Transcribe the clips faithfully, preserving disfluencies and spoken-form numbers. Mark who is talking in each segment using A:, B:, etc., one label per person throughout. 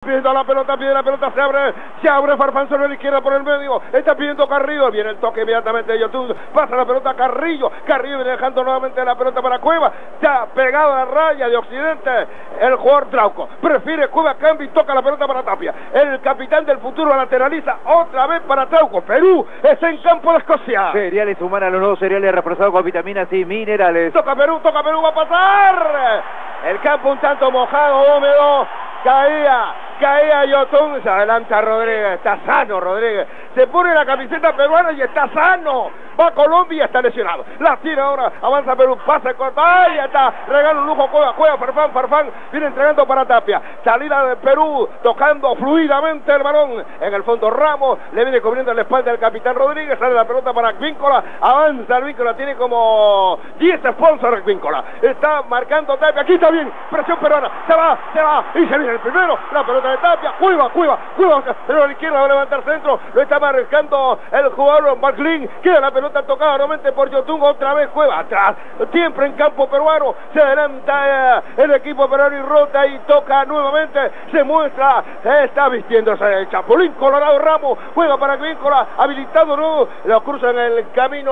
A: pidiendo la pelota, pide la pelota, se abre, se abre Farfán sobre la izquierda por el medio, está pidiendo Carrillo, viene el toque inmediatamente de Yotun, pasa la pelota a Carrillo, Carrillo viene dejando nuevamente la pelota para Cueva, está pegado a la raya de Occidente, el jugador Trauco, prefiere Cueva, cambia y toca la pelota para Tapia, el capitán del futuro lateraliza otra vez para Trauco, Perú está en campo de Escocia.
B: Cereales Humana, los nuevos cereales reforzados con vitaminas y minerales.
A: Toca Perú, toca Perú, va a pasar, el campo un tanto mojado, húmedo, caía, caía Yotun, se adelanta Rodríguez, está sano Rodríguez, se pone la camiseta peruana y está sano, va Colombia y está lesionado, la tira ahora, avanza Perú, pasa corta, ahí está, regala un lujo, Cueva, Cueva, Farfán, Farfán, viene entregando para Tapia, salida de Perú, tocando fluidamente el balón, en el fondo Ramos, le viene cubriendo la espalda del capitán Rodríguez, sale la pelota para Víncola, avanza el Víncola, tiene como diez sponsors Víncola, está marcando Tapia, aquí está bien, presión peruana, se va, se va, y se viene el primero, la pelota de Tapia, Cueva, Cueva, Cueva, pero a la izquierda va a levantar centro, lo está marcando el jugador Marklin, queda la pelota tocada nuevamente por Yotun, otra vez Cueva, atrás, siempre en campo peruano, se adelanta eh, el equipo peruano y rota y toca nuevamente, se muestra, eh, está vistiéndose el Chapulín Colorado Ramos, juega para Víncola, habilitado, no, lo cruza en el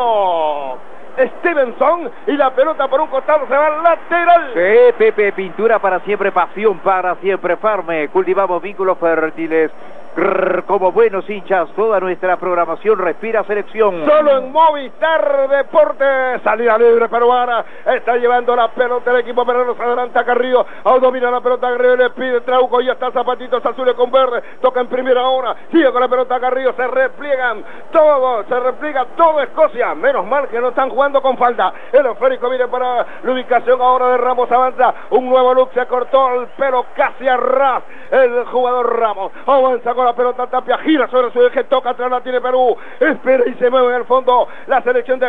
A: camino Stevenson y la pelota por un costado se va al lateral.
B: Sí, Pepe, pintura para siempre, pasión para siempre, Farme, cultivamos vínculos fértiles. Grrr, como buenos hinchas, toda nuestra programación respira selección.
A: Solo en Movistar Deportes, salida libre peruana, está llevando la pelota el equipo peruano, se adelanta Carrillo, ahora domina la pelota Carrillo, le pide Trauco, ya está Zapatitos azules con verde, toca en primera hora, sigue con la pelota Carrillo, se repliegan todo, se repliega todo Escocia, menos mal que no están jugando con falta, el esférico viene para la ubicación ahora de Ramos, avanza, un nuevo look, se cortó el pelo casi a ras, el jugador Ramos, avanza con la pelota Tapia, gira sobre su eje, toca atrás, la tiene Perú, espera y se mueve en el fondo la selección de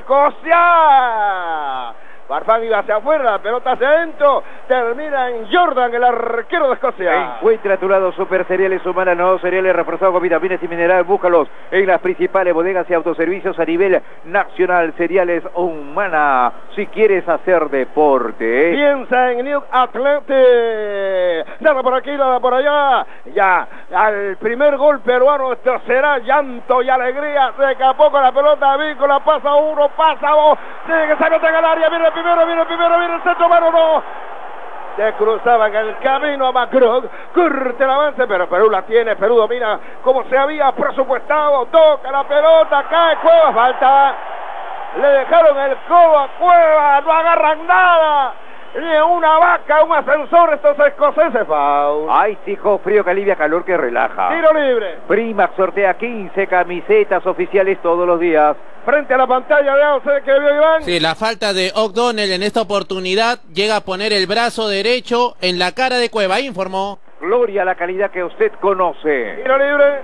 A: Escocia. Farfán iba hacia afuera, la pelota hacia adentro, termina en Jordan, el arquero de Escocia.
B: Encuentra a tu lado Super Cereales Humana, nuevos cereales reforzados con vitaminas y minerales, búscalos en las principales bodegas y autoservicios a nivel nacional. Cereales Humana, si quieres hacer deporte, ¿eh?
A: Piensa en New Athletic, nada por aquí, nada por allá, ya, al primer gol peruano, esto será llanto y alegría, se escapó con la pelota, Víncola, pasa uno, pasa dos, tiene que salir en el área, viene el primero, viene el primero, viene el centro, mano, no. Se cruzaban el camino a Macron, curte el avance, pero Perú la tiene, Perú domina como se había presupuestado, toca la pelota, cae Cueva, falta, le dejaron el codo a Cueva, no agarran nada. Ni una vaca, un ascensor, estos escoceses, Pau.
B: Ay, hijo, frío que alivia, calor que relaja.
A: Tiro libre.
B: Primax sortea quince camisetas oficiales todos los días.
A: Frente a la pantalla de A C que vio Iván.
C: Sí, la falta de O'Donnell en esta oportunidad llega a poner el brazo derecho en la cara de Cueva, informó.
B: Gloria a la calidad que usted conoce.
A: Tiro libre.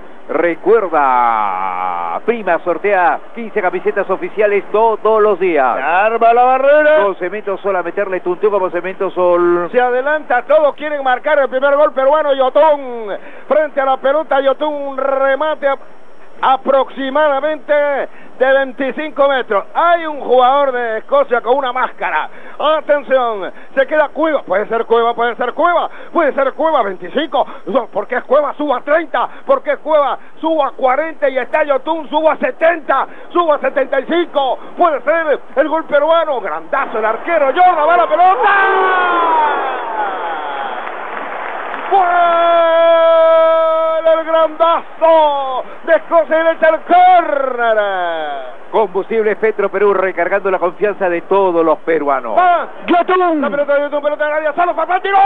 B: Recuerda, Prima sortea quince camisetas oficiales todos los días.
A: Arma la barrera.
B: Con Cemento Sol, a meterle tuntú como Cemento Sol.
A: Se adelanta, todos quieren marcar el primer gol peruano. Yotun frente a la pelota, Yotun un remate a, aproximadamente de veinticinco metros. Hay un jugador de Escocia con una máscara. Atención, se queda Cueva. Puede ser Cueva, puede ser Cueva. Puede ser Cueva, veinticinco. No, porque es Cueva, suba a treinta. Porque es Cueva, suba a cuarenta. Y está Yotun, suba a setenta. Suba a setenta y cinco. Puede ser el gol peruano. Grandazo el arquero. Jordan, va la pelota. ¡Fue el grandazo de Escocia y le echa el córner!
B: Combustible Petro Perú, recargando la confianza de todos los peruanos.
A: ¡Va! ¡Yotun! La pelota de Yotun, pelota de área, solo Farfán, tiró.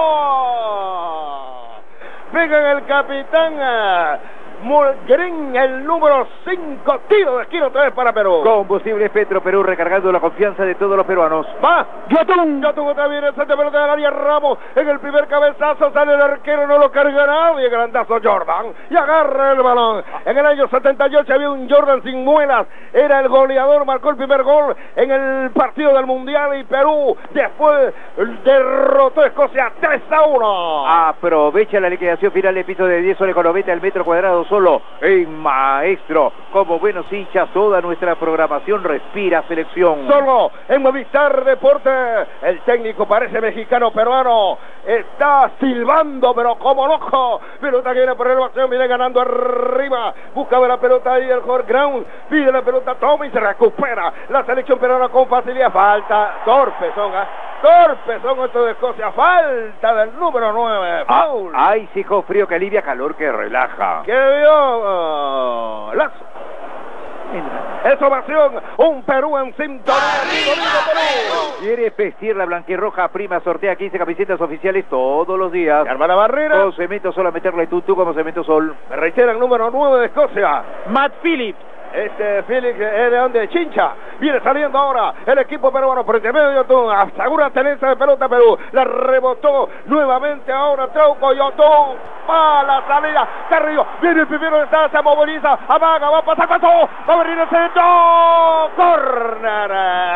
A: Pega en el capitán Mulgren, el número cinco, tiro de esquina otra vez para Perú.
B: Combustible Petro Perú, recargando la confianza de todos los peruanos.
A: Va, Yotun, Yotun otra vez, el centro de pelota del área, Ramos, en el primer cabezazo, sale el arquero, no lo carga nadie, grandazo Jordan, y agarra el balón. En el año setenta y ocho había un Jordan sin muelas, era el goleador, marcó el primer gol en el partido del Mundial y Perú después derrotó a Escocia tres a uno.
B: Aprovecha la liquidación final de piso de diez soles con noventa el metro cuadrado. solo en Maestro. Como buenos hinchas, toda nuestra programación respira selección.
A: Solo en Movistar Deporte, el técnico parece mexicano peruano, está silbando pero como loco. Pelota que viene por elevación, viene ganando arriba, buscaba la pelota ahí el Jorge Ground, pide la pelota, toma y se recupera la selección peruana con facilidad. Falta, torpes son, ¿eh? torpes son estos de Escocia, falta del número nueve, Paul.
B: Ah, ay, sí, con frío que alivia, calor que relaja.
A: ¿Qué vio? Uh, Lazo. Es ovación, un Perú en sintonía. Amigo, amigo, Perú.
B: Quiere vestir la blanquirroja prima, sortea quince camisetas oficiales todos los días.
A: Arma la barrera.
B: Con Cemento Sol, a meterle tutú como Cemento Sol.
A: Me reitera el número nueve de Escocia,
C: Matt Phillips.
A: Este Félix es de donde Chincha. Viene saliendo ahora el equipo peruano por intermedio de Yotun. Asegura tenencia de pelota Perú. La rebotó nuevamente ahora Trauco. Yotun va a la salida. Carrillo. Viene el primero. Está, se moviliza. Amaga. Va a pasar. Pasó. Va a venir el centro. Corner.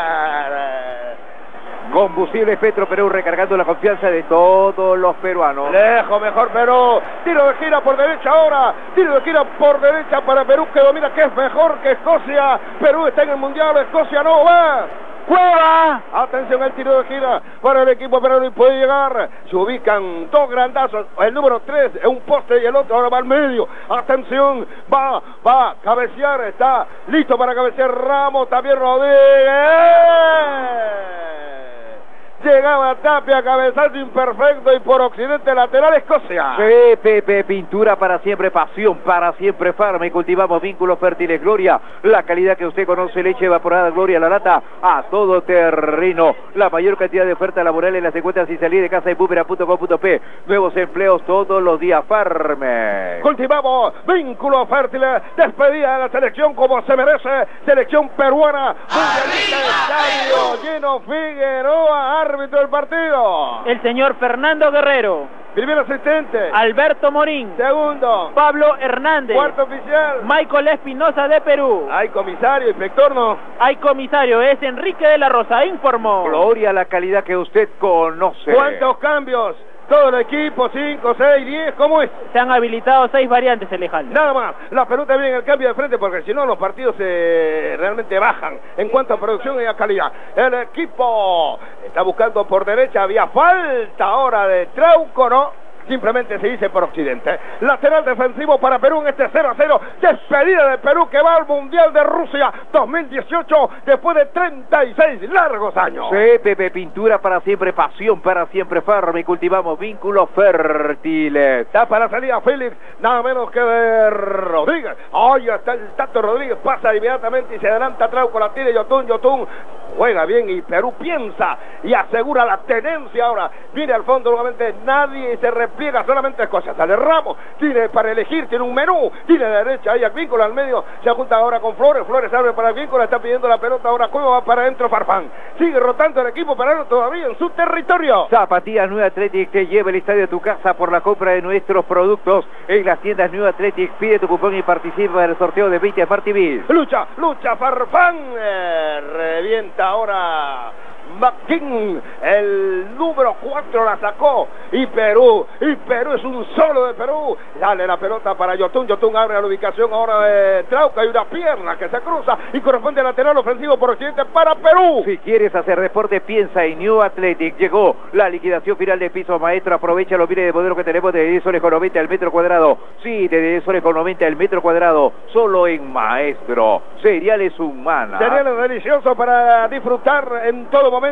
B: Combustibles Petro Perú, recargando la confianza de todos los peruanos.
A: Lejos, mejor Perú. Tiro de gira por derecha ahora. Tiro de gira por derecha para Perú, que domina, que es mejor que Escocia. Perú está en el mundial, Escocia no va. Cueva. Atención, el tiro de gira para el equipo peruano y puede llegar. Se ubican dos grandazos. El número tres es un poste y el otro ahora va al medio. Atención, va, va a cabecear. Está listo para cabecear Ramos, también Rodríguez. Llegaba Tapia, cabezazo imperfecto y por occidente lateral Escocia.
B: C P P, pintura para siempre, pasión para siempre, Farma, y cultivamos vínculos fértiles Gloria, la calidad que usted conoce, leche evaporada Gloria, la lata a todo terreno. La mayor cantidad de ofertas laborales las encuentras sin salir de casa en búpera punto com punto pe. Nuevos empleos todos los días, Farme.
A: Cultivamos vínculos fértiles, despedida de la selección como se merece, selección peruana, mundialista, estadio lleno, Figueroa, árbitro del partido.
D: El señor Fernando Guerrero.
A: Primer asistente.
D: Alberto Morín.
A: Segundo.
D: Pablo Hernández.
A: Cuarto oficial.
D: Michael Espinosa de Perú.
A: Hay comisario, inspector, ¿no?
D: Hay comisario, es Enrique de la Rosa, informó.
B: Gloria a la calidad que usted conoce.
A: ¿Cuántos cambios? Todo el equipo, cinco, seis, diez, ¿cómo es?
D: Se han habilitado seis variantes, Alejandro.
A: Nada más, la pelota viene en el cambio de frente porque si no los partidos eh, realmente bajan en cuanto a producción y a calidad. El equipo está buscando por derecha, había falta ahora de Trauco, ¿no? Simplemente se dice por occidente. Lateral defensivo para Perú en este cero a cero. Despedida de Perú que va al Mundial de Rusia dos mil dieciocho después de treinta y seis largos años.
B: C P P, pintura para siempre, pasión para siempre, Farma, y cultivamos vínculos fértiles.
A: Está para la salida Félix, nada menos que de Rodríguez. Ahí está el Tato Rodríguez, pasa inmediatamente y se adelanta Trauco, la tira Yotun, Yotun juega bien y Perú piensa y asegura la tenencia ahora. Viene al fondo nuevamente, nadie se repliega, solamente Escocia. Sale Ramos, tiene para elegir, tiene un menú, tiene de derecha ahí al vínculo, al medio, se junta ahora con Flores, Flores abre para el vínculo, está pidiendo la pelota ahora, Cueva va para adentro, Farfán. Sigue rotando el equipo peruano todavía en su territorio.
B: Zapatillas New Athletic te lleva el estadio a tu casa por la compra de nuestros productos en las tiendas New Athletic. Pide tu cupón y participa en el sorteo de veinte Smart T V.
A: Lucha, lucha, Farfán, eh, revienta ahora McKean, el número cuatro la sacó y Perú, y Perú es un solo de Perú. Dale la pelota para Yotun, Yotun abre la ubicación ahora de Trauco, hay una pierna que se cruza y corresponde al lateral ofensivo por occidente para Perú.
B: Si quieres hacer deporte, piensa en New Athletic. Llegó la liquidación final de piso Maestro, aprovecha los miles de modelo que tenemos de diez soles con noventa al metro cuadrado. Sí, de diez soles con noventa al metro cuadrado, solo en Maestro. Cereales Humana.
A: Cereales deliciosos para disfrutar en todo momento.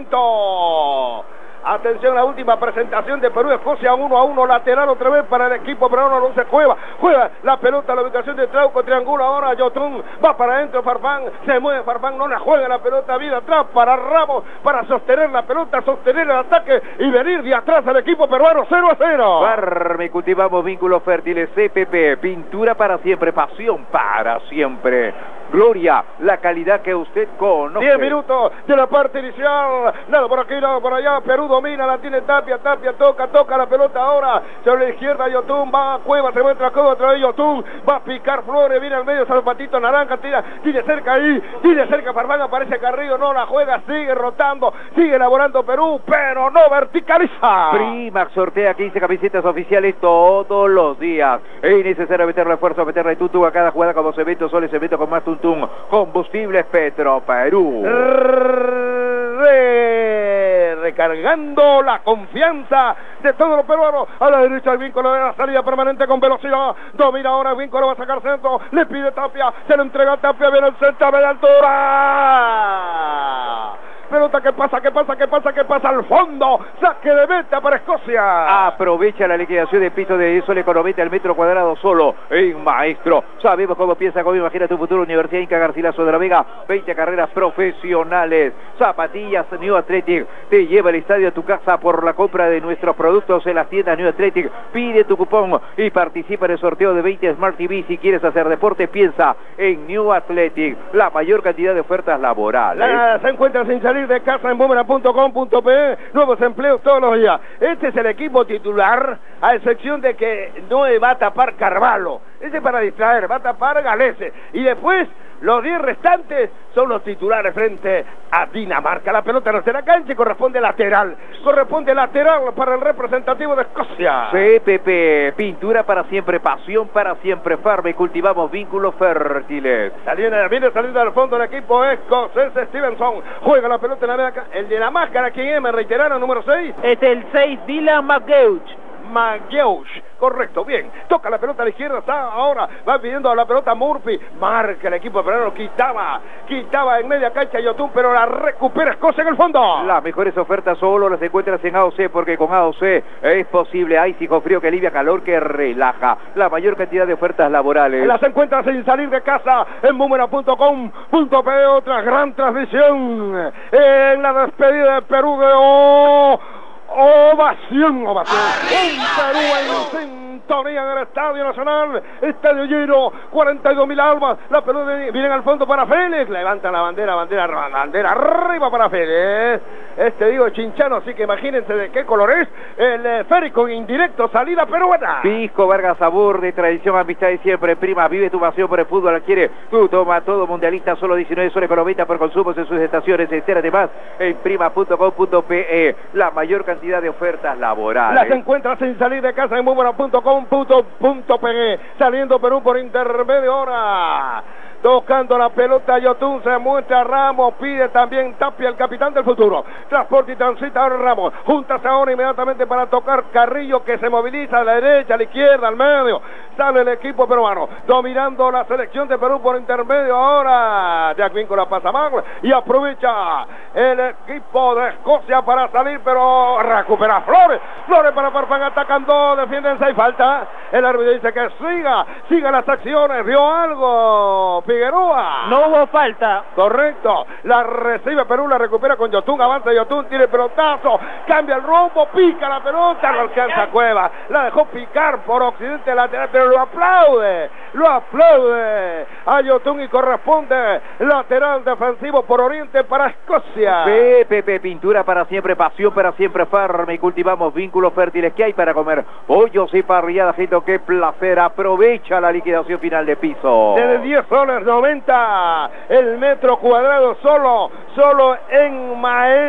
A: Atención, la última presentación de Perú, Escocia uno a uno, lateral otra vez para el equipo peruano, no se juega, juega la pelota a la ubicación de Trauco, triangula ahora, Yotun, va para adentro Farfán, se mueve Farfán, no la juega la pelota, viene atrás para Ramos, para sostener la pelota, sostener el ataque y venir de atrás al equipo peruano, cero a cero.
B: Farme, cultivamos vínculos fértiles, C P P, pintura para siempre, pasión para siempre. Gloria, la calidad que usted conoce.
A: diez minutos de la parte inicial. Nada por aquí, nada por allá. Perú domina, la tiene Tapia. Tapia toca, toca la pelota ahora. Sobre la izquierda, Yotun va a Cueva, se muestra Cueva otra vez. Yotun va a picar Flores, viene al medio, Zapatito Naranja, tira, tiene cerca ahí, tiene cerca Farfán, aparece Carrillo, no la juega, sigue rotando, sigue elaborando Perú, pero no verticaliza.
B: Primax sortea quince camisetas oficiales todos los días. Es innecesario meterle esfuerzo, meterle tutu a cada jugada como cemento, solo cemento con más tuntún. Combustibles Petro Perú.
A: Re recargando la confianza de todos los peruanos. A la derecha el vínculo de la salida permanente con velocidad. Domina ahora el vínculo, va a sacar centro. Le pide Tapia, se lo entrega a Tapia, viene el centro a media altura. Pelota, ¿qué pasa? ¿Qué pasa? ¿Qué pasa? ¿Qué pasa? Al fondo, saque de meta para Escocia.
B: Aprovecha la liquidación de piso de eso, le economiza el metro cuadrado solo en Maestro. Sabemos cómo piensa, cómo imagina tu futuro. Universidad Inca Garcilaso de la Vega, veinte carreras profesionales. Zapatillas New Athletic te lleva el estadio a tu casa por la compra de nuestros productos en las tiendas New Athletic. Pide tu cupón y participa en el sorteo de veinte Smart T V. Si quieres hacer deporte, piensa en New Athletic, la mayor cantidad de ofertas laborales.
A: La, se encuentra sin salir de casa en boomerang punto com punto pe, nuevos empleos todos los días. Este es el equipo titular, a excepción de que no va a tapar Carvalho. Ese para distraer, va a tapar Galese. Y después, los diez restantes son los titulares frente a Dinamarca. La pelota no será cancha y corresponde lateral. Corresponde lateral para el representativo de Escocia.
B: C P P, pintura para siempre, pasión para siempre. Farm y cultivamos vínculos fértiles.
A: Viene, viene saliendo del fondo el equipo escocés. Stevenson juega la pelota en la media. El de la máscara, ¿quién es? Me reiteraron, número seis.
D: Es el seis, Dylan McGeuch.
A: McGeuch, correcto, bien, toca la pelota a la izquierda, está ahora, va pidiendo a la pelota Murphy, marca el equipo peruano, quitaba, quitaba en media cancha Yotun, pero la recupera Escocia en el fondo.
B: Las mejores ofertas solo las encuentras en A O C, porque con A O C es posible, hay frío que alivia, calor que relaja, la mayor cantidad de ofertas laborales.
A: Las encuentras sin salir de casa en boomerang punto com punto pe, otra gran transmisión en la despedida de Perú de O... Ovación, ovación. Un Perú en sintonía en el Estadio Nacional. Estadio lleno, cuarenta y dos mil almas. La pelota viene al fondo para Félix. Levantan la bandera, bandera, bandera arriba para Félix. Este digo chinchano, así que imagínense de qué color es. El esférico indirecto, salida peruana.
B: Pisco Vargas, sabor de tradición, amistad y siempre. Prima, vive tu pasión por el fútbol, adquiere tú, toma todo mundialista, solo diecinueve soles con noventa por consumos en sus estaciones. Entérate más en prima punto com punto pe. La mayor cantidad de ofertas laborales.
A: Las encuentras sin salir de casa en boomerang punto com punto pe. Saliendo Perú por intermedio ahora. Tocando la pelota Yotun, se muestra Ramos, pide también Tapia, el capitán del futuro. Transporte y transita ahora Ramos. Juntas ahora inmediatamente para tocar Carrillo, que se moviliza a la derecha, a la izquierda, al medio. Sale el equipo peruano, dominando la selección de Perú por intermedio ahora. Jack Víncula pasa mal y aprovecha el equipo de Escocia para salir, pero recupera Flores. Flores para Farfán, atacando, defienden, seis falta. El árbitro dice que siga, siga las acciones, vio algo Figueroa.
D: No hubo falta.
A: Correcto. La recibe Perú, la recupera con Yotun. Avanza Yotun, tiene pelotazo. Cambia el rumbo, pica la pelota. No alcanza Cueva. La dejó picar por occidente lateral, pero lo aplaude. Lo aplaude a Yotun y corresponde lateral defensivo por oriente para Escocia.
B: P P P, pintura para siempre, pasión para siempre. Farm y cultivamos vínculos fértiles. ¿Qué hay para comer? Pollos y parrillada, gente, qué placer. Aprovecha la liquidación final de piso.
A: Desde diez soles noventa el metro cuadrado, solo, solo en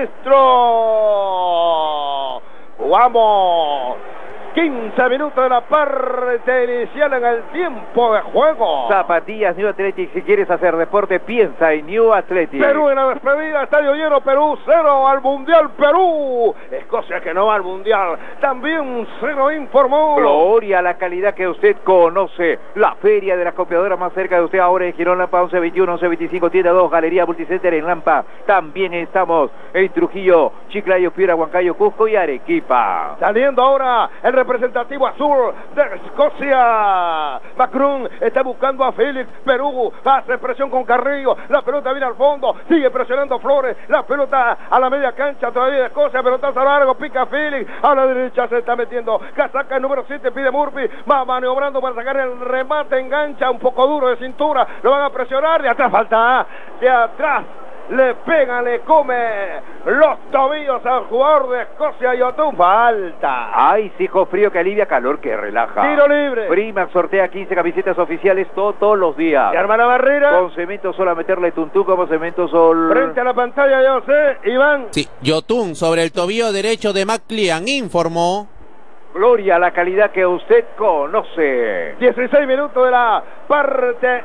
A: Maestro. Vamos. quince minutos de la parte inicial en el tiempo de juego.
B: Zapatillas New Athletic, si quieres hacer deporte, piensa en New Athletic.
A: Perú en la despedida, estadio lleno, Perú cero al Mundial, Perú. Escocia que no va al Mundial, también cero, informó.
B: Gloria a la calidad que usted conoce. La feria de las copiadoras más cerca de usted ahora en Girón Lampa, once veintiuno, once veinticinco, tienda dos, Galería Multicenter en Lampa. También estamos en Trujillo, Chiclayo, Piura, Huancayo, Cusco y Arequipa.
A: Saliendo ahora el representativo azul de Escocia. Macron está buscando a Félix. Perú hace presión con Carrillo. La pelota viene al fondo. Sigue presionando Flores. La pelota a la media cancha todavía de Escocia. Pelotazo largo. Pica Félix. A la derecha se está metiendo. Casaca el número siete. Pide Murphy. Va maniobrando para sacar el remate. Engancha un poco duro de cintura. Lo van a presionar. De atrás falta. De atrás. Le pega, le come los tobillos al jugador de Escocia. Yotun, falta.
B: Ay, sí, hijo frío que alivia, calor que relaja.
A: Tiro libre.
B: Primax sortea quince camisetas oficiales todo, todos los días.
A: Y arma la barrera.
B: Con Cemento Sol a meterle tuntú como Cemento Sol.
A: Frente a la pantalla, yo sé, Iván.
C: Sí, Yotun sobre el tobillo derecho de McClean informó.
B: Gloria a la calidad que usted conoce.
A: dieciséis minutos de la parte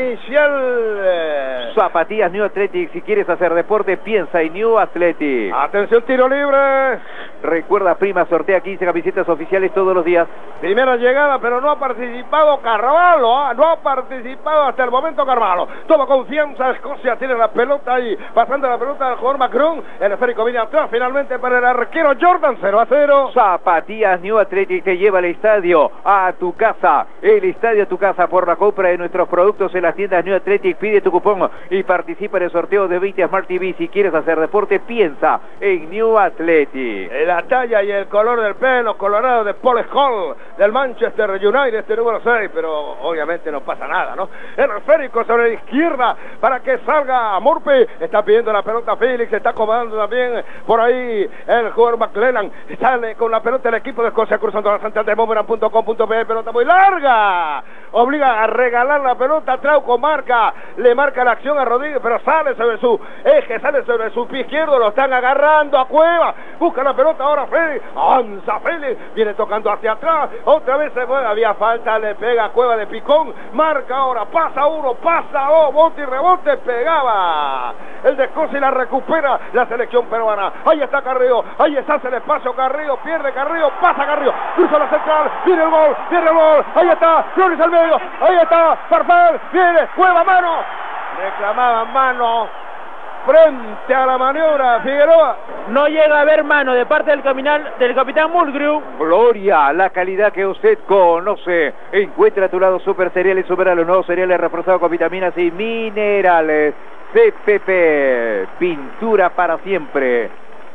A: inicial.
B: Zapatillas New Athletic. Si quieres hacer deporte, piensa en New Athletic.
A: Atención, tiro libre.
B: Recuerda, Prima sortea quince camisetas oficiales todos los días.
A: Primera llegada, pero no ha participado Carvalho. ¿eh? No ha participado hasta el momento Carvalho. Toma confianza. Escocia tiene la pelota ahí. Pasando la pelota al jugador Macron. El esférico viene atrás finalmente para el arquero Jordan. cero a cero.
B: Zapatillas New Athletic te lleva al estadio, a tu casa. El estadio a tu casa por la compra de nuestros productos en las tiendas New Athletic. Pide tu cupón y participa en el sorteo de veinte Smart T V. Si quieres hacer deporte, piensa en New Athletic.
A: La talla y el color del pelo colorado de Paul Scholes del Manchester United, este número seis, pero obviamente no pasa nada, ¿no? El esférico sobre la izquierda para que salga Murphy. Está pidiendo la pelota Félix, está acomodando también por ahí el jugador McClellan. Sale con la pelota el equipo de Escocia cruzando la central de boomerang punto com punto pe. Pelota muy larga. Obliga a regalar la pelota. Trauco marca, le marca la acción a Rodríguez, pero sale sobre su eje, sale sobre su pie izquierdo. Lo están agarrando a Cueva. Busca la pelota ahora Félix. Avanza Félix. Viene tocando hacia atrás. Otra vez se mueve. Había falta. Le pega a Cueva de picón. Marca ahora. Pasa uno. Pasa dos. Bote y rebote. Pegaba. El de Escocia y la recupera la selección peruana. Ahí está Carrillo. Ahí está el espacio Carrillo. Pierde Carrillo. Pasa Carrillo. Cruza la central. Viene el gol. Viene el gol. Ahí está. Flores al medio. Ahí está. Farfán. Viene. Cueva. Mano. Reclamaban mano. Frente a la maniobra, Figueroa.
D: No llega a haber mano de parte del, caminal, del capitán Mulgrew.
B: Gloria a la calidad que usted conoce. Encuentra a tu lado Super Cereales, supera los nuevos cereales reforzados con vitaminas y minerales. C P P, pintura para siempre.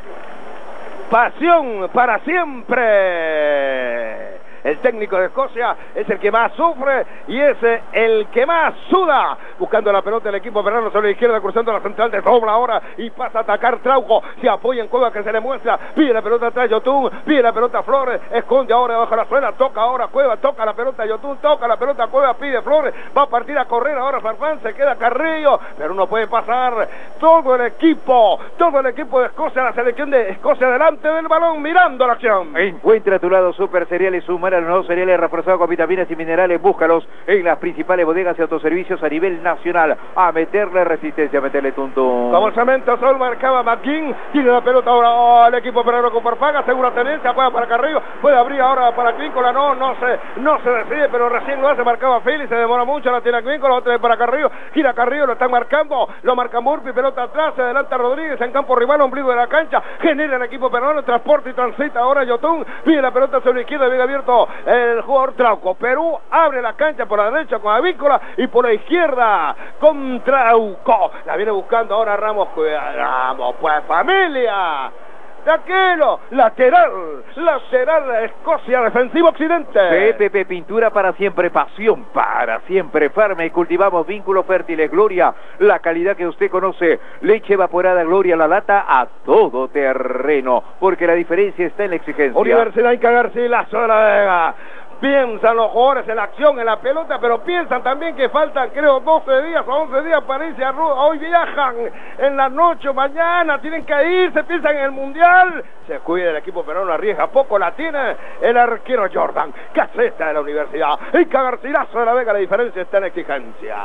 A: Pasión para siempre. El técnico de Escocia es el que más sufre y es el que más suda. Buscando la pelota el equipo peruano sobre la izquierda, cruzando la central, de dobla ahora y pasa a atacar Trauco. Se apoya en Cueva que se le muestra. Pide la pelota atrás Yotun, pide la pelota Flores, esconde ahora bajo la suela, toca ahora Cueva, toca la pelota Yotun, toca la pelota Cueva, pide Flores, va a partir a correr ahora Farfán, se queda Carrillo, pero no puede pasar. Todo el equipo, todo el equipo de Escocia, la selección de Escocia delante del balón, mirando la acción.
B: Encuentra a tu lado Super Cereales, humana los nuevos cereales reforzados con vitaminas y minerales. Búscalos en las principales bodegas y autoservicios a nivel nacional. A meterle resistencia, a meterle tuntum.
A: Como Cemento Sol marcaba McKean, tiene la pelota ahora oh, el equipo peruano con Farfán, segura tenencia, juega para Carrillo, puede abrir ahora para Clíncola, no, no se, no se decide, pero recién lo hace, marcaba Félix, se demora mucho, la tiene Clíncola, otra vez para Carrillo, gira Carrillo, lo están marcando, lo marca Murphy, pelota atrás, se adelanta Rodríguez en campo rival, ombligo de la cancha, genera el equipo peruano, transporte y transita ahora Yotun, pide la pelota sobre la izquierda, bien abierto el jugador Trauco. Perú abre la cancha por la derecha con Avícola y por la izquierda con Trauco. La viene buscando ahora Ramos. Ramos, pues familia. Tranquilo, lateral, lateral, Escocia, defensivo occidente.
B: P P P, pintura para siempre, pasión para siempre. Farma y cultivamos vínculos fértiles. Gloria, la calidad que usted conoce. Leche evaporada Gloria, la lata a todo terreno, porque la diferencia está en la exigencia.
A: Universidad Inca Garcilaso de la Vega. Piensan los jugadores en la acción, en la pelota, pero piensan también que faltan, creo, doce días o once días para irse a Rusia. Hoy viajan en la noche, mañana tienen que irse, piensan en el Mundial. Se cuida el equipo peruano, arriesga poco, la tiene el arquero Jordan. Caseta de la Universidad. Y Garcilaso de la Vega, la diferencia está en exigencia.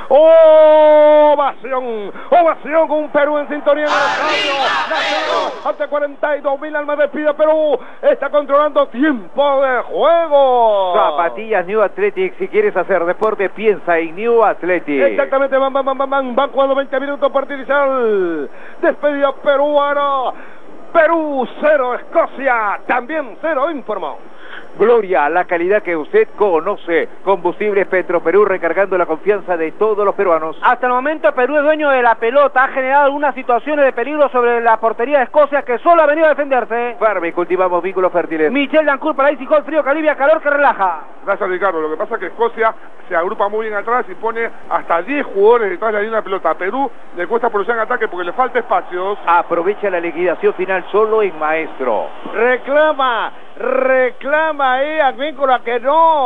A: Ovación, ovación, un Perú en sintonía en el estadio. Ante cuarenta y dos mil almas despide Perú. Está controlando tiempo de juego.
B: Zapatillas New Athletic, si quieres hacer deporte, piensa en New Athletic.
A: Exactamente, van, van, van, van, van, van jugando veinte minutos partido inicial. Despedida peruana. Perú cero, Escocia también cero, informó.
B: Gloria, la calidad que usted conoce. Combustibles Petroperú, recargando la confianza de todos los peruanos.
D: Hasta el momento Perú es dueño de la pelota, ha generado algunas situaciones de peligro sobre la portería de Escocia, que solo ha venido a defenderse.
B: Farme, cultivamos vínculos fértiles.
D: Michel Dancourt para Easy Cold, frío que alivia, calor que relaja.
E: Gracias, Ricardo. Lo que pasa es que Escocia se agrupa muy bien atrás y pone hasta diez jugadores detrás de la línea de pelota. A Perú le cuesta producir en ataque porque le falta espacios.
B: Aprovecha la liquidación final solo en Maestro.
A: Reclama, reclama ahí a Víncula que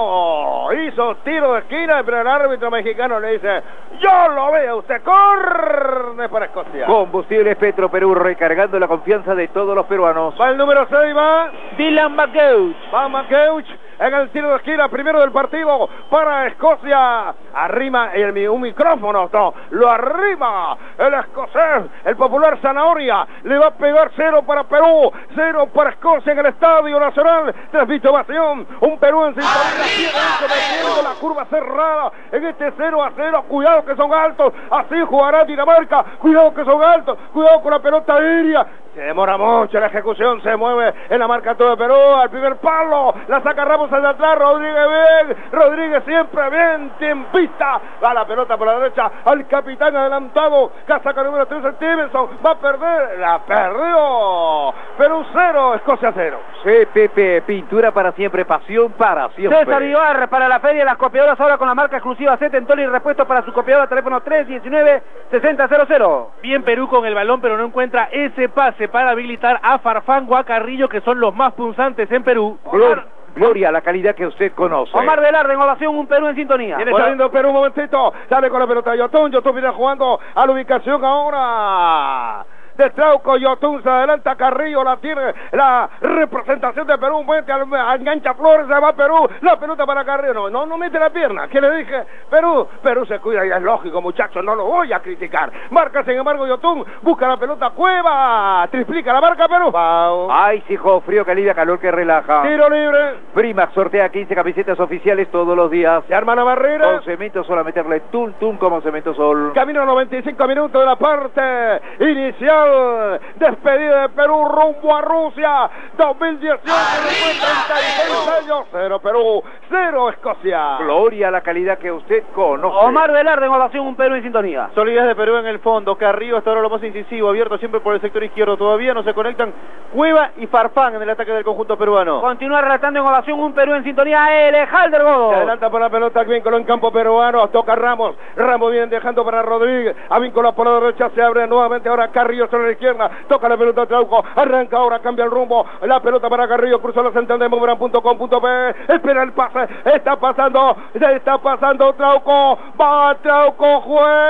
A: no hizo tiro de esquina, pero el árbitro mexicano le dice: yo lo veo, usted corre para Escocia.
B: Combustibles Petroperú, recargando la confianza de todos los peruanos.
A: Va el número seis, va
D: Dylan McGouch.
A: Va McGouch en el tiro de esquina, primero del partido para Escocia. Arrima el, un micrófono, no, lo arrima el escocés, el popular Zanahoria. Le va a pegar cero para Perú, cero para Escocia en el Estadio Nacional. Transmite ovación, un Perú en sintonía, metiendo la curva cerrada en este cero a cero. Cuidado que son altos, así jugará Dinamarca. Cuidado que son altos, cuidado con la pelota aérea. Se demora mucho la ejecución, se mueve en la marca todo de Perú, al primer palo, la saca Ramos al de atrás, Rodríguez bien, Rodríguez siempre bien, tiempista, va la pelota por la derecha, al capitán adelantado, casaca número tres, Stevenson, va a perder, la perdió, Perú cero, Escocia cero.
B: C P P, pintura para siempre, pasión para siempre.
D: César Ibarra para la Feria de las Copiadoras, ahora con la marca exclusiva Z en Toli, repuesto para su copiadora, teléfono tres diecinueve sesenta cero cero.
F: Bien Perú con el balón, pero no encuentra ese pase para habilitar a Farfán o a Carrillo, que son los más punzantes en Perú.
B: Glor Gloria, la calidad que usted conoce.
D: Omar Velarde en ovación, un Perú en sintonía.
A: Viene
D: Bueno.
A: saliendo Perú un momentito, sale con la pelota Yotun, Yotun viene jugando a la ubicación ahora de Trauco. Yotun se adelanta, Carrillo la tiene, la representación de Perú, mueve, engancha Flores, se va Perú, la pelota para Carrillo, no, no, no mete la pierna, ¿qué le dije? Perú, Perú se cuida y es lógico, muchachos, no lo voy a criticar. Marca sin embargo Yotun, busca la pelota Cueva, triplica la marca Perú. Wow.
B: Ay, hijo, frío que alivia, calor que relaja.
A: Tiro libre.
B: Primax sortea quince camisetas oficiales todos los días.
A: Se arma la barrera.
B: Con cemento solo a meterle tum tum como Cemento Sol.
A: Camino a noventa y cinco minutos de la parte inicial. Despedida de Perú rumbo a Rusia dos mil dieciocho. Después de treinta y seis años. Cero Perú, cero Escocia.
B: Gloria, la calidad que usted conoce.
D: Omar Velarde en ovación, un Perú en sintonía.
F: Solidez de Perú en el fondo, Carrillo hasta ahora lo más incisivo, abierto siempre por el sector izquierdo, todavía no se conectan Cueva y Farfán en el ataque del conjunto peruano.
D: Continúa relatando en ovación, un Perú en sintonía, Elejalder Godo.
A: Se adelanta por la pelota Víncula en campo peruano, toca Ramos, Ramos viene dejando para Rodríguez, a Víncula por la derecha, se abre nuevamente ahora Carrillo sobre la izquierda, toca la pelota Trauco, arranca ahora, cambia el rumbo, la pelota para Carrillo, cruza la central de Moveran punto com punto pe, espera el pase, está pasando, está pasando Trauco, va Trauco,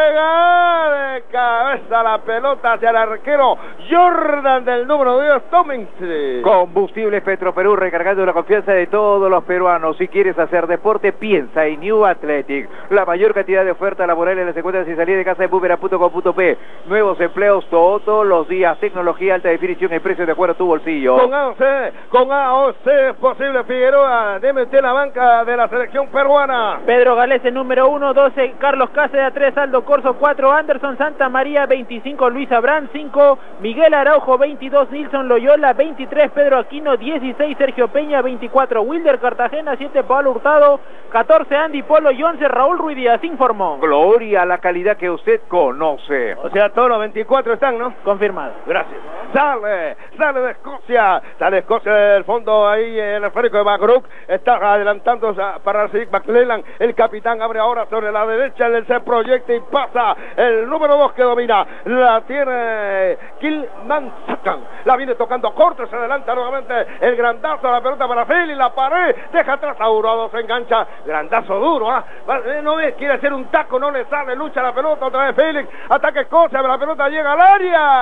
A: juega de cabeza la pelota hacia el arquero Jordan del número diez, Tomington.
B: Combustibles Petroperú, recargando la confianza de todos los peruanos. Si quieres hacer deporte, piensa en New Athletic. La mayor cantidad de ofertas laborales las encuentras sin salir de casa en Moveran punto com punto pe. Nuevos empleos todos los días, tecnología, alta definición y precios de acuerdo a tu bolsillo.
A: Con A O C, con A O C es posible. Figueroa, deme usted la banca de la selección peruana.
D: Pedro Galese número uno, doce, Carlos Cáceres tres, Aldo Corso cuatro, Anderson Santa María veinticinco, Luis Abrán cinco, Miguel Araujo veintidós, Nilson Loyola veintitrés, Pedro Aquino dieciséis, Sergio Peña veinticuatro, Wilder Cartagena siete, Pablo Hurtado catorce, Andy Polo y once, Raúl Ruiz Díaz informó.
B: Gloria, la calidad que usted conoce.
A: O sea, todos los veinticuatro están, ¿no?
D: Confirmado.
A: Gracias. Sale, sale de Escocia, sale Escocia del fondo ahí el esférico de McGrook, está adelantando para seguir McClellan, el capitán abre ahora sobre la derecha, él se proyecta y pasa, el número dos que domina, la tiene Kilman Sakan, la viene tocando corto, se adelanta nuevamente el grandazo, la pelota para Philly, la pared, deja atrás a Urado, se engancha, grandazo duro, ¿ah? No ves, quiere hacer un taco, no le sale, lucha la pelota, otra vez Félix, ataque Escocia, la pelota llega al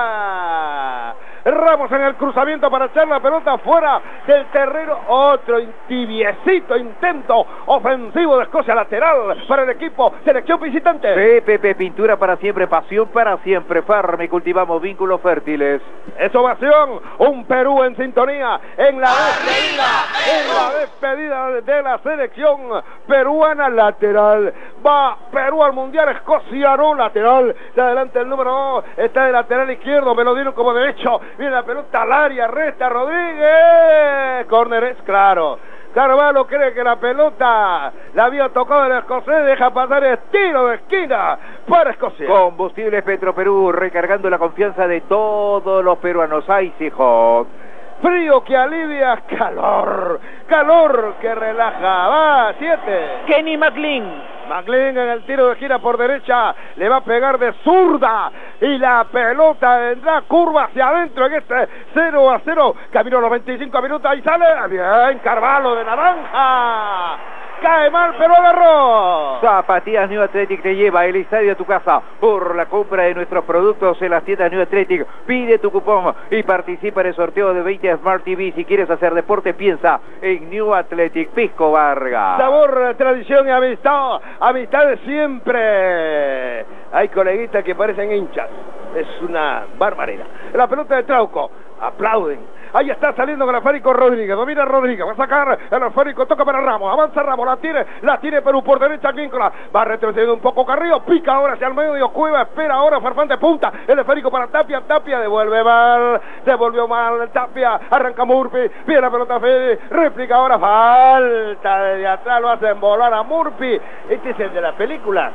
A: área. Ramos en el cruzamiento para echar la pelota fuera del terreno, otro tibiecito intento ofensivo de Escocia, lateral para el equipo selección visitante.
B: C P P, pintura para siempre, pasión para siempre. Farm y cultivamos vínculos fértiles.
A: Es ovación, un Perú en sintonía en la despedida, en la despedida de la selección peruana, lateral. Va Perú al mundial, Escocia no, lateral. Se adelanta el número dos, está de lateral izquierdo, me lo dieron como derecho. Viene la pelota al área, resta Rodríguez. Córner es claro. Carvalho cree que la pelota la había tocado el escocés, deja pasar el tiro de esquina para Escocia.
B: Combustibles Petroperú, recargando la confianza de todos los peruanos. Icy Hot.
A: Frío que alivia, calor, calor que relaja. Va, siete.
D: Kenny McLean.
A: McLean en el tiro de gira por derecha, le va a pegar de zurda y la pelota vendrá curva hacia adentro en este cero a cero. Camino a los veinticinco minutos, ahí sale, bien, Carvalho de naranja. Cae mal, pero agarró.
B: Zapatillas New Athletic te lleva el estadio a tu casa por la compra de nuestros productos en las tiendas New Athletic. Pide tu cupón y participa en el sorteo de veinte Smart T V. Si quieres hacer deporte, piensa en New Athletic. Pisco Vargas.
A: Sabor, tradición y amistad. Amistad de siempre. Hay coleguitas que parecen hinchas. Es una barbaridad. La pelota de Trauco. Aplauden. Ahí está saliendo con el esférico Rodríguez, domina Rodríguez, va a sacar el esférico, toca para Ramos, avanza Ramos, la tiene, la tiene Perú por derecha, Quíncola, va retrocediendo un poco Carrillo, pica ahora hacia el medio, Cueva, espera ahora Farfán de punta, el esférico para Tapia, Tapia devuelve mal, devolvió mal Tapia, arranca Murphy, viene la pelota Fede, réplica ahora, falta desde atrás, lo hacen volar a Murphy, este es el de la película.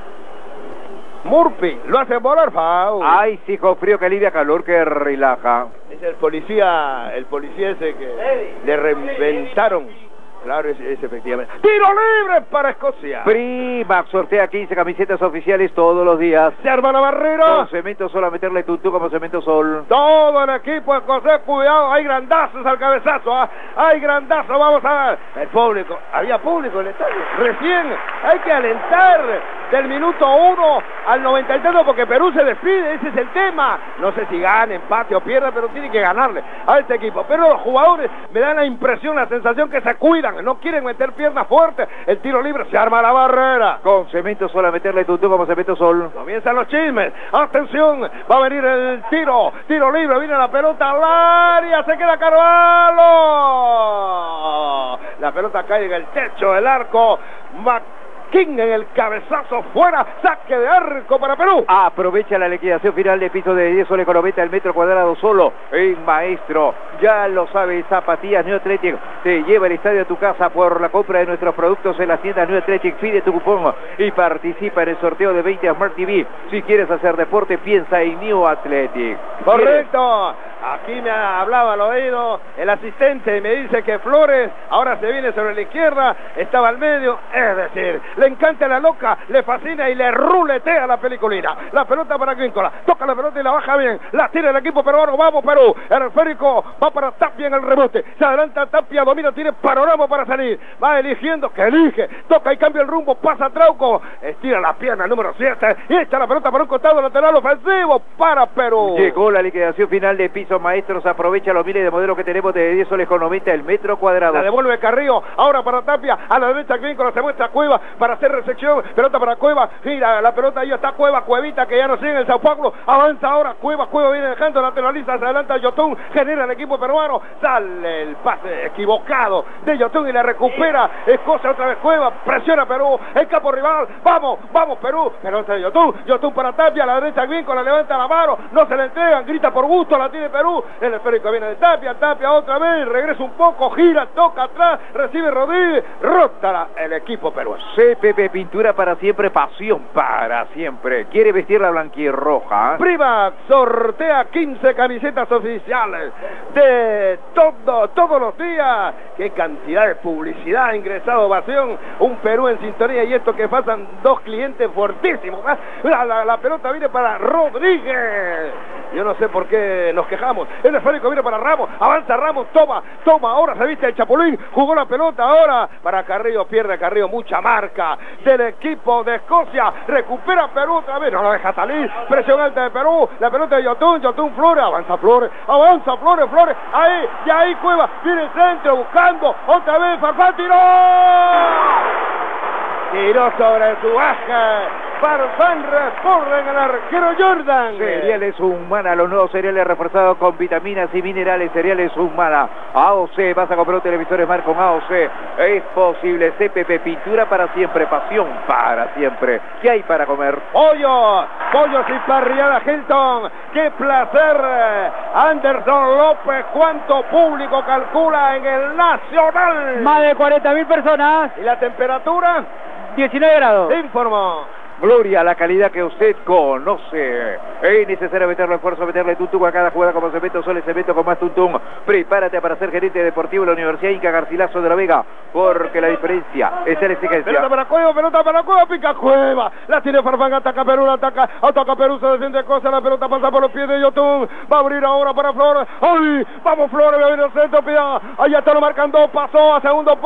A: Murphy, lo hace volar, foul.
B: Ay, sí, con frío que alivia, calor que relaja.
A: Es el policía, el policía ese que le reventaron. Claro, es, es efectivamente. ¡Tiro libre para Escocia!
B: Primax sortea quince camisetas oficiales todos los días.
A: Se arma la barrera.
B: Con Cemento Sol, a meterle tutú como Cemento Sol.
A: Todo el equipo escocés, cuidado, hay grandazos al cabezazo, ¿eh? Hay grandazos, vamos a ver. El público, había público en el estadio. Recién hay que alentar del minuto uno al noventa y tres porque Perú se despide, ese es el tema. No sé si gana, empate o pierda, pero tiene que ganarle a este equipo. Pero los jugadores me dan la impresión, la sensación que se cuidan. No quieren meter piernas fuertes. El tiro libre, se arma la barrera.
B: Con Cemento Sol, a meterle tutú como Cemento Sol.
A: Comienzan los chismes. Atención, va a venir el tiro. Tiro libre, viene la pelota al área. Se queda Carvalho. La pelota cae en el techo del arco. King en el cabezazo fuera, saque de arco para Perú.
B: Aprovecha la liquidación final de piso de diez soles con noventa el metro cuadrado solo en Maestro. Ya lo sabes, Zapatillas New Athletic te lleva el estadio a tu casa por la compra de nuestros productos en las tiendas New Athletic. Pide tu cupón y participa en el sorteo de veinte Smart T V. Si quieres hacer deporte, piensa en New Athletic.
A: Correcto. Aquí me hablaba al oído el asistente y me dice que Flores ahora se viene sobre la izquierda, estaba al medio, es decir, le encanta la loca, le fascina y le ruletea la peliculina. La pelota para Quíncola, toca la pelota y la baja bien, la tira el equipo peruano, vamos Perú, el esférico va para Tapia en el rebote, se adelanta Tapia, domina, tiene panorama para salir, va eligiendo, que elige, toca y cambia el rumbo, pasa Trauco, estira la pierna número siete y echa la pelota para un costado lateral ofensivo para Perú.
B: Llegó la liquidación final de piso Maestros, aprovecha los miles de modelos que tenemos de diez soles con noventa el metro cuadrado.
A: La devuelve Carrillo, ahora para Tapia, a la derecha Quíncola, se muestra Cueva para hacer recepción, pelota para Cueva, gira la pelota, ahí está Cueva, Cuevita que ya no sigue en el Sao Paulo, avanza ahora Cueva, Cueva viene dejando, lateraliza, se adelanta Yotun, genera el equipo peruano, sale el pase equivocado de Yotun y la recupera Escocia otra vez Cueva, presiona Perú, el campo rival, vamos, vamos Perú, pelota de Yotun, Yotun para Tapia, a la derecha Quíncola, levanta la mano, no se le entregan, grita por gusto, la tiene Perú, el esférico viene de Tapia, Tapia otra vez, regresa un poco, gira, toca atrás, recibe Rodríguez, rota el equipo peruano.
B: C P P Pintura para siempre, pasión para siempre. ¿Quiere vestir la blanquirroja?
A: Primax sortea quince camisetas oficiales de todo, todos los días. Qué cantidad de publicidad ha ingresado, ovación, un Perú en sintonía y esto que pasan dos clientes fuertísimos. La, la, la pelota viene para Rodríguez. Yo no sé por qué nos quejamos. El esférico viene para Ramos, avanza Ramos, toma, toma, ahora se viste el Chapulín, jugó la pelota ahora para Carrillo, pierde Carrillo, mucha marca del equipo de Escocia, recupera Perú otra vez, no lo deja salir, presión alta de Perú, la pelota de Yotun, Yotun Flores, avanza Flores, avanza Flores, Flores, ahí, y ahí Cueva, viene el centro, buscando, otra vez Farfán, tiró, tiró sobre su baja, Farfán responde en el arquero Jordan.
B: Cereales Humana, los nuevos cereales reforzados con vitaminas y minerales. Cereales Humana, A O C, vas a comprar un televisor Smart con A O C. Es posible. C P P, pintura para siempre, pasión para siempre. ¿Qué hay para comer?
A: Pollo, pollos y parrillada Hilton. ¡Qué placer! Anderson López, ¿cuánto público calcula en el Nacional?
D: Más de cuarenta mil personas.
A: ¿Y la temperatura?
D: diecinueve grados.
A: Informó.
B: Gloria a la calidad que usted conoce. Es necesario meterle esfuerzo, meterle tuntún a cada jugada como cemento, solo el cemento con más tuntún. Prepárate para ser gerente deportivo de la Universidad Inca Garcilaso de la Vega, porque la diferencia es la exigencia.
A: Pelota para Cueva, pelota para Cueva, pica Cueva. La tiene Farfán, ataca Perú, la ataca, ataca Perú, se defiende Cosa, la pelota pasa por los pies de Yotun. Va a abrir ahora para Flores. ¡Ay! Vamos Flores, va a venir el centro, pida. Allá está lo marcando, pasó a segundo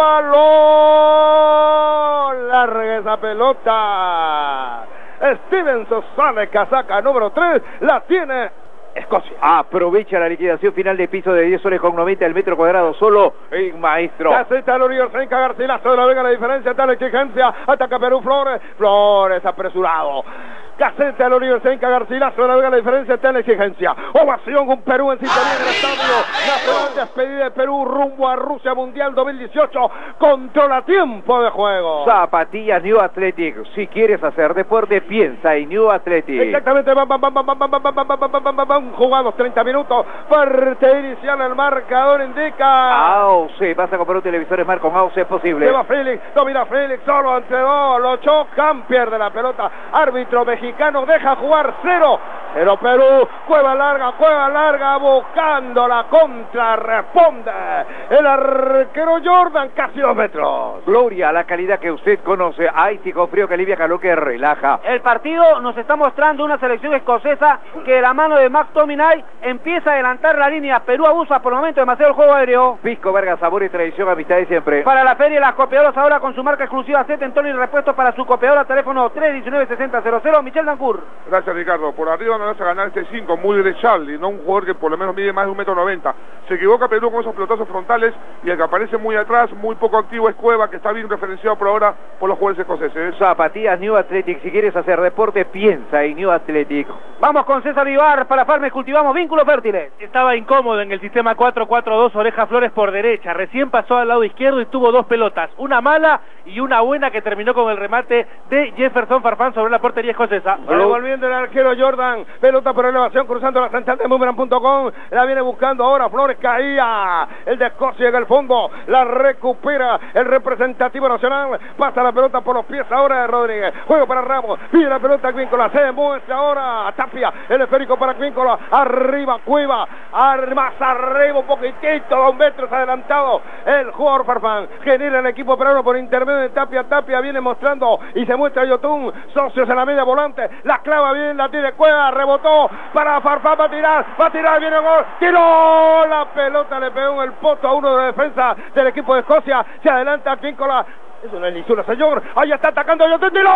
A: palo. Larga esa pelota. Stevenson sale, casaca número tres, la tiene Escocia.
B: Aprovecha la liquidación final de piso de diez soles con noventa el metro cuadrado solo en Maestro.
A: Caseta el Universidad Inca Garcilaso de la Vega, la diferencia está en la exigencia. Ataca Perú, Flores, Flores apresurado. Caseta de la Universidad Inca Garcilaso de la Vega, la diferencia está en la exigencia. Ovación, un Perú en sintonía en el Estadio Nacional. Despedida de Perú rumbo a Rusia Mundial dos mil dieciocho. Controla tiempo de juego.
B: Zapatillas New Athletic. Si quieres hacer deporte, piensa en New Athletic.
A: Exactamente, bam, bam, bam, bam, bam, bam, bam, bam, bam, bam, bam, bam. Jugados treinta minutos. Parte inicial, el marcador indica.
B: A O C, vas a comprar un televisor Smart con A O C, es posible.
A: Se va Félix, domina Félix, solo ante dos, lo chocan, pierde la pelota. Árbitro mexicano deja jugar cero. Cero Perú, Cueva larga, Cueva larga, buscando la contra, responde el arquero Jordan, casi dos metros.
B: Gloria a la calidad que usted conoce. Áitico, frío que alivia, calor que relaja.
D: El partido nos está mostrando una selección escocesa que de la mano de McTominay empieza a adelantar la línea. Perú abusa por el momento demasiado el juego aéreo.
B: Pisco, Vargas, sabor y tradición, amistad de siempre.
D: Para la feria, las copiadoras ahora con su marca exclusiva Z en tono y repuesto para su copiadora, teléfono tres uno nueve, seis cero cero cero. Michel Dancourt.
E: Gracias, Ricardo. Por arriba no vas a ganar este cinco, muy de Charlie, no un jugador que por lo menos mide más de un metro noventa. Se equivoca Perú con esos pelotazos frontales y el que aparece muy atrás, muy poco activo, es Cueva, que está bien referenciado por ahora por los jugadores escoceses.
B: Zapatillas New Athletic. Si quieres hacer deporte, piensa en New Athletic.
D: Vamos con César Vivar. Para Farmes cultivamos vínculos fértiles.
G: Estaba incómodo en el sistema cuatro cuatro dos, Oreja Flores por derecha. Recién pasó al lado izquierdo y tuvo dos pelotas. Una mala y una buena que terminó con el remate de Jefferson Farfán sobre la portería escocesa.
A: Va devolviendo el arquero Jordan. Pelota por elevación cruzando la central de Boomerang punto com. La viene buscando ahora Flores, caía. El de Escocia en el fondo. La recupera el representativo nacional. Pasa la pelota por los pies ahora de Rodríguez. Juego para Ramos. Pide la pelota a Quíncola. Se muestra ahora a Tapia. El esférico para Quíncola. Arriba Cueva. Más arriba un poquitito. Dos metros adelantado. El jugador Farfán. Genera el equipo peruano por intermedio de Tapia. Tapia viene mostrando y se muestra Yotun. Socios en la media volante. La clava bien. La tiene Cueva. Rebotó para Farfán. Va a tirar. Va a tirar. Viene el gol. Tiró. La pelota le pegó en el poto a uno de la defensa del equipo de Escocia. Se adelanta Quíncola. Es una lisura, señor. Ahí está atacando Yotun. ¡Tiró!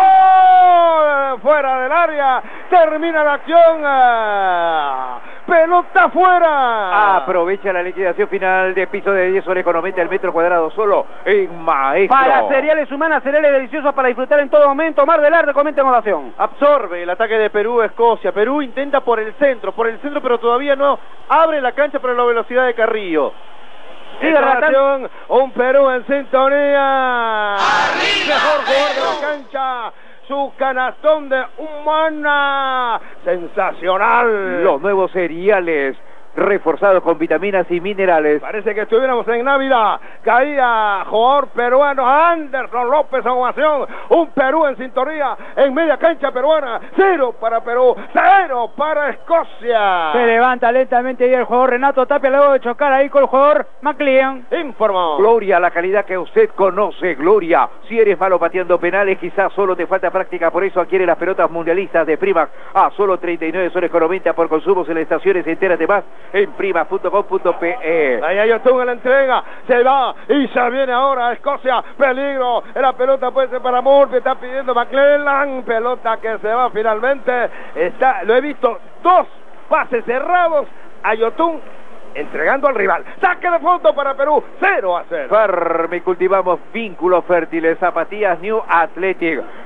A: Fuera del área. Termina la acción. Pelota fuera.
B: Aprovecha la liquidación final de piso de diez soles con noventa el metro cuadrado solo en Maestro.
D: Para cereales humanas, cereales deliciosos para disfrutar en todo momento. Mar del Arte, comenta en ovación.
F: Absorbe el ataque de Perú a Escocia. Perú intenta por el centro, por el centro, pero todavía no abre la cancha para la velocidad de Carrillo.
A: Sigue relación, un Perú en sintonía. ¡Arriba, mejor jugador de la cancha! Su canastón de Humana. Sensacional.
B: Los nuevos cereales reforzados con vitaminas y minerales.
A: Parece que estuviéramos en Navidad. Caía jugador peruano Anderson López, ovación. Un Perú en sintonía en media cancha peruana. Cero para Perú, cero para Escocia.
D: Se levanta lentamente ahí el jugador Renato Tapia luego de chocar ahí con el jugador McLean.
A: Informó.
B: Gloria a la calidad que usted conoce. Gloria, si eres malo pateando penales, quizás solo te falta práctica. Por eso adquiere las pelotas mundialistas de Primax a solo treinta y nueve soles con noventa por consumos en las estaciones. Entérate más en primax punto com punto pe.
A: Ahí hay Yotun en la entrega, se va y se viene ahora a Escocia, peligro, la pelota puede ser para Murphy, está pidiendo McClellan, pelota que se va finalmente, está, lo he visto, dos pases cerrados a Yotun entregando al rival. Saque de fondo para Perú, cero a cero.
B: Farme cultivamos vínculos fértiles. Zapatillas New Athletic.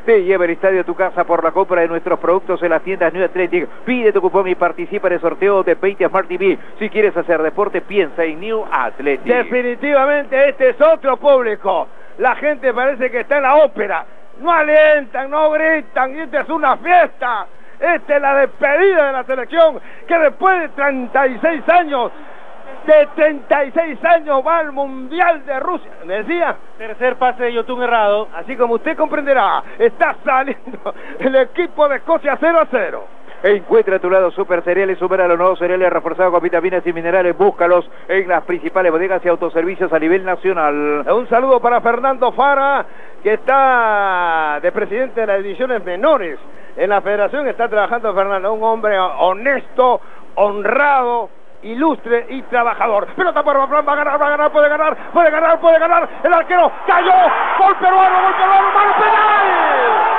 B: Te lleva el estadio a tu casa por la compra de nuestros productos en las tiendas New Athletic. Pide tu cupón y participa en el sorteo de veinte Smart T V. Si quieres hacer deporte, piensa en New Athletic.
A: Definitivamente este es otro público. La gente parece que está en la ópera. No alientan, no gritan, y esta es una fiesta. Esta es la despedida de la selección, que después de treinta y seis años, de treinta y seis años va al Mundial de Rusia. Decía,
G: tercer pase de Yotun errado.
A: Así como usted comprenderá, está saliendo el equipo de Escocia cero a cero.
B: Encuentra a tu lado Super Cereales, supera los nuevos cereales reforzados con vitaminas y minerales. Búscalos en las principales bodegas y autoservicios a nivel nacional.
A: Un saludo para Fernando Fara, que está de presidente de las divisiones menores en la federación. Está trabajando Fernando, un hombre honesto, honrado, ilustre y trabajador. Pelota por Farfán, va a ganar, va a ganar, puede ganar, puede ganar, puede ganar. El arquero cayó, gol peruano, gol peruano, mano, penal.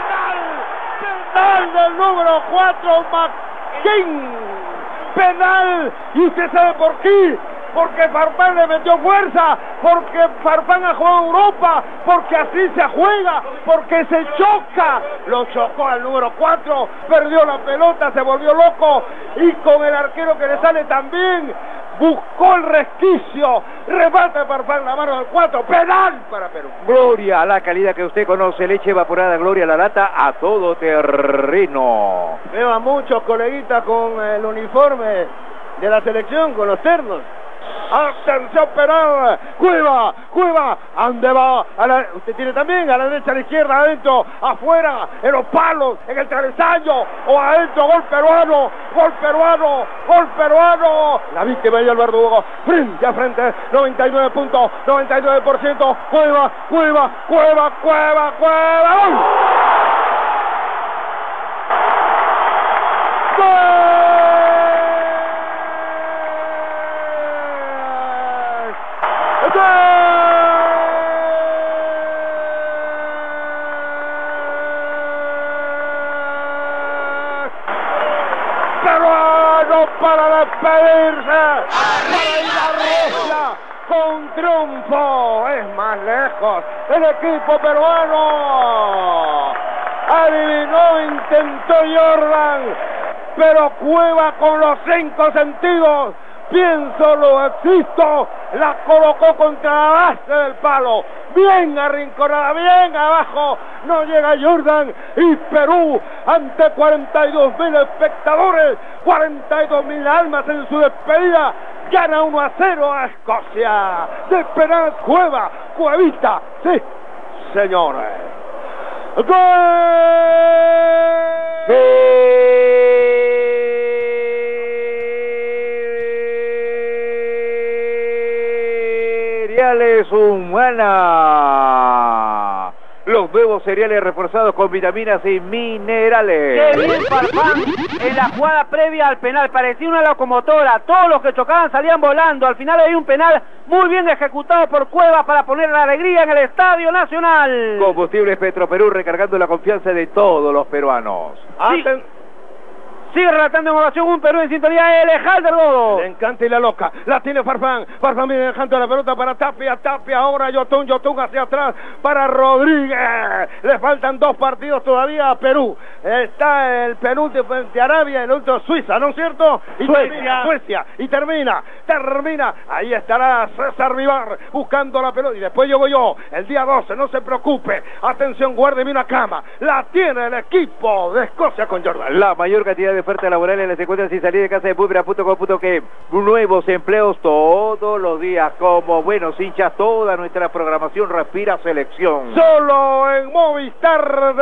A: Penal del número cuatro, McKin. Penal. Y usted sabe por qué. Porque Farfán le metió fuerza, porque Farfán ha jugado en Europa, porque así se juega, porque se choca. Lo chocó al número cuatro, perdió la pelota, se volvió loco, y con el arquero que le sale también, buscó el resquicio, remata Farfán la mano del cuatro, penal para Perú.
B: Gloria a la calidad que usted conoce, leche evaporada Gloria a la lata a todo terreno.
A: Veo a muchos coleguitas con el uniforme de la selección, con los ternos. Atención penal, Cueva, Cueva, ¿dónde va? A la, usted tiene también a la derecha, a la izquierda, adentro, afuera, en los palos, en el travesaño, o adentro, gol peruano, gol peruano, gol peruano. La víctima y el verdugo, frente a frente, noventa y nueve punto noventa y nueve por ciento, Cueva, Cueva, Cueva, Cueva, Cueva, ¡gol! ¡Gol! Peruano para despedirse, para ir a Rusia con triunfo. Es más lejos el equipo peruano. Adivinó, intentó Jordan, pero Cueva con los cinco sentidos, pienso, lo existo, la colocó contra la base del palo, bien arrinconada, bien abajo, no llega Jordan, y Perú, ante cuarenta y dos mil espectadores, cuarenta y dos mil almas en su despedida, gana uno a cero a Escocia, de penal Cueva, Cuevita, sí, señores. ¡Gol!
B: Cereales Humana. Los nuevos cereales reforzados con vitaminas y minerales.
H: ¡Qué bien Farfán! En la jugada previa al penal, parecía una locomotora. Todos los que chocaban salían volando. Al final hay un penal muy bien ejecutado por Cueva para poner la alegría en el Estadio Nacional.
B: Combustibles Petroperú, recargando la confianza de todos los peruanos.
H: Sí. Sigue relatando en ovación un Perú en sintonía, Alejandro Godo.
A: Le encanta y la loca, la tiene Farfán, Farfán viene dejando la pelota para Tapia, Tapia, ahora Yotun, Yotun hacia atrás para Rodríguez. Le faltan dos partidos todavía a Perú. Está el penúltimo frente a Arabia y el último Suiza, ¿no es cierto? Y
G: Suecia.
A: Termina, Suecia, y termina, termina, ahí estará César Vivar buscando la pelota, y después llego yo, el día doce, no se preocupe, atención, guárdeme una cama, la tiene el equipo de Escocia con Jordan.
B: La mayor cantidad de ofertas laborales las encuentras sin salir de casa de pública punto com punto que. Nuevos empleos todos los días, como buenos hinchas, toda nuestra programación respira selección.
A: Solo en Movistar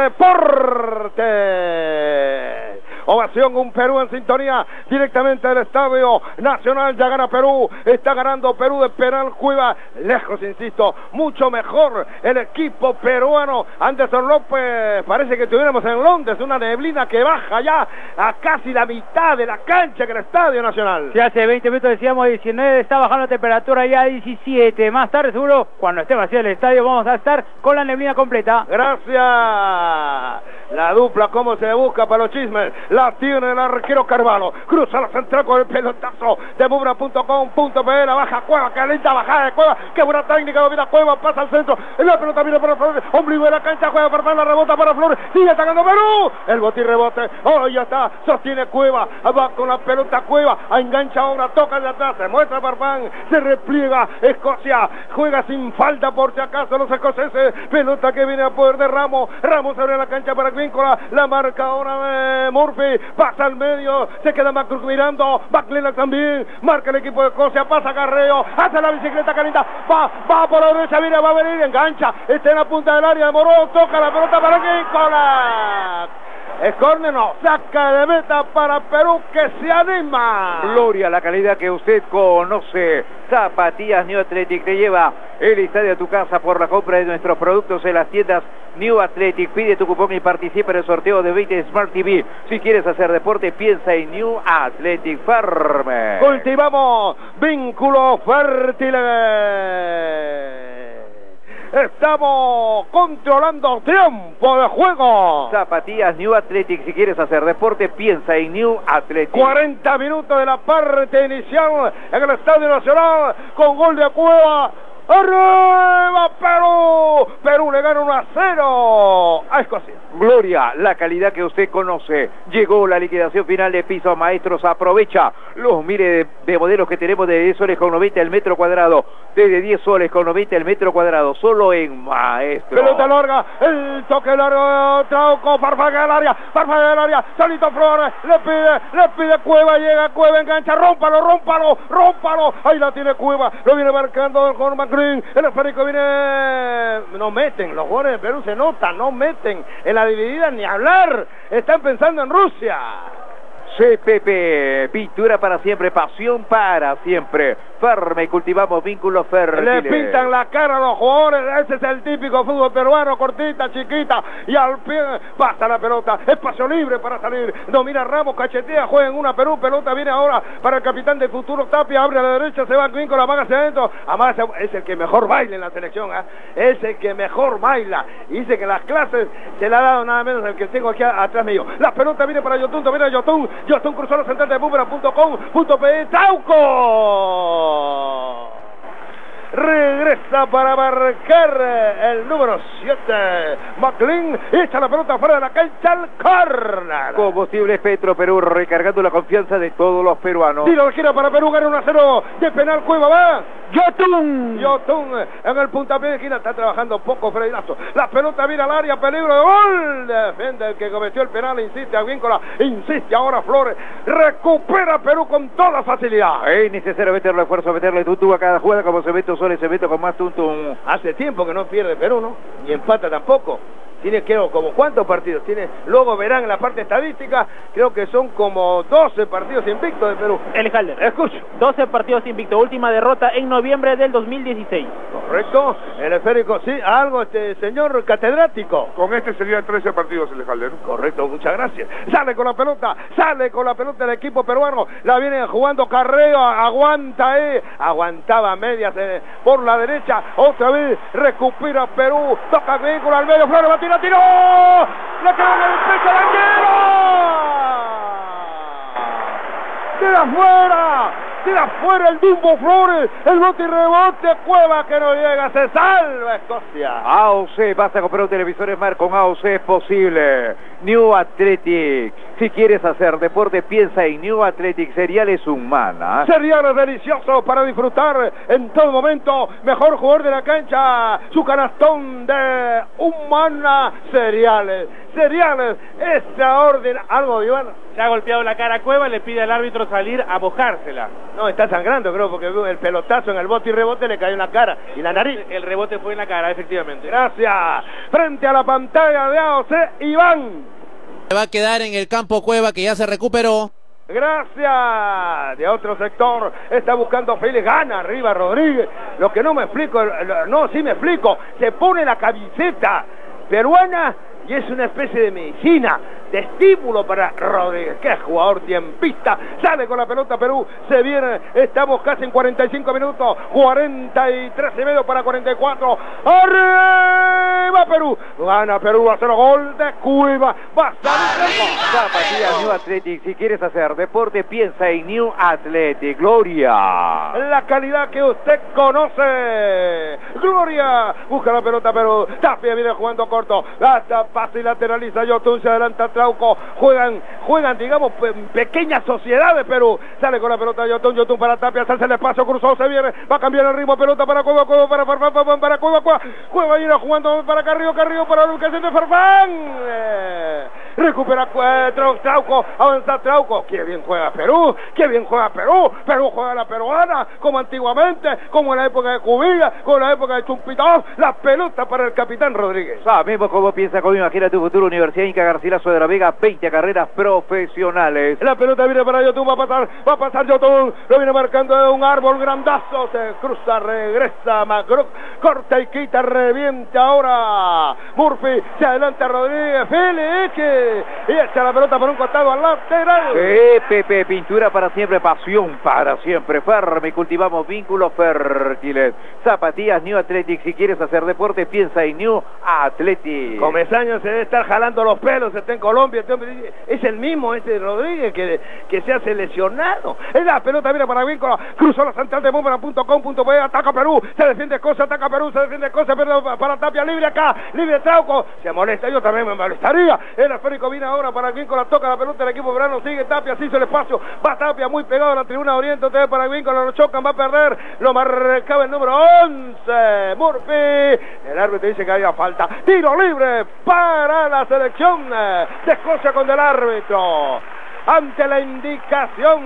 A: Deporte. Ovación, un Perú en sintonía directamente del Estadio Nacional. Ya gana Perú, está ganando Perú de penal Cueva, lejos, insisto, mucho mejor el equipo peruano. Anderson López, parece que estuviéramos en Londres, una neblina que baja ya a casi la mitad de la cancha que el Estadio Nacional.
H: Si hace veinte minutos decíamos diecinueve, está bajando la temperatura ya a diecisiete. Más tarde seguro, cuando esté vacío el estadio, vamos a estar con la neblina completa.
A: Gracias. La dupla, cómo se busca para los chismes. La tiene el arquero Carvalho. Cruza la central con el pelotazo de Mubra punto com punto pe. La baja Cueva, que linda bajada de Cueva. Qué buena técnica, domina Cueva, pasa al centro. La pelota viene para Flores. Ombligo de la cancha, juega Farfán, la rebota para Flores. Sigue atacando Perú. El botín rebote. Oh, ya está. Sostiene Cueva. Va con la pelota Cueva. Engancha ahora, toca de atrás. Se muestra Farfán. Se repliega Escocia. Juega sin falta por si acaso los escoceses. Pelota que viene a poder de Ramos. Ramos abre la cancha para Víncula, la marca ahora de Murphy, pasa al medio, se queda McCrook mirando, McLennan también, marca el equipo de Escocia, pasa Carreo, hace la bicicleta Canita, va, va por la derecha, viene, va a venir, engancha, está en la punta del área de Moró, toca la pelota para Víncula. Es córner, no, saca de meta para Perú que se anima.
B: Gloria, la calidad que usted conoce. Zapatillas New Athletic te lleva el estadio a tu casa por la compra de nuestros productos en las tiendas New Athletic. Pide tu cupón y participa en el sorteo de veinte Smart T V. Si quieres hacer deporte, piensa en New Athletic Farm.
A: Cultivamos vínculos fértiles. Estamos controlando tiempo de juego.
B: Zapatillas New Athletic. Si quieres hacer deporte, piensa en New Athletic.
A: cuarenta minutos de la parte inicial en el Estadio Nacional con gol de Cueva. ¡Arriba Perú! Perú le gana uno a cero a Escocia.
B: Gloria, la calidad que usted conoce. Llegó la liquidación final de pisos maestros. Aprovecha los miles de, de modelos que tenemos de diez soles con noventa el metro cuadrado. Desde diez soles con noventa el metro cuadrado. Solo en Maestro.
A: Pelota larga, el toque largo, Trauco, Farfán al área, Farfán al área, solito Flores, le pide, le pide Cueva, llega Cueva, engancha, rómpalo, rómpalo, rómpalo. Ahí la tiene Cueva, lo viene marcando con Macri. El esférico viene, no meten, los jugadores de Perú se notan, no meten en la dividida ni hablar, están pensando en Rusia.
B: C P P, pintura para siempre, pasión para siempre. Ferme, cultivamos vínculos fértiles.
A: Le pintan la cara a los jugadores, ese es el típico fútbol peruano, cortita, chiquita, y al pie pasa la pelota, espacio libre para salir, domina Ramos, cachetea, juega en una Perú, pelota viene ahora para el capitán del futuro, Tapia, abre a la derecha, se va Víncula, amaga hacia adentro, amaga, es el que mejor baila en la selección, ¿eh? Es el que mejor baila, y dice que las clases se la ha dado nada menos el que tengo aquí atrás mío. La pelota viene para Yotun, viene a Yotun, Yotun cruzó la central de Búmera punto com punto pe, Trauco. Regresa para marcar el número siete. McLean echa la pelota fuera de la cancha al córner.
B: Combustibles Petro Perú, recargando la confianza de todos los peruanos.
A: Tiro de gira para Perú, gana uno a cero de penal. Cueva va. Yotun. Yotun en el puntapié de esquina. Está trabajando poco Freirazo. La pelota viene al área, peligro de gol. Defiende el que cometió el penal, insiste a Víncula, insiste ahora Flores. Recupera Perú con toda facilidad.
B: Es necesario meterle esfuerzo, meterle tutu a cada jugada como se mete Soles, se mete con más tuntum.
A: Hace tiempo que no pierde Perú, ¿no? Ni empata tampoco. Tiene, creo, como cuántos partidos tiene. Luego verán en la parte estadística, creo que son como doce partidos invictos de Perú.
D: El Halder.
A: Escucho.
D: doce partidos invictos, última derrota en noviembre del dos mil dieciséis.
A: Correcto. El esférico, sí, algo, este señor catedrático.
E: Con este serían trece partidos el Calderón.
A: Correcto, muchas gracias. Sale con la pelota, sale con la pelota el equipo peruano. La viene jugando Carreo, aguanta ahí. Aguantaba medias eh, por la derecha. Otra vez recupera Perú. Toca vehículo al medio. Flores, Batina, tiró. Le quedó en el pecho al arquero. ¡Tira fuera! Tira fuera el Dumbo Flores, el bote y rebote, Cueva que no llega, se salva Escocia.
B: A O C, basta comprar un televisor Smart, con A O C es posible. New Athletic, si quieres hacer deporte, piensa en New Athletic, cereales Humana.
A: Cereales deliciosos para disfrutar en todo momento, mejor jugador de la cancha, su canastón de Humana Cereales. Cereales, esta orden, algo Iván.
G: Se ha golpeado la cara a Cueva, le pide al árbitro salir a mojársela.
A: No, está sangrando creo, porque el pelotazo en el bote y rebote le cayó en la cara y la nariz.
G: El rebote fue en la cara, efectivamente.
A: Gracias. Frente a la pantalla de A O C, Iván.
C: Se va a quedar en el campo Cueva, que ya se recuperó.
A: Gracias. De otro sector está buscando Félix, gana arriba Rodríguez. Lo que no me explico, no, sí me explico. Se pone la camiseta peruana y es una especie de medicina. de estímulo para Rodríguez. Qué jugador tiempista. Sale con la pelota Perú. Se viene. Estamos casi en cuarenta y cinco minutos. cuarenta y tres y medio para cuarenta y cuatro. ¡Arriba Perú! Gana Perú. Va a hacer gol de Cueva. Va a salir.
B: Zapatillas New Athletic. Si quieres hacer deporte, piensa en New Athletic. Gloria.
A: La calidad que usted conoce. Gloria. Busca la pelota Perú. Tapia viene jugando corto. Hasta pasa y lateraliza. Yotun se adelanta Trauco. Juegan, juegan, digamos, pe pequeñas sociedades Perú. Sale con la pelota Yotun. Yotun para Tapia. Se hace el espacio. Cruzado se viene. Va a cambiar el ritmo. Pelota para Cueva. Cueva para Farfán. Farfán para Cueva. Cueva. Cueva viene jugando para Carrillo. Carrillo para la ubicación de Farfán. Eh, recupera eh, Trauco. Avanza Trauco. Qué bien juega Perú. Qué bien juega Perú. Perú juega la peruana. Como antiguamente. Como en la época de Cubilla. Como en la época de Chumpitón. La pelota para el capitán Rodríguez.
B: Sabemos cómo piensa, cómo imagina tu futuro. Universidad Inca Garcilaso de la Vega, veinte carreras profesionales.
A: La pelota viene para Yotun, va a pasar, va a pasar Yotun, lo viene marcando de un árbol grandazo, se cruza, regresa, Macro, corta y quita, revienta ahora. Murphy, se adelanta Rodríguez, Felique, y echa la pelota por un costado al lateral.
B: Eh, Pepe, pintura para siempre, pasión para siempre. Ferme, cultivamos vínculos fértiles. Zapatillas New Athletic, si quieres hacer deporte, piensa en New Athletic.
A: Comesaña se debe estar jalando los pelos, está en Colombia, este hombre es el mismo ese Rodríguez que, que se ha seleccionado. La pelota viene para Vínculo, cruzó la central de Boomerang punto com punto pe, ataca Perú, se defiende Cosa, ataca Perú, se defiende Cosa, pero para Tapia, libre acá, libre Trauco, se molesta, yo también me molestaría. El esférico viene ahora para Vínculo, toca la pelota, el equipo verano sigue Tapia, se hizo el espacio, va Tapia muy pegado a la tribuna oriente, ustedes para Vínculo, lo chocan, va a perder, lo marcaba el número once, Murphy, el árbitro dice que había falta, tiro libre para la selección de Escocia con el árbitro. Ante la indicación,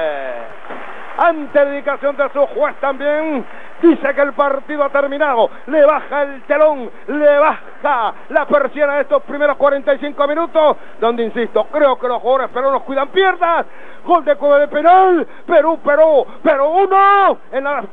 A: ante la indicación de su juez también, dice que el partido ha terminado. Le baja el telón, le baja la persiana de estos primeros cuarenta y cinco minutos, donde, insisto, creo que los jugadores peruanos cuidan piernas. Gol de Cueva de penal. Perú, Perú, Perú uno en la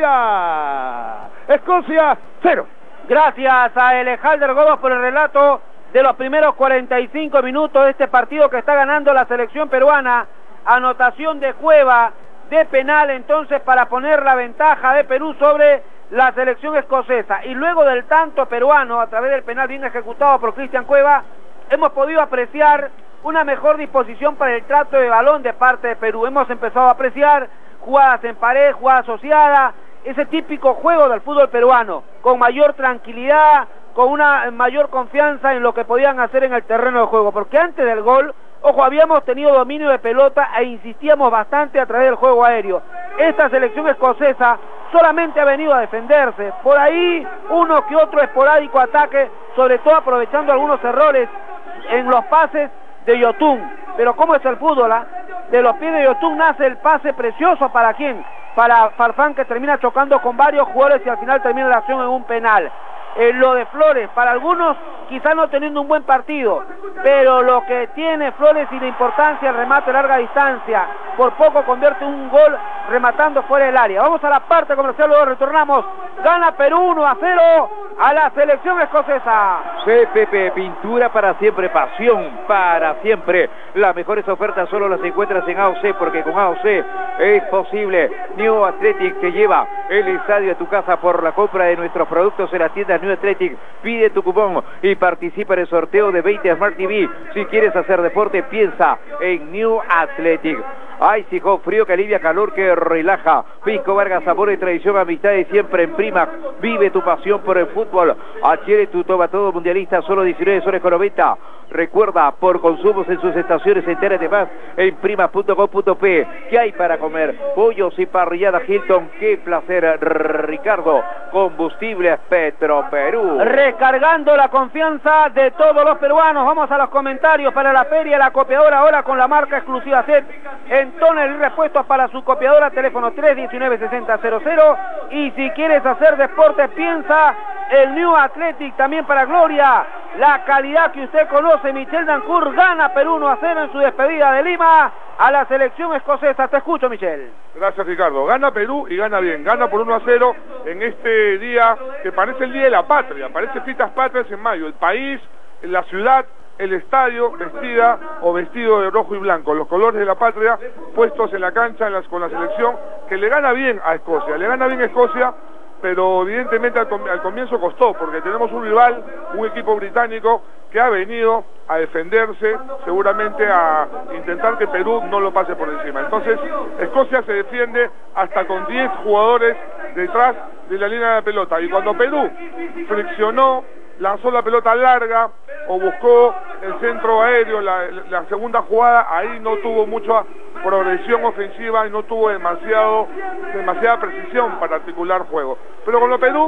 A: despedida. Escocia cero.
H: Gracias a Elejalder Godos por el relato de los primeros cuarenta y cinco minutos de este partido que está ganando la selección peruana. Anotación de Cueva de penal entonces para poner la ventaja de Perú sobre la selección escocesa. Y luego del tanto peruano a través del penal bien ejecutado por Cristian Cueva, hemos podido apreciar una mejor disposición para el trato de balón de parte de Perú. Hemos empezado a apreciar jugadas en pared, jugada asociada, ese típico juego del fútbol peruano, con mayor tranquilidad, con una mayor confianza en lo que podían hacer en el terreno de juego, porque antes del gol, ojo, habíamos tenido dominio de pelota e insistíamos bastante a través del juego aéreo. Esta selección escocesa solamente ha venido a defenderse, por ahí uno que otro esporádico ataque, sobre todo aprovechando algunos errores en los pases de Yotun, pero ¿cómo es el fútbol? ¿Ah? De los pies de Yotun nace el pase precioso, ¿para quién? Para Farfán, que termina chocando con varios jugadores y al final termina la acción en un penal. Eh, lo de Flores, para algunos quizás no teniendo un buen partido, pero lo que tiene Flores y la importancia el remate a larga distancia, por poco convierte un gol rematando fuera del área. Vamos a la parte comercial, luego retornamos. Gana Perú uno a cero a la selección escocesa.
B: Sí, Pepe, pintura para siempre, pasión para siempre. Las mejores ofertas solo las encuentras en A O C, porque con A O C es posible. New Athletic te lleva el estadio a tu casa por la compra de nuestros productos en las tiendas New Athletic. Pide tu cupón y participa en el sorteo de veinte Smart T V. Si quieres hacer deporte, piensa en New Athletic. Icy Hot, frío que alivia, calor que relaja. Pisco Vargas, sabor y tradición, amistad y siempre en Primax. Vive tu pasión por el fútbol. Adquiere tu toma todo mundialista, solo diecinueve soles con noventa. Recuerda, por consumos en sus estaciones, entérate más en primax punto com punto pe. ¿Qué hay para comer? Pollos y parrillada Hilton. Qué placer, Ricardo. Combustibles Petro Perú.
H: Recargando la confianza de todos los peruanos. Vamos a los comentarios para la feria La Copiadora, ahora con la marca exclusiva C E T en tóner y repuestos para su copiadora. Teléfono tres diecinueve sesenta cero cero. Y si quieres hacer deporte, piensa el New Athletic también para Gloria. La calidad que usted conoce. Michel Dancourt gana Perú uno a cero en su despedida de Lima a la selección escocesa. Te escucho, Michel.
E: Gracias, Ricardo. Gana Perú y gana bien. Gana por uno a cero en este día que parece el Día de la Patria. Parece fiestas patrias en mayo. El país, la ciudad, el estadio vestida o vestido de rojo y blanco, los colores de la patria puestos en la cancha en las, con la selección, que le gana bien a Escocia, le gana bien a Escocia, pero evidentemente al, al comienzo costó, porque tenemos un rival, un equipo británico que ha venido a defenderse, seguramente a intentar que Perú no lo pase por encima. Entonces, Escocia se defiende hasta con diez jugadores detrás de la línea de la pelota, y cuando Perú friccionó, lanzó la pelota larga o buscó el centro aéreo, la, la segunda jugada, ahí no tuvo mucha progresión ofensiva y no tuvo demasiado, demasiada precisión para articular juego. Pero con lo Perú,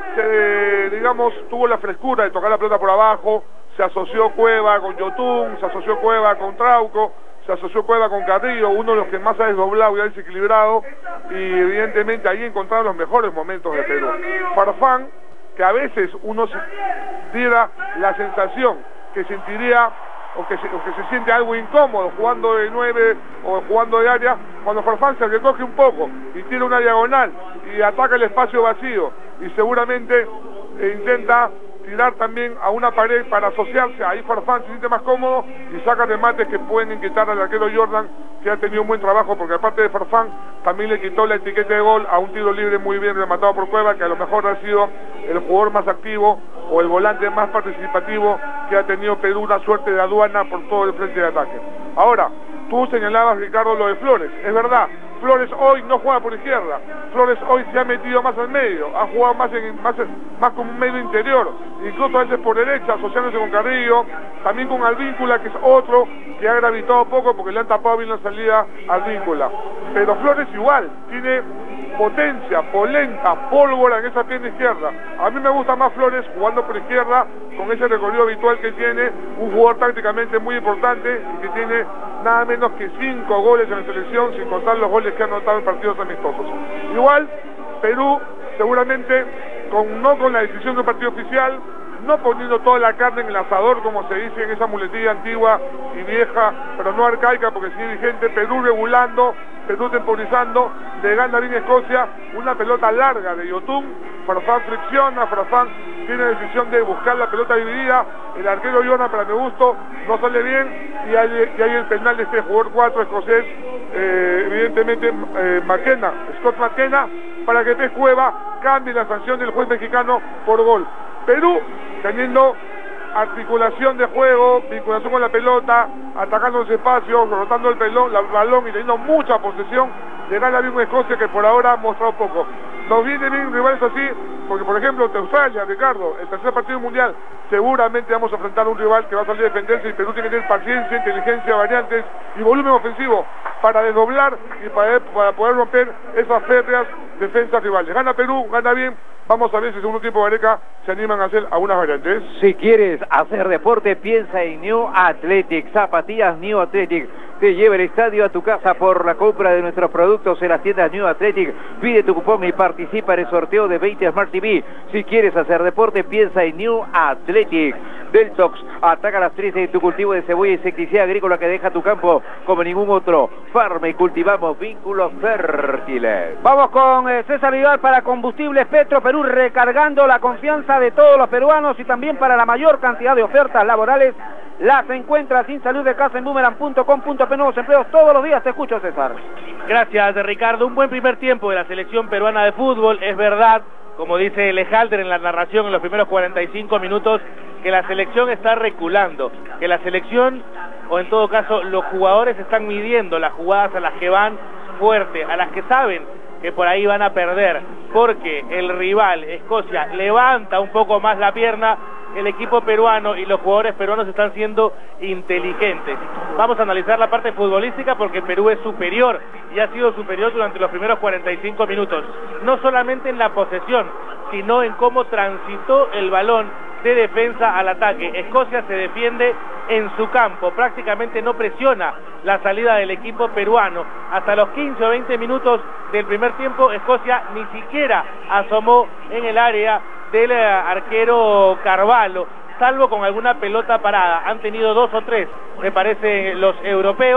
E: se, digamos, tuvo la frescura de tocar la pelota por abajo, se asoció Cueva con Yotun, se asoció Cueva con Trauco, se asoció Cueva con Carrillo, uno de los que más ha desdoblado y ha desequilibrado, y evidentemente ahí encontraron los mejores momentos de Perú. Farfán, que a veces uno se diera la sensación que sentiría o que, se, o que se siente algo incómodo jugando de nueve o jugando de área, cuando Farfán se recoge un poco y tira una diagonal y ataca el espacio vacío y seguramente eh, intenta tirar también a una pared para asociarse, ahí Farfán se siente más cómodo y saca remates que pueden inquietar al arquero Jordan, que ha tenido un buen trabajo, porque aparte de Farfán también le quitó la etiqueta de gol a un tiro libre muy bien rematado por Cueva, que a lo mejor ha sido el jugador más activo o el volante más participativo que ha tenido Perú, una suerte de aduana por todo el frente de ataque. Ahora, tú señalabas, Ricardo, lo de Flores, es verdad, Flores hoy no juega por izquierda, Flores hoy se ha metido más al medio, ha jugado más, en, más, más como un medio interior, incluso a veces por derecha, asociándose con Carrillo, también con Advíncula, que es otro que ha gravitado poco porque le han tapado bien la salida a Advíncula. Pero Flores igual, tiene potencia, polenta, pólvora en esa pierna izquierda. A mí me gusta más Flores jugando por izquierda, con ese recorrido habitual que tiene, un jugador tácticamente muy importante y que tiene nada menos que cinco goles en la selección, sin contar los goles que ha anotado en partidos amistosos. Igual, Perú seguramente, con, no con la decisión de un partido oficial, no poniendo toda la carne en el asador, como se dice en esa muletilla antigua y vieja, pero no arcaica porque sigue vigente, Perú regulando, Perú temporizando, le gana bien Escocia, una pelota larga de Yotun, Farfán fricciona, Farfán tiene decisión de buscar la pelota dividida, el arquero Jordan, para mi gusto, no sale bien, y hay, y hay el penal de este jugador cuatro escocés, eh, evidentemente eh, McKenna, Scott McKenna, para que Pez Cueva cambie la sanción del juez mexicano por gol. Perú, teniendo articulación de juego, vinculación con la pelota, atacando los espacios, rotando el pelón, el balón y teniendo mucha posesión, le gana bien a Escocia, que por ahora ha mostrado poco. Nos viene bien rivales así, porque por ejemplo Australia, Ricardo, el tercer partido mundial, seguramente vamos a enfrentar a un rival que va a salir a defenderse, y Perú tiene que tener paciencia, inteligencia, variantes y volumen ofensivo para desdoblar y para, para poder romper esas férreas defensas rivales. Gana Perú, gana bien. Vamos a ver si en segundo tiempo Gareca se animan a hacer algunas variantes.
B: Si quieres hacer deporte, piensa en New Athletic. Zapatillas New Athletic te lleva el estadio a tu casa por la compra de nuestros productos en las tiendas New Athletic. Pide tu cupón y participa en el sorteo de veinte Smart T V. Si quieres hacer deporte, piensa en New Athletic. Deltox ataca las trizas de tu cultivo de cebolla, insecticida agrícola que deja tu campo como ningún otro. Farma y cultivamos vínculos fértiles.
H: Vamos con eh, César Vidal para Combustibles Petro Perú, recargando la confianza de todos los peruanos, y también para la mayor cantidad de ofertas laborales las encuentras sin salud de casa en boomerang punto com punto pe. Nuevos empleos todos los días. Te escucho, César.
G: Gracias, Ricardo. Un buen primer tiempo de la selección peruana de fútbol. Es verdad, como dice Lejalter en la narración en los primeros cuarenta y cinco minutos, que la selección está reculando, que la selección, o en todo caso los jugadores, están midiendo las jugadas a las que van fuerte, a las que saben que por ahí van a perder, porque el rival, Escocia, levanta un poco más la pierna. El equipo peruano y los jugadores peruanos están siendo inteligentes. Vamos a analizar la parte futbolística, porque Perú es superior y ha sido superior durante los primeros cuarenta y cinco minutos, no solamente en la posesión, sino en cómo transitó el balón de defensa al ataque. Escocia se defiende en su campo, prácticamente no presiona la salida del equipo peruano. Hasta los quince o veinte minutos del primer tiempo, Escocia ni siquiera asomó en el área del arquero Carvalho, salvo con alguna pelota parada. Han tenido dos o tres, me parece, los europeos,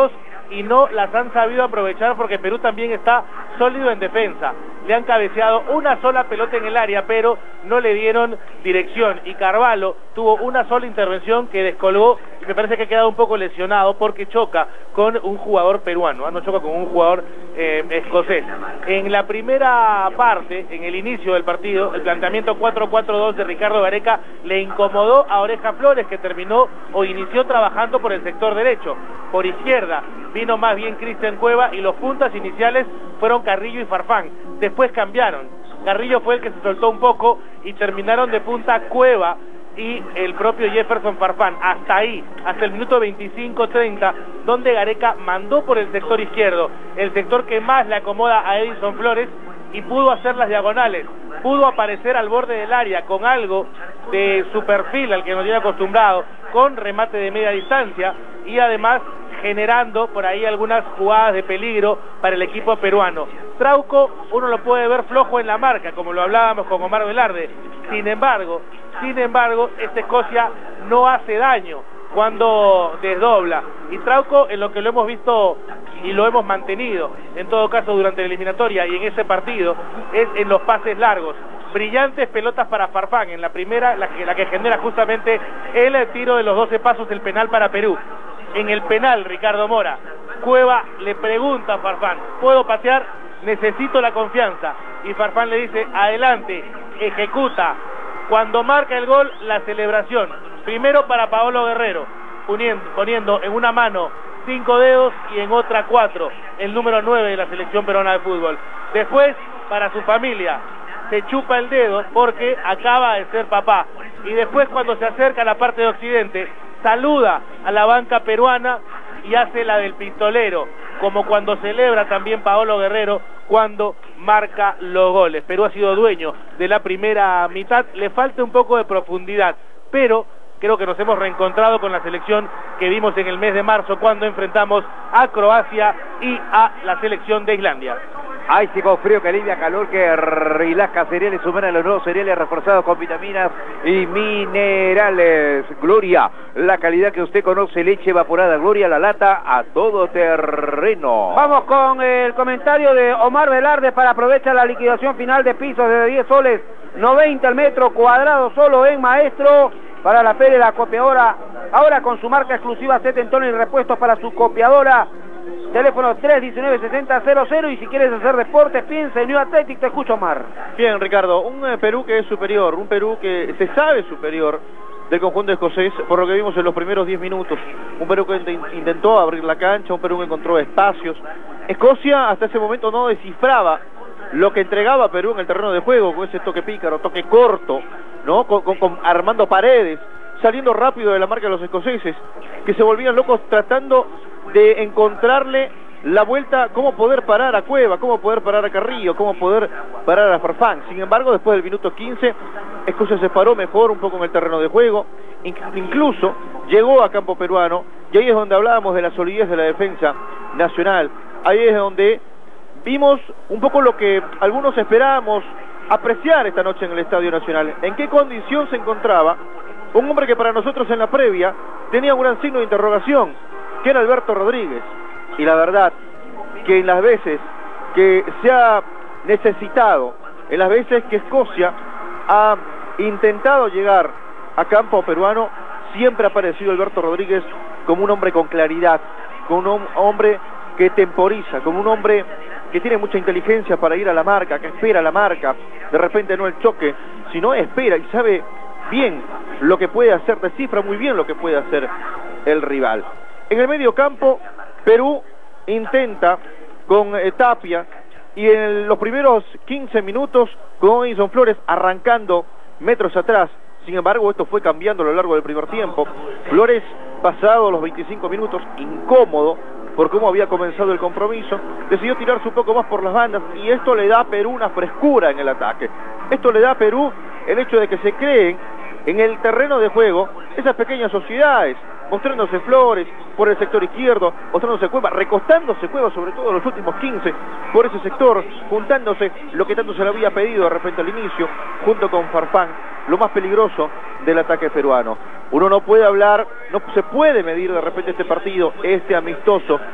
G: y no las han sabido aprovechar porque Perú también está sólido en defensa. Le han cabeceado una sola pelota en el área, pero no le dieron dirección. Y Carvalho tuvo una sola intervención que descolgó y me parece que ha quedado un poco lesionado porque choca con un jugador peruano, ¿eh? No choca con un jugador eh, escocés. En la primera parte, en el inicio del partido, el planteamiento cuatro cuatro dos de Ricardo Gareca le incomodó a Oreja Flores, que terminó o inició trabajando por el sector derecho. Por izquierda vino más bien Cristian Cueva y los puntas iniciales fueron Carrillo y Farfán. Después cambiaron. Carrillo fue el que se soltó un poco y terminaron de punta Cueva y el propio Jefferson Farfán. Hasta ahí, hasta el minuto veinticinco treinta, donde Gareca mandó por el sector izquierdo, el sector que más le acomoda a Edison Flores, y pudo hacer las diagonales, pudo aparecer al borde del área con algo de su perfil al que nos tiene acostumbrado, con remate de media distancia y además generando por ahí algunas jugadas de peligro para el equipo peruano. Trauco uno lo puede ver flojo en la marca, como lo hablábamos con Omar Velarde. Sin embargo, sin embargo, esta Escocia no hace daño cuando desdobla. Y Trauco, en lo que lo hemos visto y lo hemos mantenido, en todo caso durante la eliminatoria y en ese partido, es en los pases largos. Brillantes pelotas para Farfán, en la primera, la que, la que genera justamente el tiro de los doce pasos del penal para Perú. En el penal, Ricardo Mora, Cueva le pregunta a Farfán, ¿puedo patear? Necesito la confianza. Y Farfán le dice, adelante, ejecuta. Cuando marca el gol, la celebración. Primero para Paolo Guerrero, poniendo, poniendo en una mano cinco dedos y en otra cuatro, el número nueve de la selección peruana de fútbol. Después, para su familia, se chupa el dedo porque acaba de ser papá. Y después, cuando se acerca a la parte de Occidente, saluda a la banca peruana y hace la del pistolero, como cuando celebra también Paolo Guerrero cuando marca los goles. Perú ha sido dueño de la primera mitad, le falta un poco de profundidad, pero creo que nos hemos reencontrado con la selección que vimos en el mes de marzo cuando enfrentamos a Croacia y a la selección de Islandia.
B: Hay tipo frío que alivia, calor que relaja, cereales humanas, los nuevos cereales reforzados con vitaminas y minerales. Gloria, la calidad que usted conoce, leche evaporada. Gloria, la lata a todo terreno.
H: Vamos con el comentario de Omar Velarde para aprovechar la liquidación final de pisos de diez soles, noventa al metro cuadrado, solo en Maestro, para la feria de la copiadora. Ahora con su marca exclusiva Setentón y repuestos para su copiadora. Teléfono tres diecinueve sesenta cero cero, y si quieres hacer deporte, piensa en New Athletic. Te escucho, Omar.
F: Bien, Ricardo, un eh, Perú que es superior, un Perú que se sabe superior del conjunto escocés, por lo que vimos en los primeros diez minutos. Un Perú que intentó abrir la cancha, un Perú que encontró espacios. Escocia hasta ese momento no descifraba lo que entregaba Perú en el terreno de juego, con ese toque pícaro, toque corto, ¿no? Con, con, con armando paredes, saliendo rápido de la marca de los escoceses, que se volvían locos tratando de encontrarle la vuelta, cómo poder parar a Cueva, cómo poder parar a Carrillo, cómo poder parar a Farfán. Sin embargo, después del minuto quince, Escocia se paró mejor un poco en el terreno de juego, incluso llegó a campo peruano, y ahí es donde hablábamos de la solidez de la defensa nacional. Ahí es donde vimos un poco lo que algunos esperábamos apreciar esta noche en el Estadio Nacional. En qué condición se encontraba un hombre que para nosotros en la previa tenía un gran signo de interrogación, que era Alberto Rodríguez. Y la verdad que en las veces que se ha necesitado, en las veces que Escocia ha intentado llegar a campo peruano, siempre ha aparecido Alberto Rodríguez como un hombre con claridad, como un hombre que temporiza, como un hombre que tiene mucha inteligencia para ir a la marca, que espera la marca, de repente no el choque, sino espera y sabe bien lo que puede hacer, descifra muy bien lo que puede hacer el rival. En el medio campo, Perú intenta con eh, Tapia, y en los primeros quince minutos con Edison Flores arrancando metros atrás. Sin embargo, esto fue cambiando a lo largo del primer tiempo. Flores, pasado los veinticinco minutos, incómodo por cómo había comenzado el compromiso, decidió tirarse un poco más por las bandas, y esto le da a Perú una frescura en el ataque. Esto le da a Perú el hecho de que se creen en el terreno de juego esas pequeñas sociedades, mostrándose Flores por el sector izquierdo, mostrándose Cueva, recostándose Cueva sobre todo en los últimos quince por ese sector, juntándose lo que tanto se le había pedido de repente al inicio, junto con Farfán, lo más peligroso del ataque peruano. Uno no puede hablar, no se puede medir de repente este partido, este amistoso,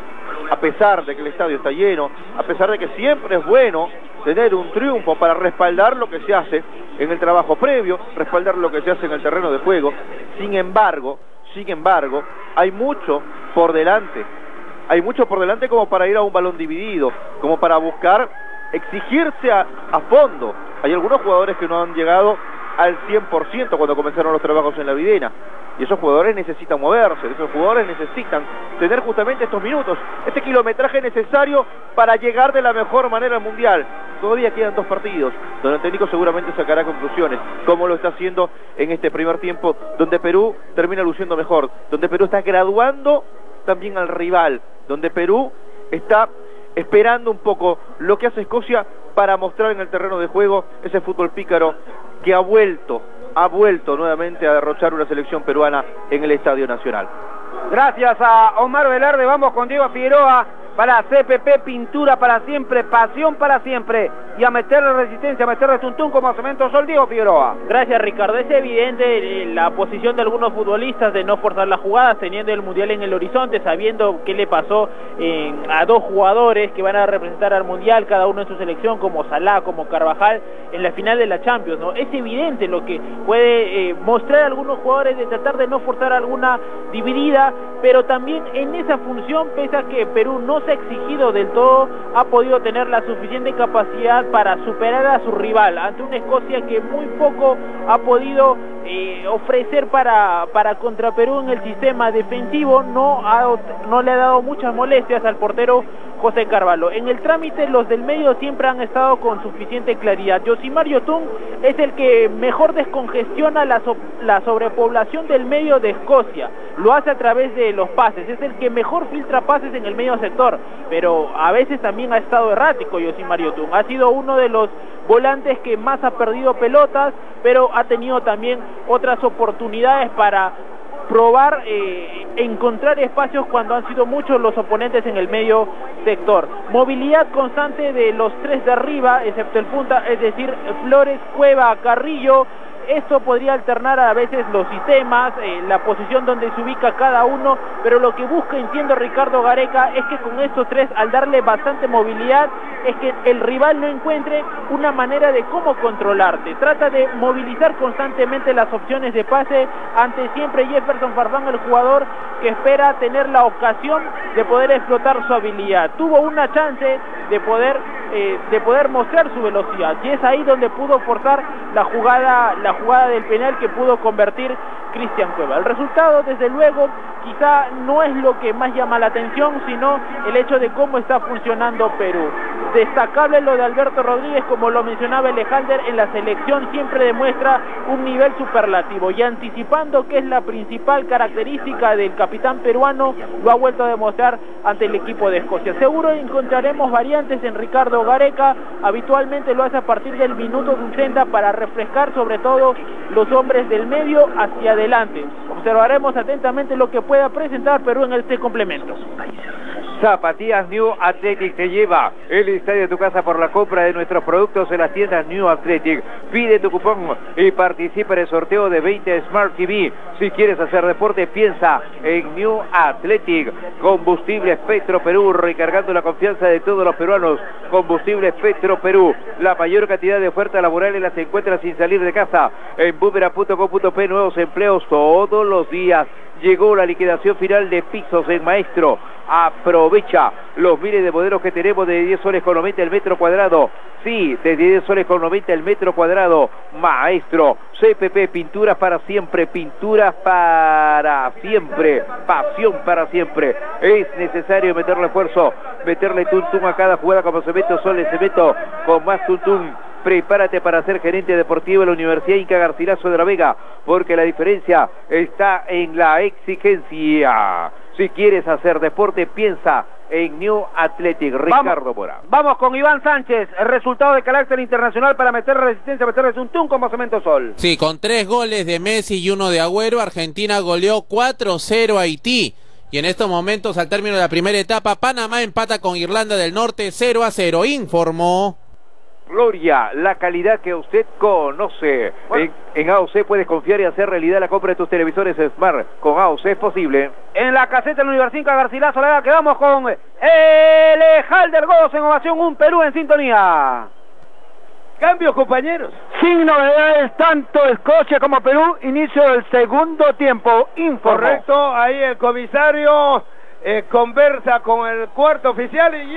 F: a pesar de que el estadio está lleno, a pesar de que siempre es bueno tener un triunfo para respaldar lo que se hace en el trabajo previo, respaldar lo que se hace en el terreno de juego. Sin embargo, sin embargo, hay mucho por delante, hay mucho por delante como para ir a un balón dividido, como para buscar exigirse a, a fondo. Hay algunos jugadores que no han llegado al cien por ciento cuando comenzaron los trabajos en la Videna, y esos jugadores necesitan moverse, esos jugadores necesitan tener justamente estos minutos, este kilometraje necesario para llegar de la mejor manera al Mundial. Todavía quedan dos partidos, donde el técnico seguramente sacará conclusiones, como lo está haciendo en este primer tiempo, donde Perú termina luciendo mejor, donde Perú está graduando también al rival, donde Perú está esperando un poco lo que hace Escocia para mostrar en el terreno de juego ese fútbol pícaro que ha vuelto, ha vuelto nuevamente a derrochar una selección peruana en el Estadio Nacional.
H: Gracias a Omar Velarde, vamos con Diego Figueroa para C P P, pintura para siempre, pasión para siempre, y a meterle resistencia, a meterle tuntún como Cemento Sol. Diego Figueroa.
D: Gracias, Ricardo. Es evidente la posición de algunos futbolistas de no forzar las jugadas, teniendo el Mundial en el horizonte, sabiendo qué le pasó eh, a dos jugadores que van a representar al Mundial, cada uno en su selección, como Salah, como Carvajal, en la final de la Champions, ¿no? Es evidente lo que puede eh, mostrar algunos jugadores de tratar de no forzar alguna dividida, pero también en esa función, pese a que Perú no se ha exigido del todo, ha podido tener la suficiente capacidad para superar a su rival, ante una Escocia que muy poco ha podido eh, ofrecer para, para contra Perú en el sistema defensivo. No, ha, no le ha dado muchas molestias al portero José Carvalho. En el trámite los del medio siempre han estado con suficiente claridad. Yosimar Yotun es el que mejor descongestiona la, so, la sobrepoblación del medio de Escocia, lo hace a través de los pases, es el que mejor filtra pases en el medio sector, pero a veces también ha estado errático Yosimar Yotun, ha sido uno de los volantes que más ha perdido pelotas, pero ha tenido también otras oportunidades para probar, eh, encontrar espacios cuando han sido muchos los oponentes en el medio sector. Movilidad constante de los tres de arriba, excepto el punta, es decir, Flores, Cueva, Carrillo. Esto podría alternar a veces los sistemas, eh, la posición donde se ubica cada uno, pero lo que busca, entiendo, Ricardo Gareca, es que con estos tres, al darle bastante movilidad, es que el rival no encuentre una manera de cómo controlarte. Trata de movilizar constantemente las opciones de pase ante siempre Jefferson Farfán, el jugador que espera tener la ocasión de poder explotar su habilidad. Tuvo una chance de poder eh, de poder mostrar su velocidad, y es ahí donde pudo forzar la jugada la jugada del penal que pudo convertir Cristian Cueva. El resultado, desde luego, quizá no es lo que más llama la atención, sino el hecho de cómo está funcionando Perú. Destacable lo de Alberto Rodríguez, como lo mencionaba Elejalder, en la selección siempre demuestra un nivel superlativo, y anticipando que es la principal característica del capitán peruano, lo ha vuelto a demostrar ante el equipo de Escocia. Seguro encontraremos variantes en Ricardo Gareca, habitualmente lo hace a partir del minuto sesenta para refrescar sobre todo los hombres del medio hacia adelante. Observaremos atentamente lo que pueda presentar Perú en este complemento.
B: Zapatillas New Athletic te lleva el estadio de tu casa por la compra de nuestros productos en las tiendas New Athletic. Pide tu cupón y participa en el sorteo de veinte Smart T V. Si quieres hacer deporte, piensa en New Athletic. Combustible Petro Perú, recargando la confianza de todos los peruanos. Combustible Petro Perú, la mayor cantidad de ofertas laborales las encuentras sin salir de casa. En boomerang punto com punto pe, nuevos empleos todos los días. Llegó la liquidación final de pisos en Maestro. Aprovecha los miles de modelos que tenemos de diez soles con noventa el metro cuadrado. Sí, de diez soles con noventa el metro cuadrado. Maestro, C P P, pinturas para siempre, pinturas para siempre, pasión para siempre. Es necesario meterle esfuerzo, meterle tuntum a cada jugada como Cemento Sol, de Cemento con más tuntum. Prepárate para ser gerente deportivo en la Universidad Inca Garcilaso de la Vega, porque la diferencia está en la exigencia. Si quieres hacer deporte, piensa en New Athletic. Ricardo Mora.
H: Vamos con Iván Sánchez, el resultado de carácter internacional para meter resistencia, meterle un tun como Cemento Sol.
C: Sí, con tres goles de Messi y uno de Agüero, Argentina goleó cuatro cero a Haití. Y en estos momentos, al término de la primera etapa, Panamá empata con Irlanda del Norte cero a cero. Informó
B: Gloria, la calidad que usted conoce.
H: Bueno.
B: En, en A O C puedes confiar y hacer realidad la compra de tus televisores Smart. Con A O C es posible.
H: En la caseta de la Universinca Garcilaso, la quedamos con el Halder Godos en ovación, un Perú en sintonía.
A: Cambios, compañeros.
H: Sin novedades, tanto Escocia como Perú, inicio del segundo tiempo. Informó.
A: Correcto, ahí el comisario eh, conversa con el cuarto oficial y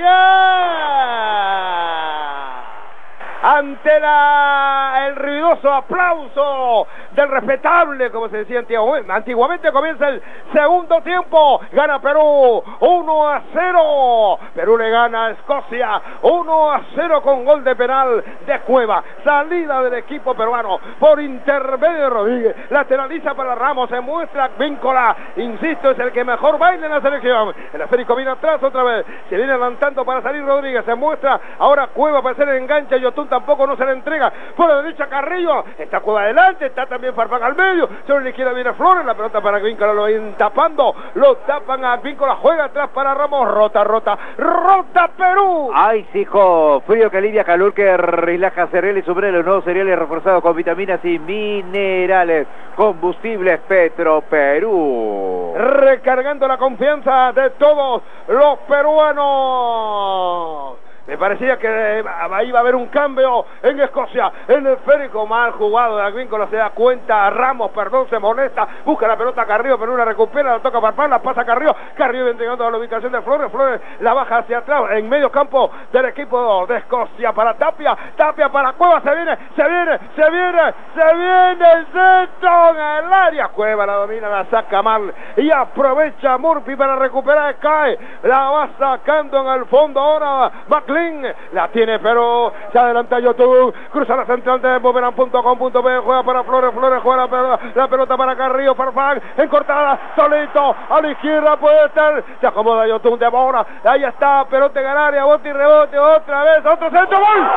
A: ya... Ante la, el ruidoso aplauso del respetable, como se decía antiguamente, antiguamente comienza el segundo tiempo, gana Perú uno a cero, Perú le gana a Escocia uno a cero con gol de penal de Cueva, salida del equipo peruano por intermedio de Rodríguez, lateraliza para Ramos, se muestra Víncola, insisto, es el que mejor baila en la selección, el esférico viene atrás otra vez, se viene adelantando para salir Rodríguez, se muestra ahora Cueva para hacer el enganche, Yotun tampoco no se le entrega, por la derecha Carrillo, está Cueva adelante, está también Farfán al medio, sobre la izquierda viene Flores, la pelota para Víncola, lo vienen tapando, lo tapan a Víncola, juega atrás para Ramos, rota, rota, rota Perú.
B: Ay, hijo, frío que alivia, calor que relaja, cereales, sombrero, nuevos cereales reforzados con vitaminas y minerales, combustibles Petro Perú.
A: Recargando la confianza de todos los peruanos. Me parecía que iba a haber un cambio en Escocia, en el esférico, mal jugado de Advíncula, se da cuenta, Ramos, perdón, se molesta, busca la pelota Carrillo, pero la recupera, la toca Farfán, la pasa Carrillo, Carrillo entregando a la ubicación de Flores, Flores la baja hacia atrás, en medio campo del equipo de Escocia para Tapia, Tapia para Cueva, se viene, se viene, se viene, se viene el centro en el área, Cueva la domina, la saca mal y aprovecha Murphy para recuperar, cae, la va sacando en el fondo ahora McLean, la tiene pero se adelanta Yotun, cruza la central de Boberán punto com punto be, juega para Flores, Flores juega la pelota, la pelota para Carrillo, Farfán, encortada, solito, a la izquierda puede estar, se acomoda Yotun, devora, ahí está, pelota en el área, bote y rebote, otra vez, otro centro, ¡gol!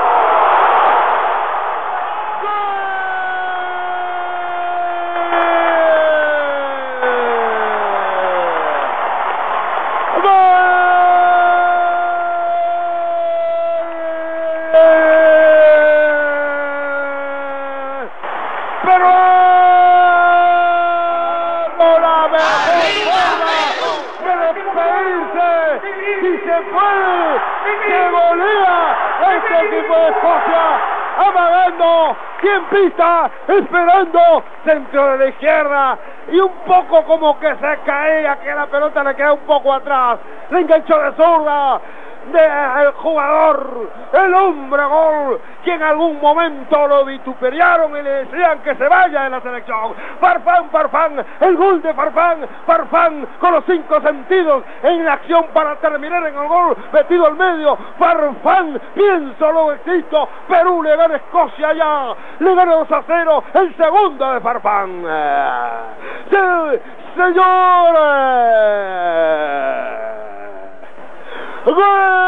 A: En pista, esperando, centro de la izquierda y un poco como que se caía, que la pelota le queda un poco atrás, le enganchó de zurda del jugador, el hombre gol, que en algún momento lo vituperiaron y le decían que se vaya de la selección. Farfán, Farfán, el gol de Farfán, Farfán con los cinco sentidos en la acción para terminar en el gol, metido al medio, Farfán, pienso, lo existo, Perú le gana a Escocia ya, le gana dos a cero, el segundo de Farfán. Sí, señores. ¡Gol!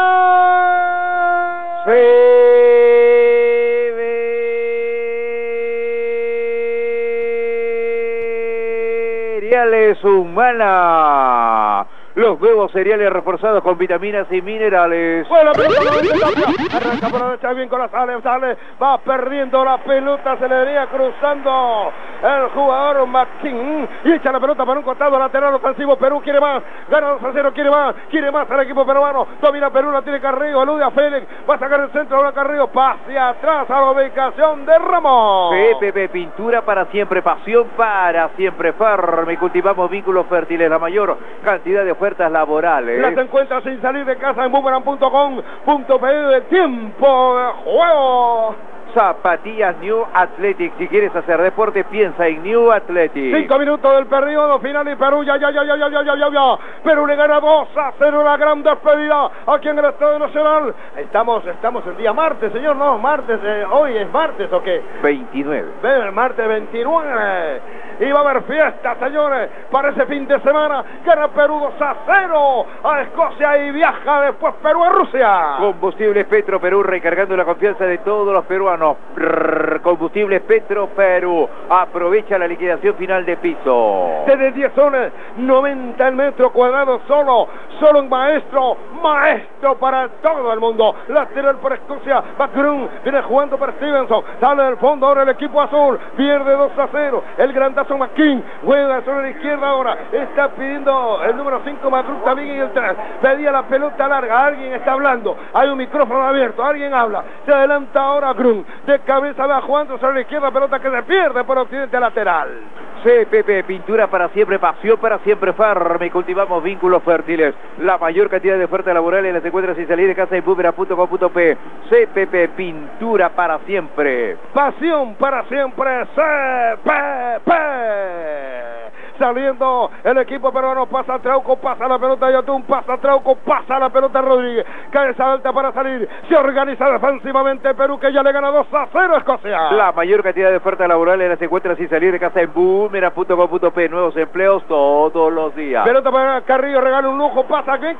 B: Cereales Humana. Los huevos cereales reforzados con vitaminas y minerales.
A: Bueno, pelota, arranca por la derecha, bien con la sale, sale, va perdiendo la pelota, se le venía cruzando el jugador McKin y echa la pelota para un costado lateral ofensivo. Perú quiere más, gana dos a cero, quiere más, quiere más al equipo peruano, domina Perú, la tiene Carrillo, alude a Félix, va a sacar el centro, ahora Carrillo, pase atrás a la ubicación de Ramos.
B: P P P, pintura para siempre, pasión para siempre, Farm, y cultivamos vínculos fértiles, la mayor cantidad de ofertas laborales.
A: Las encuentras sin salir de casa en boomerang punto com punto pe de tiempo de juego.
B: Zapatillas New Athletic. Si quieres hacer deporte, piensa en New Athletic.
A: Cinco minutos del periodo final y Perú ya, ya, ya, ya, ya, ya, ya, ya, ya. Perú le gana dos a cero, la gran despedida aquí en el Estadio Nacional. Estamos, estamos el día martes, señor, no, martes, eh, hoy es martes, ¿o qué?
B: veintinueve.
A: Martes veintinueve. Y va a haber fiesta, señores, para ese fin de semana. Gana Perú dos a cero a Escocia y viaja después Perú a Rusia.
B: Combustibles Petro Perú, recargando la confianza de todos los peruanos. Prrr, Combustibles Petro Perú, aprovecha la liquidación final de piso.
A: Desde diez soles, noventa el metro cuadrado, solo, solo un maestro, maestro para todo el mundo. Lateral para Escocia, Macron viene jugando para Stevenson, sale del fondo ahora el equipo azul, pierde dos a cero, el grandazo McKean, juega sobre la izquierda ahora, está pidiendo el número cinco Macron también en el tres, pedía la pelota larga, alguien está hablando, hay un micrófono abierto, alguien habla, se adelanta ahora Grun, de cabeza va jugando sobre la izquierda, pelota que se pierde por occidente lateral.
B: C P P, pintura para siempre, pasión para siempre, Farm, y cultivamos vínculos fértiles. La mayor cantidad de ofertas laborales las encuentras sin salir de casa en boomerang punto com punto pe. C P P, pintura para siempre.
A: Pasión para siempre, C P P. Saliendo el equipo peruano, pasa Trauco, pasa la pelota Yotun, pasa Trauco, pasa la pelota Rodríguez, cabeza alta para salir, se organiza defensivamente Perú, que ya le gana dos a cero a Escocia.
B: La mayor cantidad de ofertas laborales las encuentras sin salir de casa en boomerang punto com punto pe. Nuevos empleos todos los días.
A: Pelota para Carrillo, regala un lujo, pasa aquí en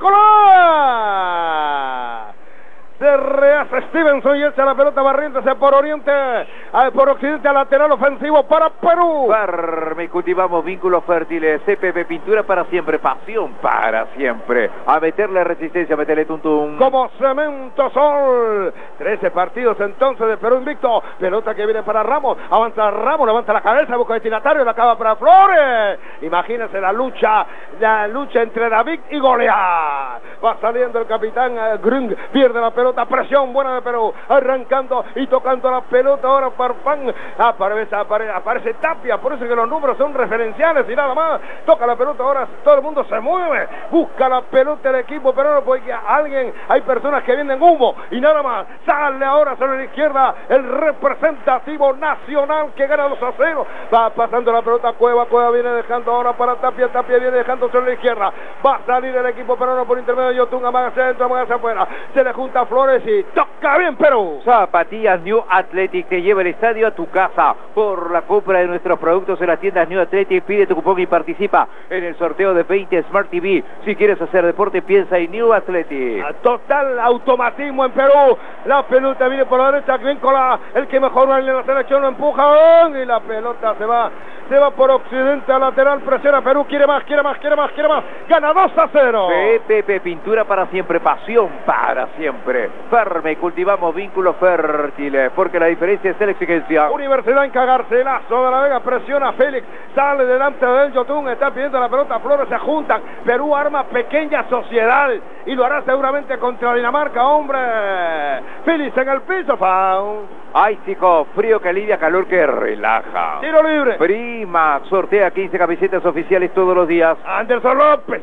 A: Colombia. Se rehace Stevenson y echa la pelota barriéndose por oriente, por occidente a lateral ofensivo para Perú.
B: Farm, y cultivamos vínculos fértiles. C P P, pintura para siempre, pasión para siempre. A meterle resistencia, a meterle tuntum.
A: Como cemento sol. trece partidos entonces de Perú invicto. Pelota que viene para Ramos. Avanza Ramos, levanta la cabeza, busca destinatario, la acaba para Flores. Imagínense la lucha, la lucha entre David y Goliat. Va saliendo el capitán uh, Grung, pierde la pelota. Presión buena de Perú, arrancando y tocando la pelota ahora Farfán, aparece, aparece, aparece Tapia, por eso que los números son referenciales y nada más, toca la pelota ahora, todo el mundo se mueve, busca la pelota el equipo peruano porque alguien, hay personas que venden humo y nada más, sale ahora sobre la izquierda el representativo nacional que gana dos a cero, va pasando la pelota Cueva, Cueva viene dejando ahora para Tapia, Tapia viene dejando sobre la izquierda, va a salir el equipo peruano por intermedio de Yotun, amaga hacia adentro, amaga hacia afuera, se le junta Flores y toca bien Perú.
B: Zapatillas New Athletic te lleva el estadio a tu casa. Por la compra de nuestros productos en las tiendas New Athletic, pide tu cupón y participa en el sorteo de veinte Smart T V. Si quieres hacer deporte, piensa en New Athletic.
A: A total automatismo en Perú. La pelota viene por la derecha, Quíncola, el que mejor va en la selección, lo empuja y la pelota se va. Se va por occidente a lateral, presiona Perú, quiere más, quiere más, quiere más, quiere más, gana dos a cero.
B: C P P, pintura para siempre, pasión para siempre. Ferme, cultivamos vínculos fértiles, porque la diferencia es la exigencia.
A: Universidad en Cagarcelazo de la Vega, presiona Félix, sale delante del Yotun, está pidiendo la pelota, Flores se juntan, Perú arma pequeña sociedad y lo hará seguramente contra Dinamarca, hombre. Félix en el piso, foul.
B: Ay, chico, frío que alivia, calor que relaja.
A: Tiro libre.
B: Prima, sortea quince camisetas oficiales todos los días.
A: Anderson López.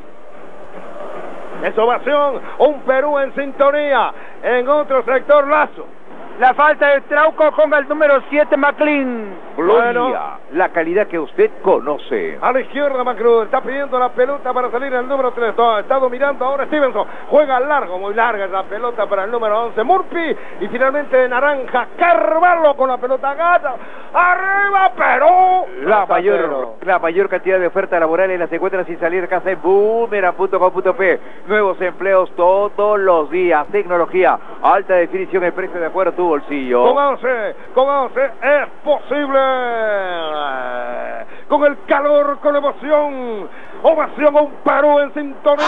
A: Es ovación, un Perú en sintonía. En otro sector, Lazo.
H: La falta de Trauco con el número siete, McLean.
B: Gloria,
A: Bueno.
B: la calidad que usted conoce.
A: A la izquierda, Macron está pidiendo la pelota para salir el número tres. Está dominando ahora Stevenson. Juega largo, muy larga la pelota para el número once, Murphy. Y finalmente de naranja, Carvalho con la pelota gata. ¡Arriba, Perú!
B: La mayor, la mayor cantidad de ofertas laborales las encuentran sin salir de casa en boomerang punto com punto pe. Nuevos empleos todos los días. Tecnología, alta definición, el precio de acuerdo a tu bolsillo.
A: Con once, con once es posible. Con el calor, con emoción. Ovación a un Perú en sintonía.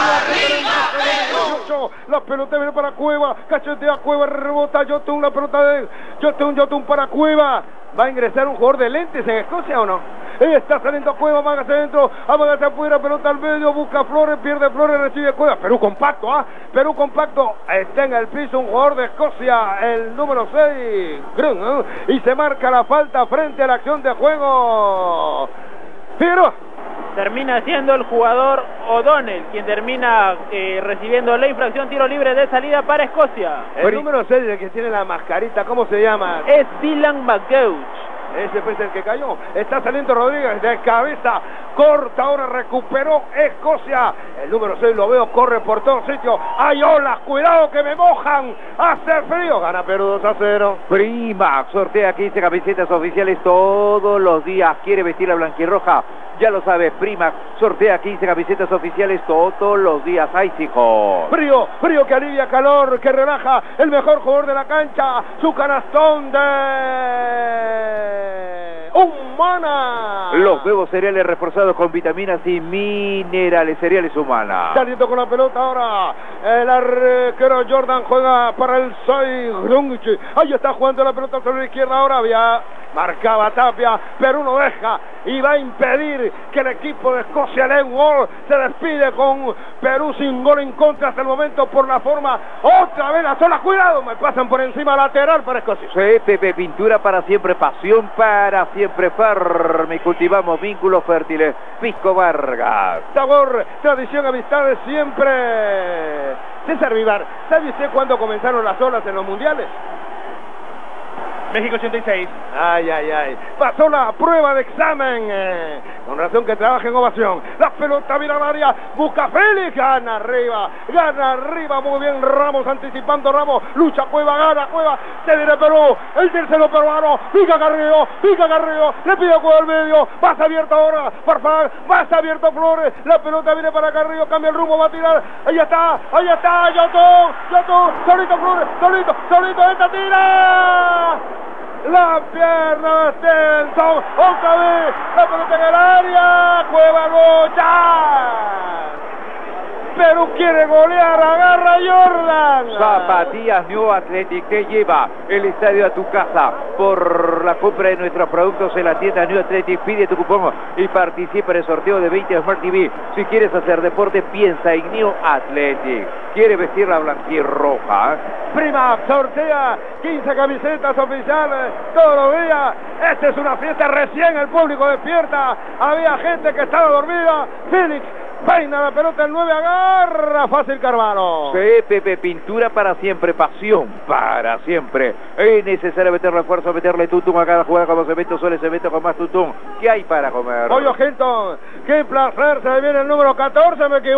A: La pelota viene para Cueva. Cachetea Cueva, rebota Yotun, la pelota de Yotun, Yotun para Cueva. ¿Va a ingresar un jugador de lentes en Escocia o no? Está saliendo Cueva, amaga hacia adentro, amaga hacia afuera, pelota al medio, busca Flores, pierde Flores, recibe Cueva. Perú compacto, ¿ah? ¿eh? Perú compacto, está en el piso un jugador de Escocia, el número seis, Grun, ¿eh? Y se marca la falta frente a la acción de juego. Figueroa.
D: Termina siendo el jugador O'Donnell quien termina eh, recibiendo la infracción, tiro libre de salida para Escocia.
A: El número seis, el que tiene la mascarita, ¿cómo se llama?
D: Es Dylan McGouch.
A: Ese fue el que cayó. Está saliendo Rodríguez de cabeza. Corta, ahora recuperó Escocia. El número seis lo veo, corre por todos sitios. ¡Hay olas! ¡Cuidado que me mojan! ¡Hace frío! Gana Perú dos a cero.
B: Prima, sortea quince camisetas oficiales todos los días. ¿Quiere vestir la blanquirroja? Ya lo sabes, Prima, sortea quince camisetas oficiales todos los días. ¡Ay, hijo!
A: Frío, frío que alivia, calor que relaja. El mejor jugador de la cancha, su canastón de Humana.
B: Los nuevos cereales reforzados con vitaminas y minerales. Cereales Humana.
A: Saliendo con la pelota ahora. El arquero Jordan juega para el Soy Grunch. Ahí está jugando la pelota sobre la izquierda ahora. Había marcaba Tapia, pero uno deja y va a impedir que el equipo de Escocia le dé un gol. Se despide con Perú sin gol en contra hasta el momento por la forma. Otra vez la sola, cuidado, me pasan por encima lateral para Escocia.
B: Sí, Pepe, pintura para siempre, pasión para siempre, Fermi, cultivamos vínculos fértiles. Pisco Vargas.
A: Sabor, tradición, amistad de siempre. César Vivar, ¿sabe usted cuándo comenzaron las olas en los mundiales?
G: México ochenta y seis.
A: Ay, ay, ay. Pasó la prueba de examen. Eh, con razón que trabaja en ovación. La pelota mira al área. Busca Félix. Gana arriba. Gana arriba. Muy bien Ramos. Anticipando Ramos. Lucha Cueva. Gana Cueva. Se viene Perú. El tercero peruano. Pica Carrillo. Pica Carrillo. Le pide Cueva al medio. Vas abierto ahora. Farfán. Vas abierto Flores. La pelota viene para Carrillo. Cambia el rumbo. Va a tirar. Ahí está. Ahí está. Yotón. Yotón. Solito Flores. Solito. Solito. Esta tira. La pierna de Stenson, otra vez, la pelota en el área, Cueva Goya. Perú quiere golear, agarra Jordan.
B: Zapatillas New Athletic te lleva el estadio a tu casa por la compra de nuestros productos en la tienda New Athletic. Pide tu cupón y participa en el sorteo de veinte Smart T V. Si quieres hacer deporte, piensa en New Athletic. Quiere vestir la blanquirroja. ¿eh?
A: Prima sortea quince camisetas oficiales todos los días. Esta es una fiesta, recién el público despierta. Había gente que estaba dormida. Félix peina la pelota, el nueve agarra fácil Carvalho.
B: Sí, Pepe, pintura para siempre, pasión para siempre. Es necesario meterle esfuerzo, meterle tutum a cada jugada como cemento, suele cemento con más tutum. ¿Qué hay para comer?
A: Oye, Hilton, qué placer, se viene el número catorce, me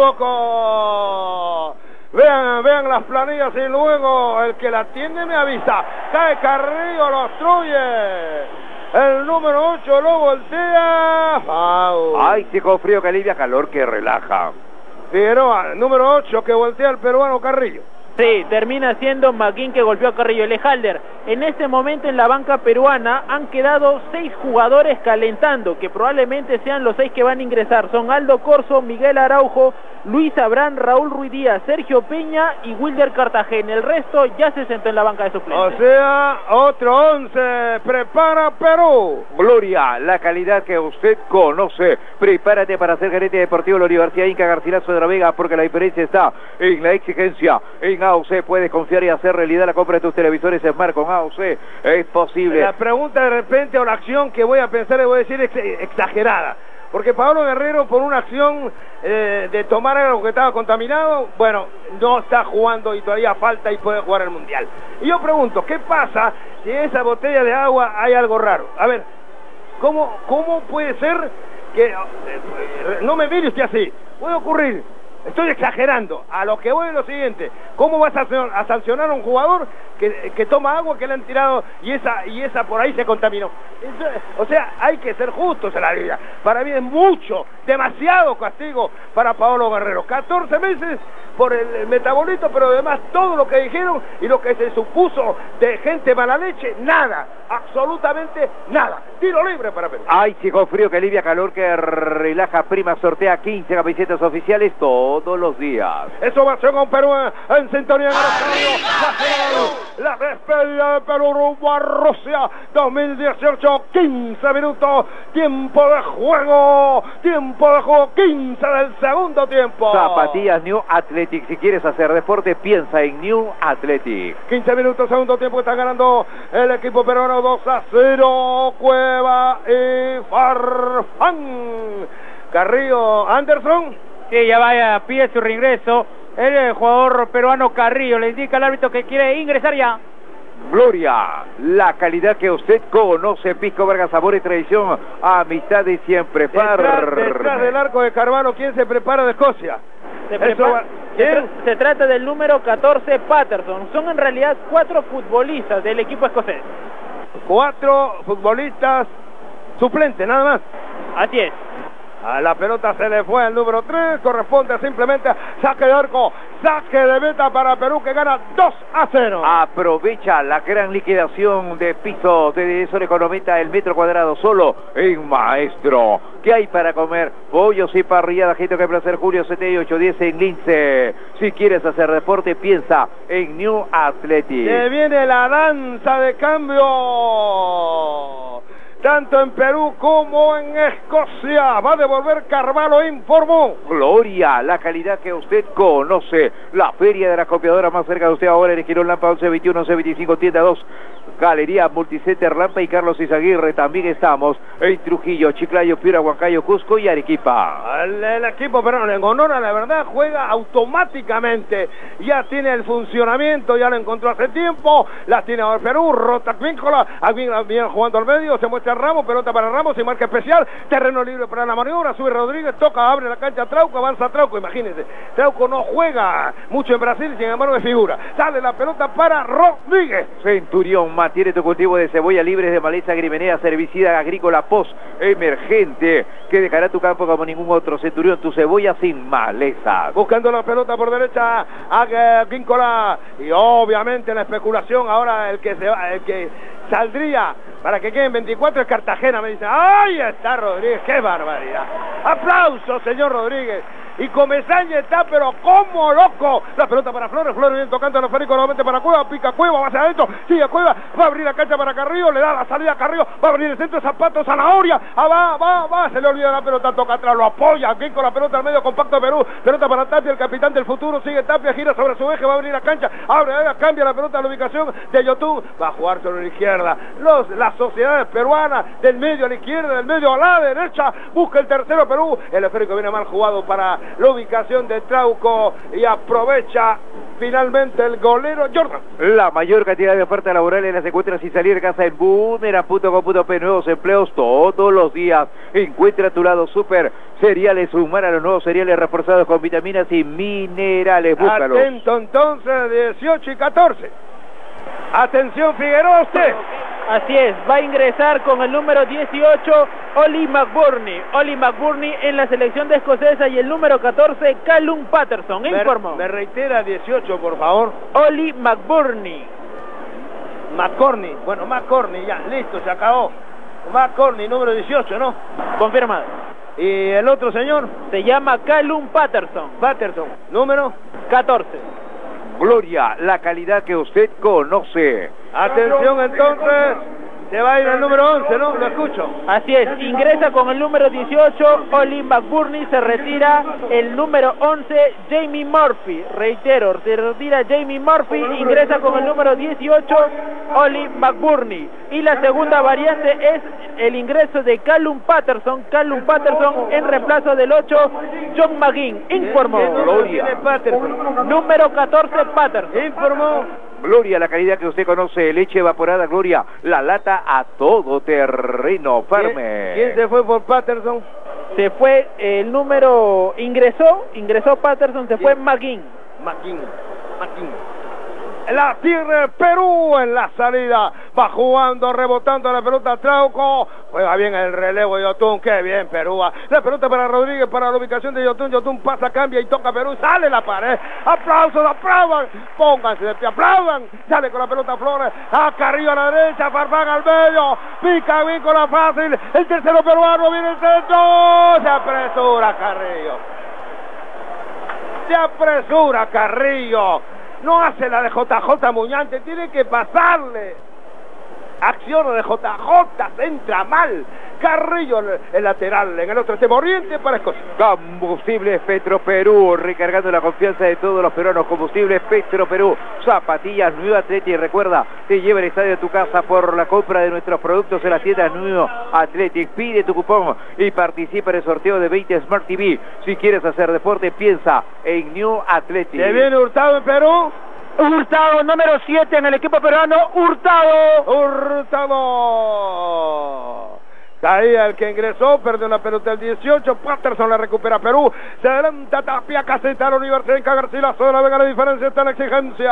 A: equivoco. Vean, vean las planillas y luego el que la tiene me avisa. Cae Carrillo, lo obstruye. El número ocho lo voltea. Foul.
B: Ay, chico frío que alivia, calor que relaja.
A: Figueroa, número ocho que voltea al peruano Carrillo.
D: Sí, termina siendo Maguín que golpeó a Carrillo. Lejalder, en este momento en la banca peruana han quedado seis jugadores calentando, que probablemente sean los seis que van a ingresar. Son Aldo Corso, Miguel Araujo, Luis Abrán, Raúl Ruiz Díaz, Sergio Peña y Wilder Cartagena. El resto ya se sentó en la banca de suplentes.
A: O sea, otro once. Prepara Perú.
B: Gloria, la calidad que usted conoce. Prepárate para ser gerente deportivo de la Universidad Inca Garcilaso de la Vega, porque la diferencia está en la exigencia. En A O C puedes confiar y hacer realidad la compra de tus televisores Smart. Con A O C es posible.
A: La pregunta de repente o la acción que voy a pensar y voy a decir ex exagerada. Porque Pablo Guerrero, por una acción eh, de tomar algo que estaba contaminado, bueno, no está jugando y todavía falta y puede jugar el Mundial. Y yo pregunto, ¿qué pasa si en esa botella de agua hay algo raro? A ver, ¿cómo, cómo puede ser que... Eh, no me mire usted así, puede ocurrir... Estoy exagerando. A lo que voy es lo siguiente: ¿cómo vas a, a sancionar a un jugador que, que toma agua que le han tirado y esa y esa por ahí se contaminó? Eso, o sea, hay que ser justos en la vida. Para mí es mucho, demasiado castigo para Paolo Guerrero. catorce meses por el, el metabolito, pero además todo lo que dijeron y lo que se supuso de gente mala leche, nada, absolutamente nada. Tiro libre para Perú.
B: Ay, chico frío que alivia, calor que relaja. Prima sortea quince camisetas oficiales todos los días.
A: Eso va a ser con Perú en sintonía en el estadio. La despedida de Perú rumbo a Rusia dos mil dieciocho, quince minutos, tiempo de juego, tiempo de juego, quince del segundo tiempo.
B: Zapatillas New Athletic. Si quieres hacer deporte, piensa en New Athletic.
A: quince minutos, segundo tiempo, está ganando el equipo peruano dos a cero. Cueva y Farfán. Carrillo, Anderson.
H: Sí, ya vaya, pide su reingreso. El jugador peruano Carrillo le indica al árbitro que quiere ingresar ya.
B: Gloria, la calidad que usted conoce. Pisco Vargas, sabor y tradición, amistad de siempre.
A: Detrás, detrás del arco de Carvalho, ¿quién se prepara de Escocia?
D: Se, prepara, se, tra se trata del número catorce, Patterson. Son en realidad cuatro futbolistas del equipo escocés.
A: Cuatro futbolistas suplentes, nada más.
D: Así es.
A: A la pelota se le fue el número tres, corresponde simplemente saque de arco, saque de meta para Perú que gana dos a cero.
B: Aprovecha la gran liquidación de pisos de Sol Econometa, el metro cuadrado solo en Maestro. ¿Qué hay para comer? Pollos y parrillada, gente que placer, Julio setenta y ocho diez en Lince. Si quieres hacer deporte, piensa en New Athletic.
A: Que viene la danza de cambio. Tanto en Perú como en Escocia. Va a devolver Carvalho, informó.
B: Gloria, la calidad que usted conoce. La feria de la copiadora más cerca de usted ahora en el Girón Lampa once veintiuno, once veinticinco, tienda dos. Galería Multicenter Lampa y Carlos Izaguirre. También estamos en Trujillo, Chiclayo, Piura, Huancayo, Cusco y Arequipa.
A: El, el equipo peruano, en honor a la verdad, juega automáticamente. Ya tiene el funcionamiento, ya lo encontró hace tiempo. La tiene ahora Perú, rota Víncola. Viene jugando al medio, se muestra Ramos, pelota para Ramos y marca especial. Terreno libre para la maniobra, sube Rodríguez, toca, abre la cancha Trauco, avanza Trauco. Imagínense, Trauco no juega mucho en Brasil, sin embargo es figura. Sale la pelota para Rodríguez.
B: Centurión, mantiene tu cultivo de cebolla libres de maleza grimenea, herbicida agrícola post emergente que dejará tu campo como ningún otro. Centurión, tu cebolla sin maleza.
A: Buscando la pelota por derecha a Víncola y obviamente la especulación ahora el que se va, el que saldría para que queden veinticuatro es Cartagena. Me dice, ¡ahí está Rodríguez! ¡Qué barbaridad! ¡Aplausos, señor Rodríguez! Y Comesaña está, pero como loco. La pelota para Flores, Flores viene tocando a los Férico, nuevamente para Cueva, pica Cueva, va hacia adentro, sigue Cueva, va a abrir la cancha para Carrillo, le da la salida a Carrillo, va a abrir el centro, Zapato, Zanahoria, ah, va, va, va, se le olvida la pelota, toca atrás, lo apoya, bien con la pelota al medio, compacto de Perú, pelota para Tapia, el capitán del futuro, sigue Tapia, gira sobre su eje, va a abrir la cancha, abre, abre cambia la pelota a la ubicación de Yotun, va a jugar sobre la izquierda, los, las sociedades peruanas, del medio a la izquierda, del medio a la derecha, busca el tercero Perú, el esférico viene mal jugado para la ubicación de Trauco y aprovecha finalmente el golero Jordan.
B: La mayor cantidad de ofertas laborales las encuentras sin salir de casa en Boomerang punto com punto pe. Nuevos empleos todos los días. Encuentra a tu lado Super Cereales Humana, los nuevos cereales reforzados con vitaminas y minerales. Búscalos.
A: Atento entonces, dieciocho y catorce. Atención Figueroa, usted.
D: Así es, va a ingresar con el número dieciocho Oli McBurney. Oli McBurney en la selección de escocesa y el número catorce Callum Patterson. Informo.
A: Me, me reitera dieciocho, por favor.
D: Oli McBurney.
A: McCorney. Bueno, McCorney, ya, listo, se acabó. McCorney, número dieciocho, ¿no?
D: Confirmado.
A: ¿Y el otro señor?
D: Se llama Callum Patterson.
A: Patterson, número
D: catorce.
B: Gloria, la calidad que usted conoce.
A: Atención entonces, se va a ir el número once, ¿no? Lo escucho.
D: Así es, ingresa con el número dieciocho Oli McBurney, se retira el número once Jamie Murphy. Reitero, se retira Jamie Murphy, ingresa con el número dieciocho Oli McBurney. Y la segunda variante es el ingreso de Callum Patterson, Callum Patterson en reemplazo del ocho John McGinn. Informó.
A: Gloria. Patterson.
D: Número catorce Patterson.
A: Informó.
B: Gloria, la calidad que usted conoce, leche evaporada, Gloria, la lata a todo terreno, firme.
A: ¿Quién, ¿Quién se fue por Patterson?
D: Se fue el número, ingresó, ingresó Patterson, se fue McGinn.
A: McGinn, McGinn. La tierra Perú en la salida, va jugando, rebotando la pelota Trauco, juega bien el relevo de Yotun, qué bien Perú, la pelota para Rodríguez, para la ubicación de Yotun, Yotun pasa, cambia y toca Perú, sale la pared, aplausos, aplaudan, pónganse de pie, aplaudan, sale con la pelota Flores, a Carrillo a la derecha, Farfán al medio, pica bien con la fácil, el tercero peruano, viene el centro, se apresura Carrillo, se apresura Carrillo. No hace la de J J Muñante, tiene que pasarle. Acción de J J, se entra mal. Carrillo, el lateral, en el otro extremo oriente para Escocia.
B: Combustibles Petro Perú, recargando la confianza de todos los peruanos. Combustibles Petro Perú, zapatillas New Athletic. Recuerda, te lleva el estadio a tu casa por la compra de nuestros productos en las tiendas New Athletic. Pide tu cupón y participa en el sorteo de veinte Smart T V. Si quieres hacer deporte, piensa en New Athletic.
A: ¿Se viene Hurtado en Perú?
H: Hurtado, número siete en el equipo peruano, Hurtado.
A: Hurtado. Caía el que ingresó, perdió la pelota el dieciocho, Patterson la recupera Perú, se adelanta Tapia, Caseta, la Universidad en Garcilaso de la Vega, la diferencia está en la exigencia.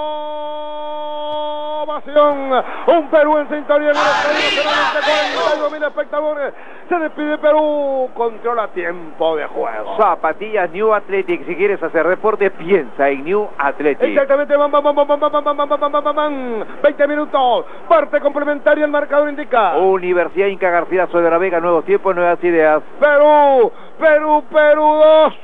A: ¡Oh! Un Perú en sintonía en el estadio, mil espectadores. Se despide Perú, controla tiempo de juego.
B: Zapatillas New Athletic. Si quieres hacer deporte, piensa en New Athletic.
A: Exactamente, bam, bam, bam, bam, bam, bam, bam, bam, bam, bam, bam. veinte minutos, parte complementaria, el marcador indica.
B: Universidad Inca Garcilaso de la Vega, nuevos tiempos, nuevas ideas.
A: Perú, Perú, Perú dos.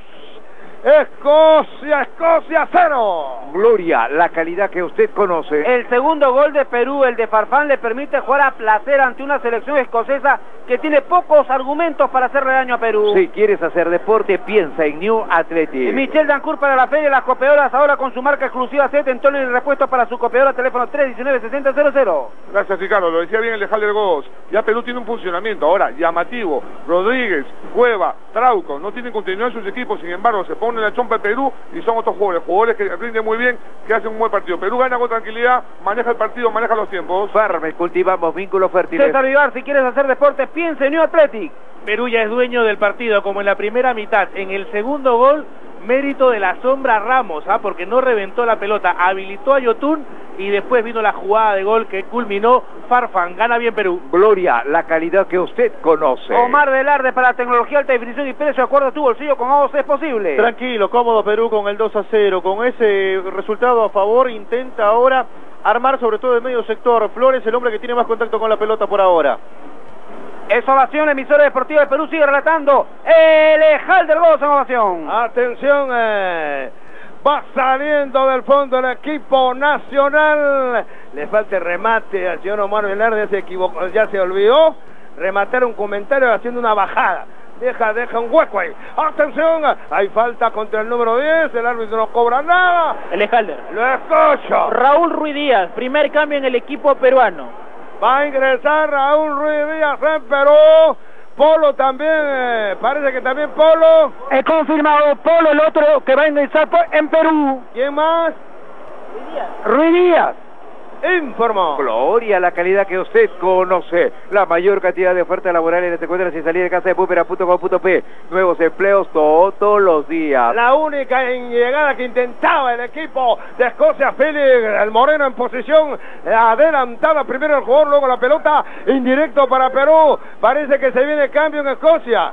A: Escocia, Escocia cero.
B: Gloria, la calidad que usted conoce.
H: El segundo gol de Perú, el de Farfán, le permite jugar a placer ante una selección escocesa que tiene pocos argumentos para hacerle daño a Perú.
B: Si quieres hacer deporte, piensa en New Athletic.
H: Michel Dancourt para la Feria de las Copiadoras, ahora con su marca exclusiva Set en tono y repuesto para su copiadora, teléfono tres diecinueve sesenta cero cero.
E: Gracias, Ricardo. Lo decía bien el Alejandro Gómez. Ya Perú tiene un funcionamiento ahora llamativo. Rodríguez, Cueva, Trauco, no tienen continuidad en sus equipos. Sin embargo, se ponen la chompa de Perú y son otros jugadores. Jugadores que rinden muy bien, que hacen un buen partido. Perú gana con tranquilidad, maneja el partido, maneja los tiempos.
B: Farmes, cultivamos vínculos fértiles.
H: César Vivar, si quieres hacer deporte, piensa en New Athletic.
G: Perú ya es dueño del partido, como en la primera mitad. En el segundo gol, mérito de la sombra Ramos, ¿ah? Porque no reventó la pelota, habilitó a Yotun y después vino la jugada de gol que culminó Farfán. Gana bien Perú.
B: Gloria, la calidad que usted conoce.
H: Omar Velarde para la tecnología alta definición y precio de acuerdo a tu bolsillo, con A O C es posible.
F: Tranquilo, cómodo Perú con el dos a cero. Con ese resultado a favor, intenta ahora armar sobre todo el medio sector. Flores, el hombre que tiene más contacto con la pelota por ahora.
H: Es ovación, emisora deportiva de Perú sigue relatando el Ejal del Gozo en ovación.
A: Atención, eh, va saliendo del fondo el equipo nacional. Le falta el remate al señor Omar Velarde, se equivocó, ya se olvidó rematar un comentario haciendo una bajada. Deja, deja un hueco ahí. Atención, hay falta contra el número diez, el árbitro no cobra nada.
D: El Ejalder.
A: Lo escucho.
D: Raúl Ruiz Díaz, primer cambio en el equipo peruano.
A: Va a ingresar Raúl Ruiz Díaz en Perú. Polo también, eh, parece que también Polo.
H: He confirmado Polo, el otro que va a ingresar en Perú.
A: ¿Quién más?
H: Ruiz Díaz.
A: Informó.
B: Gloria, la calidad que usted conoce. La mayor cantidad de ofertas laborales se encuentra sin salir de casa de pupera punto com punto pe. Nuevos empleos todos los días.
A: La única en llegada que intentaba el equipo de Escocia, Félix, el moreno en posición adelantada. Primero el jugador, luego la pelota, indirecto para Perú. Parece que se viene cambio en Escocia.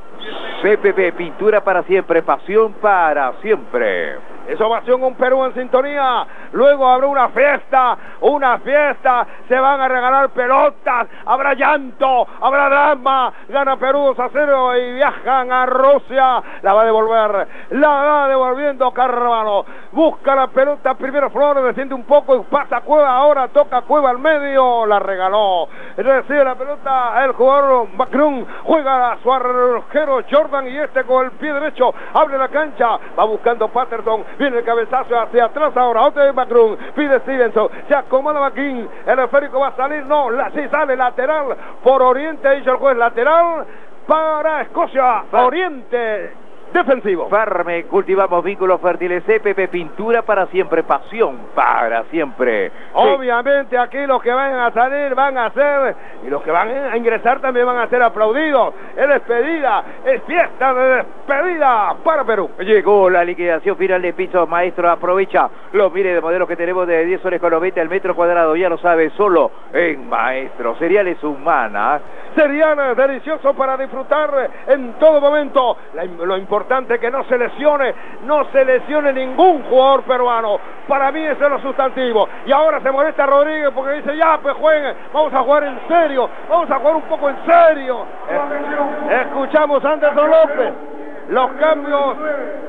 B: C P P, pintura para siempre, pasión para siempre.
A: Es ovación, un Perú en sintonía. Luego habrá una fiesta, una fiesta. Se van a regalar pelotas, habrá llanto, habrá drama. Gana Perú dos a cero y viajan a Rusia. La va a devolver, la va devolviendo Carvalho. Busca la pelota, primero Flores, desciende un poco y pasa Cueva. Ahora toca Cueva al medio, la regaló. Recibe la pelota el jugador Macron. Juega a su arquero Jordan y este con el pie derecho abre la cancha. Va buscando Patterson. Viene el cabezazo hacia atrás ahora. Otra vez Macron. Pide Stevenson. Se acomoda McKean. El esférico va a salir. No, la, sí sale lateral. Por Oriente dice el juez lateral. Para Escocia. Oriente. Defensivo.
B: Farme, cultivamos vínculos fértiles. C P P, pintura para siempre, pasión para siempre.
A: Obviamente aquí los que vayan a salir van a ser, y los que van a ingresar también van a ser aplaudidos. Es despedida, es fiesta de despedida para Perú.
B: Llegó la liquidación final de pisos, maestro. Aprovecha los miles de modelos que tenemos de diez soles con noventa el metro cuadrado. Ya lo sabe, solo en Maestro. Cereales Humana.
A: Cereales deliciosos para disfrutar en todo momento. La, lo importante es que no se lesione, no se lesione ningún jugador peruano. Para mí ese es lo sustantivo. Y ahora se molesta Rodríguez porque dice, ya pues jueguen, vamos a jugar en serio, vamos a jugar un poco en serio. Escuchamos a Anderson López. Los cambios,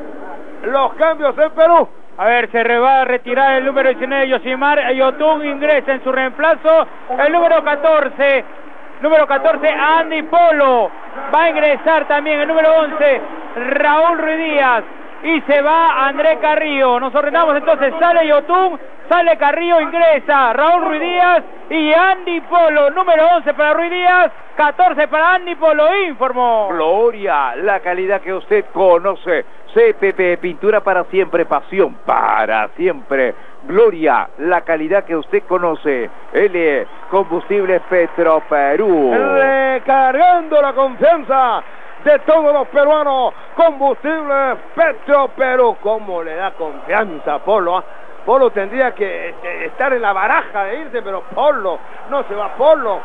A: los cambios en Perú.
D: A ver, se va a retirar el número diecinueve, Yosimar Yotun, ingresa en su reemplazo el número catorce. Número catorce, Andy Polo. Va a ingresar también el número once, Raúl Ruiz Díaz. Y se va André Carrillo. Nos ordenamos entonces, sale Yotun, sale Carrillo, ingresa Raúl Ruiz Díaz y Andy Polo. Número once para Ruiz Díaz, catorce para Andy Polo, informó.
B: Gloria, la calidad que usted conoce. C P P, pintura para siempre, pasión para siempre. Gloria, la calidad que usted conoce. L, Combustibles Petro Perú.
A: Recargando la confianza de todos los peruanos. Combustibles Petro Perú. ¿Cómo le da confianza a Polo? ¿eh? Polo tendría que estar en la baraja de irse, pero Polo, no se va Polo.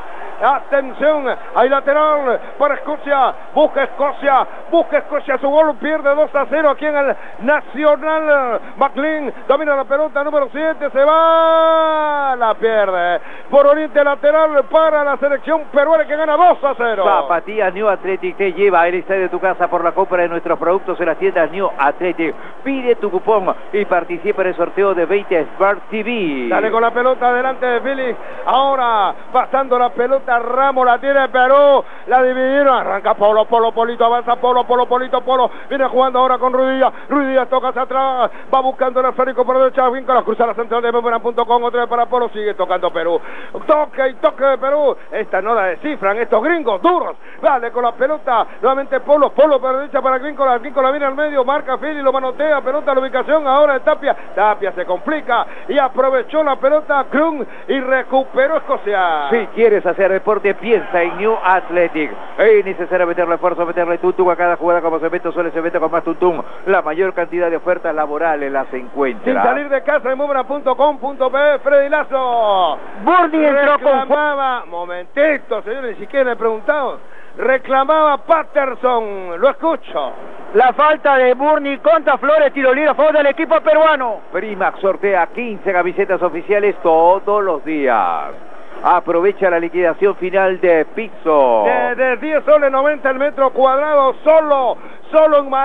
A: Atención, hay lateral para Escocia. Busca Escocia, busca Escocia su gol, pierde dos a cero aquí en el Nacional. McLean domina la pelota, número siete, se va, la pierde. Por oriente lateral para la selección peruana que gana dos a cero.
B: Zapatillas New Athletic te lleva al estadio de tu casa por la compra de nuestros productos en las tiendas New Athletic. Pide tu cupón y participa en el sorteo de veinte Smart T V.
A: Dale con la pelota delante de Phillips. Ahora pasando la pelota, Ramos la tiene Perú. La dividieron. Arranca Polo, Polo, Polito. Avanza Polo, Polo, Polito, Polo. Viene jugando ahora con Ruiz Díaz. Ruiz Díaz toca hacia atrás. Va buscando el esférico por derecha. Vinca la cruza la central de Memorial punto com. Otra vez para Polo. Sigue tocando Perú. Toque y toque de Perú. Esta no la descifran estos gringos duros. Dale con la pelota. Nuevamente Polo. Polo por derecha para Grincola. Grincola viene al medio. Marca Phillips. Lo manotea. Pelota a la ubicación. Ahora de Tapia. Tapia se complica. Y aprovechó la pelota Krum y recuperó Escocia.
B: Si quieres hacer deporte, piensa en New Athletic. Es necesario meterle esfuerzo, meterle tuntum a cada jugada como cemento, solo cemento con más tuntum. La mayor cantidad de ofertas laborales las encuentra.
A: Sin salir de casa en Mubra punto com punto pe, Freddy Lazo.
H: Burni entró con...
A: Reclamaba, momentito, señor, ni siquiera le he preguntado. Reclamaba Patterson, lo escucho.
H: La falta de Burni contra Flores, tiro libre a favor del equipo peruano.
B: Primax sortea quince camisetas oficiales todos los días. Aprovecha la liquidación final de Pizzo.
A: De, de diez soles noventa el metro cuadrado, solo, solo un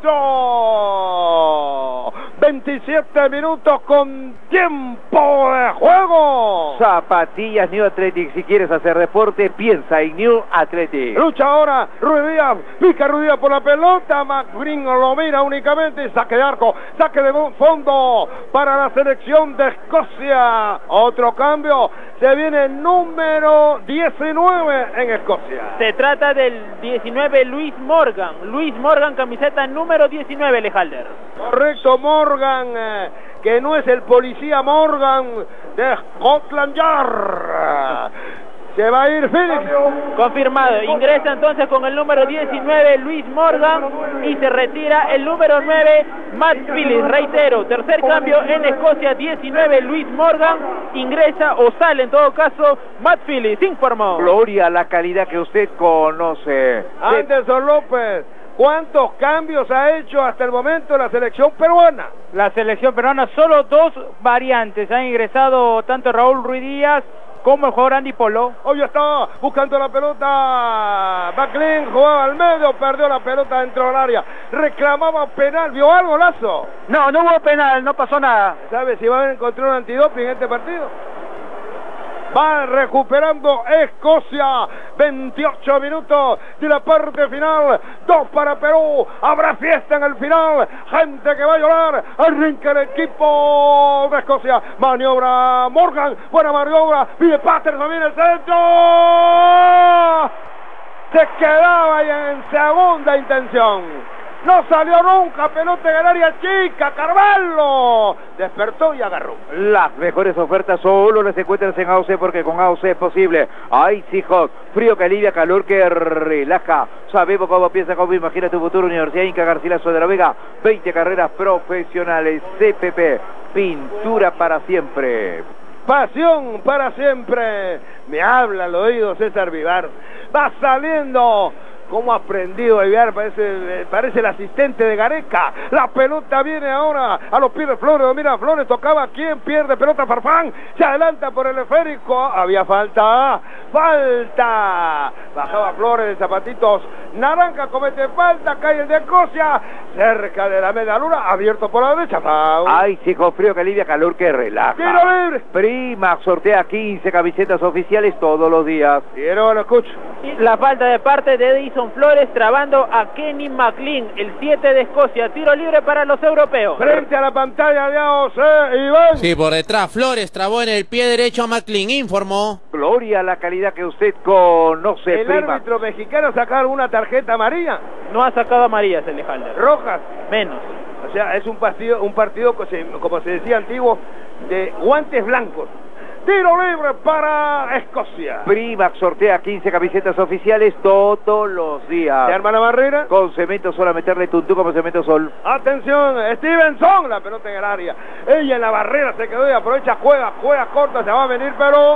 A: maestro. veintisiete minutos con tiempo de juego.
B: Zapatillas New Athletic. Si quieres hacer deporte, piensa en New Athletic.
A: Lucha ahora Ruiz Díaz, pica Ruiz Díaz por la pelota. McGreen lo mira únicamente. Saque de arco, saque de fondo para la selección de Escocia. Otro cambio. Se viene número diecinueve en Escocia.
D: Se trata del diecinueve, Luis Morgan. Luis Morgan, camiseta número diecinueve, Lejalder.
A: Correcto, Morgan, eh, que no es el policía Morgan de Scotland Yard. Se va a ir Phillips.
D: Confirmado. Ingresa entonces con el número diecinueve, Luis Morgan, y se retira el número nueve, Matt Phillips. Reitero, tercer cambio en Escocia, diecinueve, Luis Morgan. Ingresa o sale en todo caso Matt Phillips. Informó.
B: Gloria a la calidad que usted conoce.
A: Anderson López. ¿Cuántos cambios ha hecho hasta el momento la selección peruana?
I: La selección peruana, solo dos variantes. Han ingresado tanto Raúl Ruiz Díaz como el jugador Andy Polo.
A: Hoy está buscando la pelota. McLean jugaba al medio, perdió la pelota dentro del área. Reclamaba penal. ¿Vio algo, Lazo?
H: No, no hubo penal, no pasó nada.
A: ¿Sabe si va a encontrar un antidoping en este partido? Va recuperando Escocia. veintiocho minutos de la parte final. Dos para Perú. Habrá fiesta en el final. Gente que va a llorar. Arranca el equipo de Escocia. Maniobra Morgan. Buena maniobra. Viene Patterson. Viene el centro. Se quedaba ahí en segunda intención. No salió nunca, pelota en el área chica, Carvalho despertó y agarró.
B: Las mejores ofertas solo las encuentras en A O C, porque con A O C es posible. Icy Hot, frío que alivia, calor que relaja. Sabemos cómo piensa, cómo imagina tu futuro. Universidad Inca Garcilaso de la Vega, veinte carreras profesionales. C P P, pintura para siempre.
A: Pasión para siempre. Me habla al oído César Vivar. Va saliendo. Cómo ha aprendido a enviar, parece, parece el asistente de Gareca. La pelota viene ahora a los pies de Flores. Mira, Flores tocaba. ¿Quién pierde? Pelota Farfán. Se adelanta por el esférico. Había falta. Falta. Bajaba Flores de zapatitos. Naranja comete falta. Cae el de Escocia. Cerca de la media luna. Abierto por la derecha.
B: Ay, sí, con frío que alivia, calor que relaja.
A: Tiro libre.
B: Prima sortea quince camisetas oficiales todos los días.
A: Quiero, lo escucho.
D: La falta de parte de Edison Flores, trabando a Kenny McLean, el siete de Escocia. Tiro libre para los europeos.
A: Frente a la pantalla de A O C, Iván.
C: Sí, por detrás Flores trabó en el pie derecho a McLean. Informó.
B: Gloria a la calidad que usted conoce,
A: El
B: Prima.
A: árbitro mexicano sacaron una tarjeta amarilla.
D: No ha sacado amarillas el Lejalder.
A: Rojas.
D: Menos.
A: O sea, es un partido, un partido como se decía antiguo, de guantes blancos. Tiro libre para Escocia.
B: Primax sortea quince camisetas oficiales todos los días.
A: ¿Se arma la barrera?
B: Con cemento sol, a meterle tuntú como cemento sol.
A: Atención, Stevenson, la pelota en el área. Ella en la barrera se quedó y aprovecha, juega, juega corta, se va a venir, pero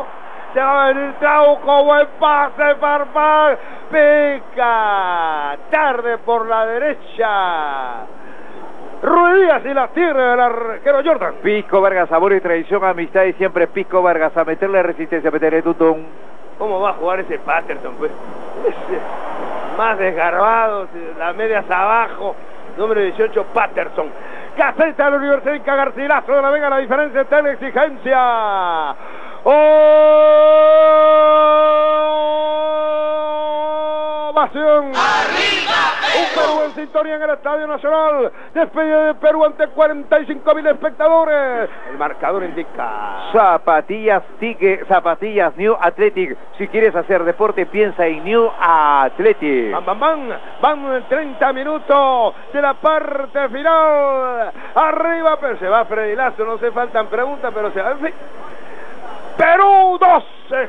A: Se va a venir Trauco, buen pase, Farfán. Pica. Tarde por la derecha. Ruidías y la tierra del arquero Jordan.
B: Pisco Vargas, sabor y tradición, amistad y siempre Pisco Vargas. A meterle resistencia, a meterle tutón.
A: ¿Cómo va a jugar ese Patterson, pues? Ese, más desgarbado, las medias abajo. Número dieciocho, Patterson. Caseta de la Universidad Inca, Garcilaso de la Vega, la diferencia está en la exigencia. Ovación. ¡Arriba, Perú! Un Perú en sintonía en el Estadio Nacional. Despedida de Perú ante cuarenta y cinco mil espectadores. El marcador indica.
B: Zapatillas Tigre, zapatillas New Athletic. Si quieres hacer deporte, piensa en New Athletic.
A: Van, van, van. Van treinta minutos de la parte final. Arriba, pero se va Freddy Lazo. No se faltan preguntas, pero se va. En fin. Perú dos,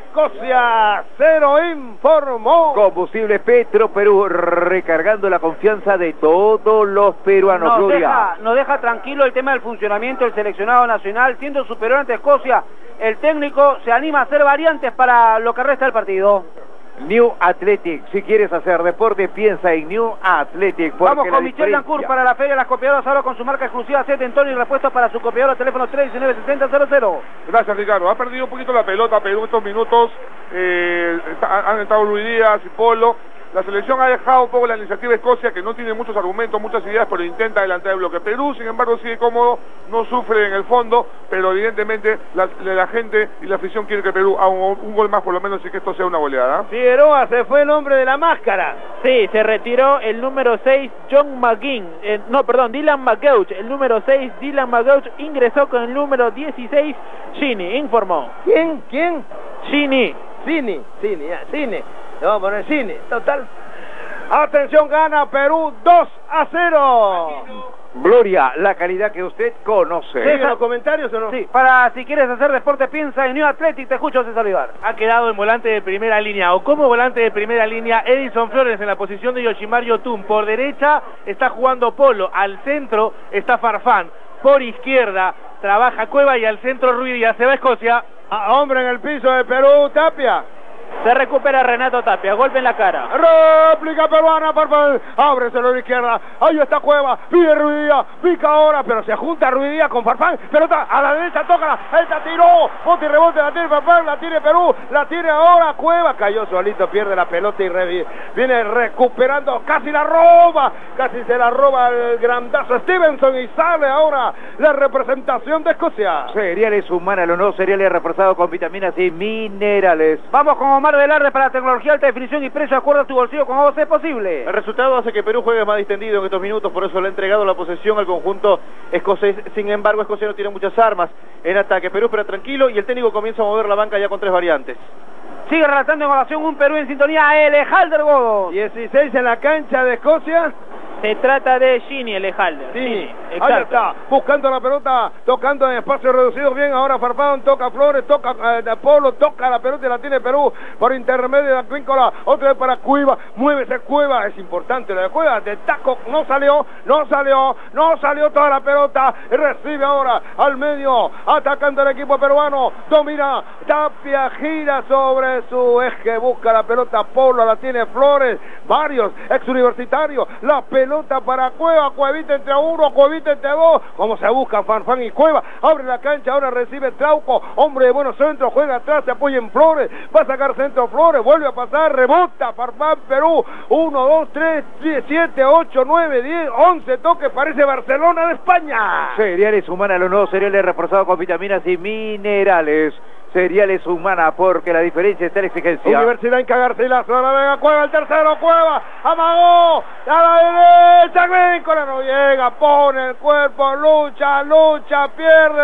A: Escocia cero, informó.
B: Combustible Petro Perú, recargando la confianza de todos los peruanos.
H: Nos
B: Gloria.
H: deja, nos deja tranquilo el tema del funcionamiento del seleccionado nacional, siendo superior ante Escocia. El técnico se anima a hacer variantes para lo que resta del partido.
B: New Athletic, si quieres hacer deporte, piensa en New Athletic.
H: Vamos con Michelle Dancourt para la Feria de las Copiadoras, ahora con su marca exclusiva Set en Tony y repuestos para su copiadora, teléfono tres uno nueve, seis cero cero cero.
E: Gracias, Ricardo. Ha perdido un poquito la pelota Perú estos minutos. Eh, está, han entrado Luis Díaz y Polo. La selección ha dejado un poco la iniciativa de Escocia, que no tiene muchos argumentos, muchas ideas, pero intenta adelantar el bloque. Perú, sin embargo, sigue cómodo, no sufre en el fondo, pero evidentemente la, la gente y la afición quiere que Perú haga un, un gol más, por lo menos, y que esto sea una goleada.
A: Figueroa, se fue el hombre de la máscara.
D: Sí, se retiró el número seis, John McGinn. Eh, no, perdón, Dylan McGouch. El número seis, Dylan McGouch, ingresó con el número dieciséis, Gini, informó.
A: ¿Quién? ¿Quién?
D: Gini.
A: Cine, Cine, ya, Cine. Le vamos a poner Cine, total. Atención, gana Perú dos a cero.
B: Gloria, la calidad que usted conoce.
A: ¿Siguen los comentarios o no?
H: Sí, para si quieres hacer deporte, piensa en New Athletic. Te escucho, César Ibar.
G: Ha quedado en volante de primera línea, o como volante de primera línea, Edison Flores en la posición de Yoshimar Yotun. Por derecha está jugando Polo, al centro está Farfán, por izquierda trabaja Cueva y al centro Ruiz Díaz. Se va a Escocia.
A: Ah, hombre en el piso de Perú, Tapia.
D: Se recupera Renato Tapia, golpe en la cara.
A: Réplica peruana, por favor. Ábreselo a la izquierda. Ahí está Cueva. Pide Ruidía. Pica ahora, pero se junta Ruidía con Farfán. Pelota a la derecha, tócala. Esta tiró. Bote y rebote, la tiene Farfán. La tiene Perú. La tiene ahora Cueva. Cayó solito, pierde la pelota y re, viene recuperando. Casi la roba. Casi se la roba el grandazo Stevenson y sale ahora la representación de Escocia.
B: Cereales Humana, los nuevos cereales reforzados con vitaminas y minerales.
H: Vamos con Omar Velarde para tecnología alta definición y precio de acuerdo a tu bolsillo con O C posible.
F: El resultado hace que Perú juegue más distendido en estos minutos, por eso le ha entregado la posesión al conjunto escocés. Sin embargo, Escocia no tiene muchas armas en ataque. Perú espera tranquilo y el técnico comienza a mover la banca ya con tres variantes.
H: Sigue relatando en oración un Perú en sintonía, Elejalder Godos.
A: dieciséis en la cancha de Escocia.
D: Se trata de Gini, el Ejalder.
A: Sí, ahí está, buscando la pelota, tocando en espacios reducidos bien, ahora Farfán, toca Flores, toca eh, Polo, toca la pelota y la tiene Perú por intermedio de la Cuíncola, otra vez para Cueva, muévese Cueva, es importante lo de Cueva, de taco, no salió, no salió, no salió toda la pelota, recibe ahora al medio, atacando el equipo peruano, domina, Tapia, gira sobre su eje, busca la pelota, Polo, la tiene Flores, varios ex universitarios, la pelota Pelota para Cueva, Cuevita entre uno, Cuevita entre dos, como se busca Farfán y Cueva, abre la cancha, ahora recibe Trauco, hombre de buenos centros, juega atrás, se apoya en Flores, va a sacar centro Flores, vuelve a pasar, rebota Farfán, Perú, uno, dos, tres, siete, ocho, nueve, diez, once toques, parece Barcelona de España.
B: Cereales Humana, los nuevos cereales reforzados con vitaminas y minerales. Cereales Humana, porque la diferencia está en la exigencia.
A: Universidad Inca Garcilaso, a la Vega, Cueva, el tercero, Cueva, amagó, a la derecha, Cuíncola no llega, pone el cuerpo, lucha, lucha, pierde,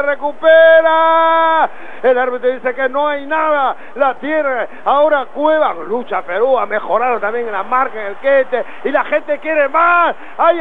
A: recupera. El árbitro dice que no hay nada, la tiene, ahora Cueva, lucha Perú, ha mejorado también en la marca, en el quete, y la gente quiere más, ahí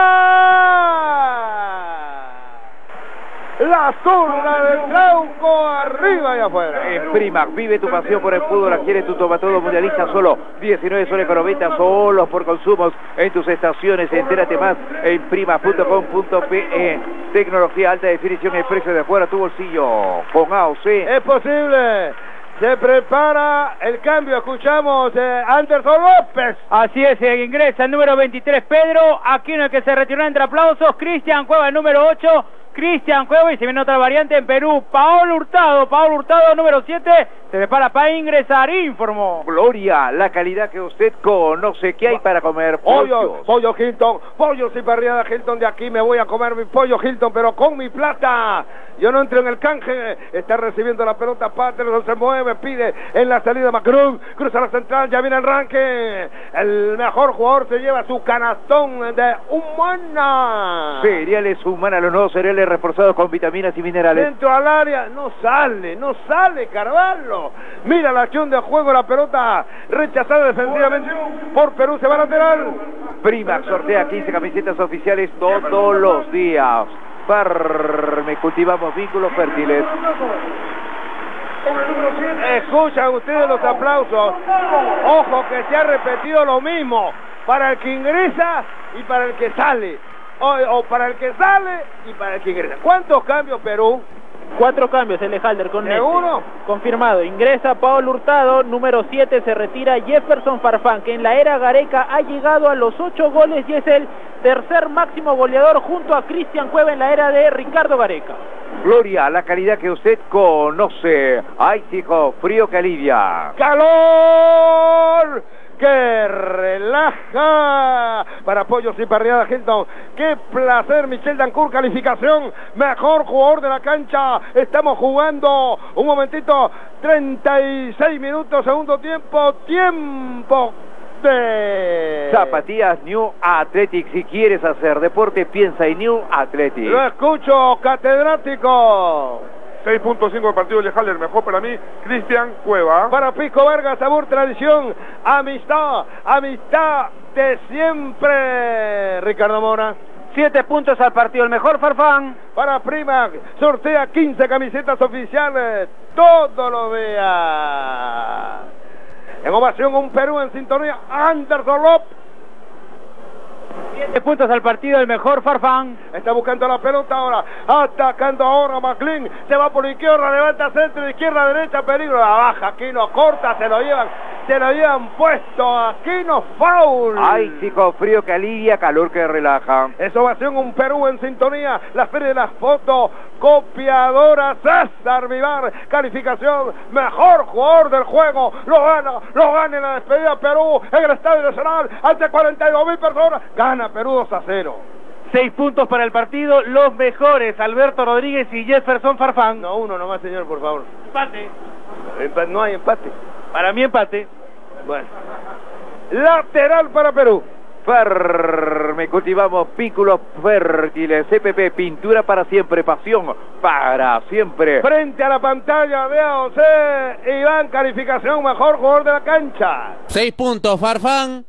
A: está. La zurda del Trauco arriba y afuera.
B: En Primac, vive tu pasión por el fútbol, adquiere tu tomatodo mundialista solo diecinueve soles con noventa solos por consumos en tus estaciones. Entérate más en primac punto com punto pe. Tecnología alta definición y precio de afuera a tu bolsillo con A O C.
A: Es posible. Se prepara el cambio, escuchamos eh, Anderson López.
I: Así es, eh, ingresa el número veintitrés Pedro, Aquino el que se retiró entre aplausos, Cristian Cueva el número ocho, Cristian Cueva, y se viene otra variante en Perú, Paolo Hurtado, Paolo Hurtado número siete, se prepara para ingresar, informó.
B: Gloria, la calidad que usted conoce, ¿qué hay para comer?
A: Pollo, pollo Hilton, pollo sin parrillada Hilton, de aquí me voy a comer mi pollo Hilton, pero con mi plata. Yo no entro en el canje, está recibiendo la pelota, Patterson se mueve, pide en la salida Macron, cruza la central, ya viene el ranking. El mejor jugador se lleva su canastón de Humana.
B: Cereales Humana, los nuevos cereales reforzados con vitaminas y minerales.
A: Dentro al área, no sale, no sale Carvalho. Mira la acción de juego, la pelota rechazada defensivamente por Perú, se va lateral.
B: Primax sortea quince camisetas oficiales todos los días. Farme, cultivamos vínculos fértiles.
A: Escuchan ustedes los aplausos. Ojo que se ha repetido lo mismo para el que ingresa y para el que sale. O, o para el que sale y para el que ingresa. ¿Cuántos cambios Perú?
D: Cuatro cambios el Halder con
A: ¿Seguro?
D: Este. Confirmado. Ingresa Paolo Hurtado, número siete se retira Jefferson Farfán, que en la era Gareca ha llegado a los ocho goles y es el tercer máximo goleador junto a Cristian Cueva en la era de Ricardo Gareca.
B: Gloria, la calidad que usted conoce. Ay, chico, frío que alivia.
A: ¡Calor! ¡Que relaja! Para Pollos y Parrillada Hilton. ¡Qué placer! Michel Dancourt, calificación. Mejor jugador de la cancha. Estamos jugando un momentito. treinta y seis minutos, segundo tiempo. Tiempo de...
B: Zapatillas New Athletic. Si quieres hacer deporte, piensa en New Athletic.
A: Lo escucho, catedrático.
E: seis punto cinco de partido de Haller, mejor para mí, Cristian Cueva.
A: Para Pisco Vargas, sabor, tradición, amistad, amistad de siempre. Ricardo Mora.
H: Siete puntos al partido, el mejor Farfán.
A: Para Primac, sortea quince camisetas oficiales, todos los días. En ovación, un Perú en sintonía, Anderson López.
I: Siete puntos al partido, el mejor Farfán.
A: Está buscando la pelota ahora, atacando ahora McLean, se va por la izquierda, levanta centro, de izquierda a derecha, peligro, la baja, Aquino corta, se lo llevan, se lo llevan puesto, Aquino foul.
B: Ay, chico, frío que alivia, calor que relaja.
A: Es ovación, un Perú en sintonía, la feria de las fotos, copiadora César Vivar, calificación, mejor jugador del juego, lo gana, lo gana en la despedida Perú, en el Estadio Nacional, ante cuarenta y dos mil personas, gana Perú dos a cero.
G: Seis puntos para el partido, los mejores, Alberto Rodríguez y Jefferson Farfán.
A: No, uno nomás, señor, por favor.
G: Empate.
A: Empa- no hay empate.
G: Para mí empate.
A: Bueno. Lateral para Perú.
B: Farme, cultivamos vínculos fértiles. C P P, pintura para siempre, pasión para siempre.
A: Frente a la pantalla de A O C, Iván, calificación, mejor jugador de la cancha.
C: Seis puntos, Farfán.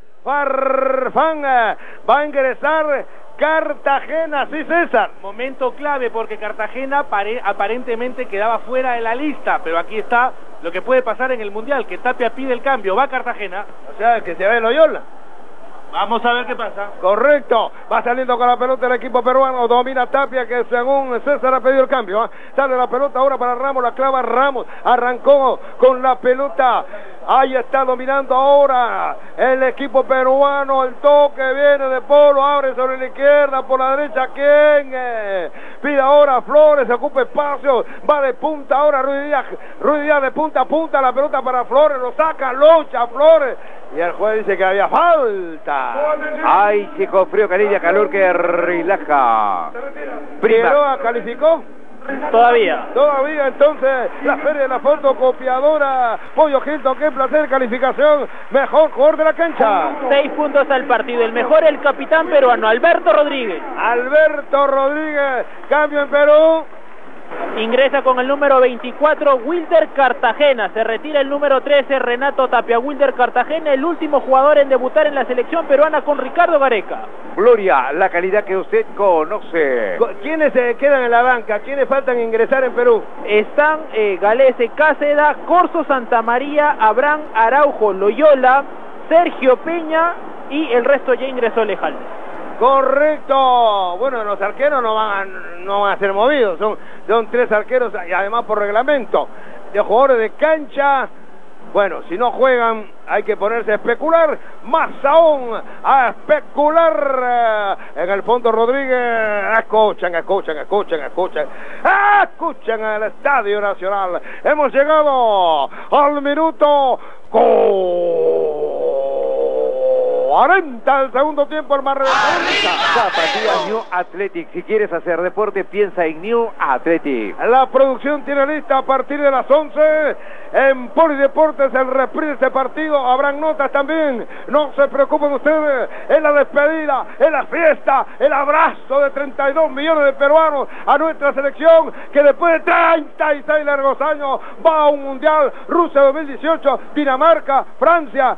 A: Farfán eh, va a ingresar Cartagena, sí César.
G: Momento clave porque Cartagena pare, aparentemente quedaba fuera de la lista, pero aquí está lo que puede pasar en el Mundial, que Tapia pide el cambio, va Cartagena.
A: O sea, que se ve Loyola.
G: Vamos a ver qué pasa.
A: Correcto, va saliendo con la pelota el equipo peruano, domina Tapia, que según César ha pedido el cambio, ¿eh? Sale la pelota ahora para Ramos, la clava Ramos, arrancó con la pelota, ahí está dominando ahora el equipo peruano, el toque viene de Polo, abre sobre la izquierda, por la derecha, ¿quién? Eh, pide ahora Flores, ocupa espacio, va de punta ahora Ruiz Díaz, Ruiz Díaz de punta a punta, la pelota para Flores, lo saca, lucha Flores, y el juez dice que había falta.
B: Ay, chico, frío que alivia, calor que relaja.
A: Figueroa calificó.
D: Todavía.
A: Todavía, entonces, la feria de la fotocopiadora Pollo Hilton, qué placer, calificación, mejor jugador de la cancha.
D: Seis puntos al partido, el mejor el capitán peruano, Alberto Rodríguez.
A: Alberto Rodríguez, cambio en Perú.
D: Ingresa con el número veinticuatro Wilder Cartagena, se retira el número trece Renato Tapia. Wilder Cartagena, el último jugador en debutar en la selección peruana con Ricardo Gareca.
B: Gloria, la calidad que usted conoce.
A: ¿Quiénes se quedan en la banca? ¿Quiénes faltan ingresar en Perú?
D: Están eh, Galese Cáceda, Corso Santamaría, Abraham Araujo Loyola, Sergio Peña y el resto ya ingresó Lejalde.
A: Correcto. Bueno, los arqueros no van a, no van a ser movidos, son, son tres arqueros y además por reglamento. de jugadores de cancha. Bueno, si no juegan, hay que ponerse a especular, más aún a especular. Eh, en el fondo Rodríguez, escuchan, escuchan, escuchan, escuchan, escuchan al Estadio Nacional. Hemos llegado al minuto cuarenta del segundo tiempo, el más
B: Zapatillas New Athletic. Si quieres hacer deporte, piensa en New Athletic.
A: La producción tiene lista a partir de las once. En Polideportes el reprise de este partido. Habrán notas también. No se preocupen ustedes. En la despedida, en la fiesta, el abrazo de treinta y dos millones de peruanos a nuestra selección, que después de treinta y seis largos años va a un mundial. Rusia dos mil dieciocho, Dinamarca, Francia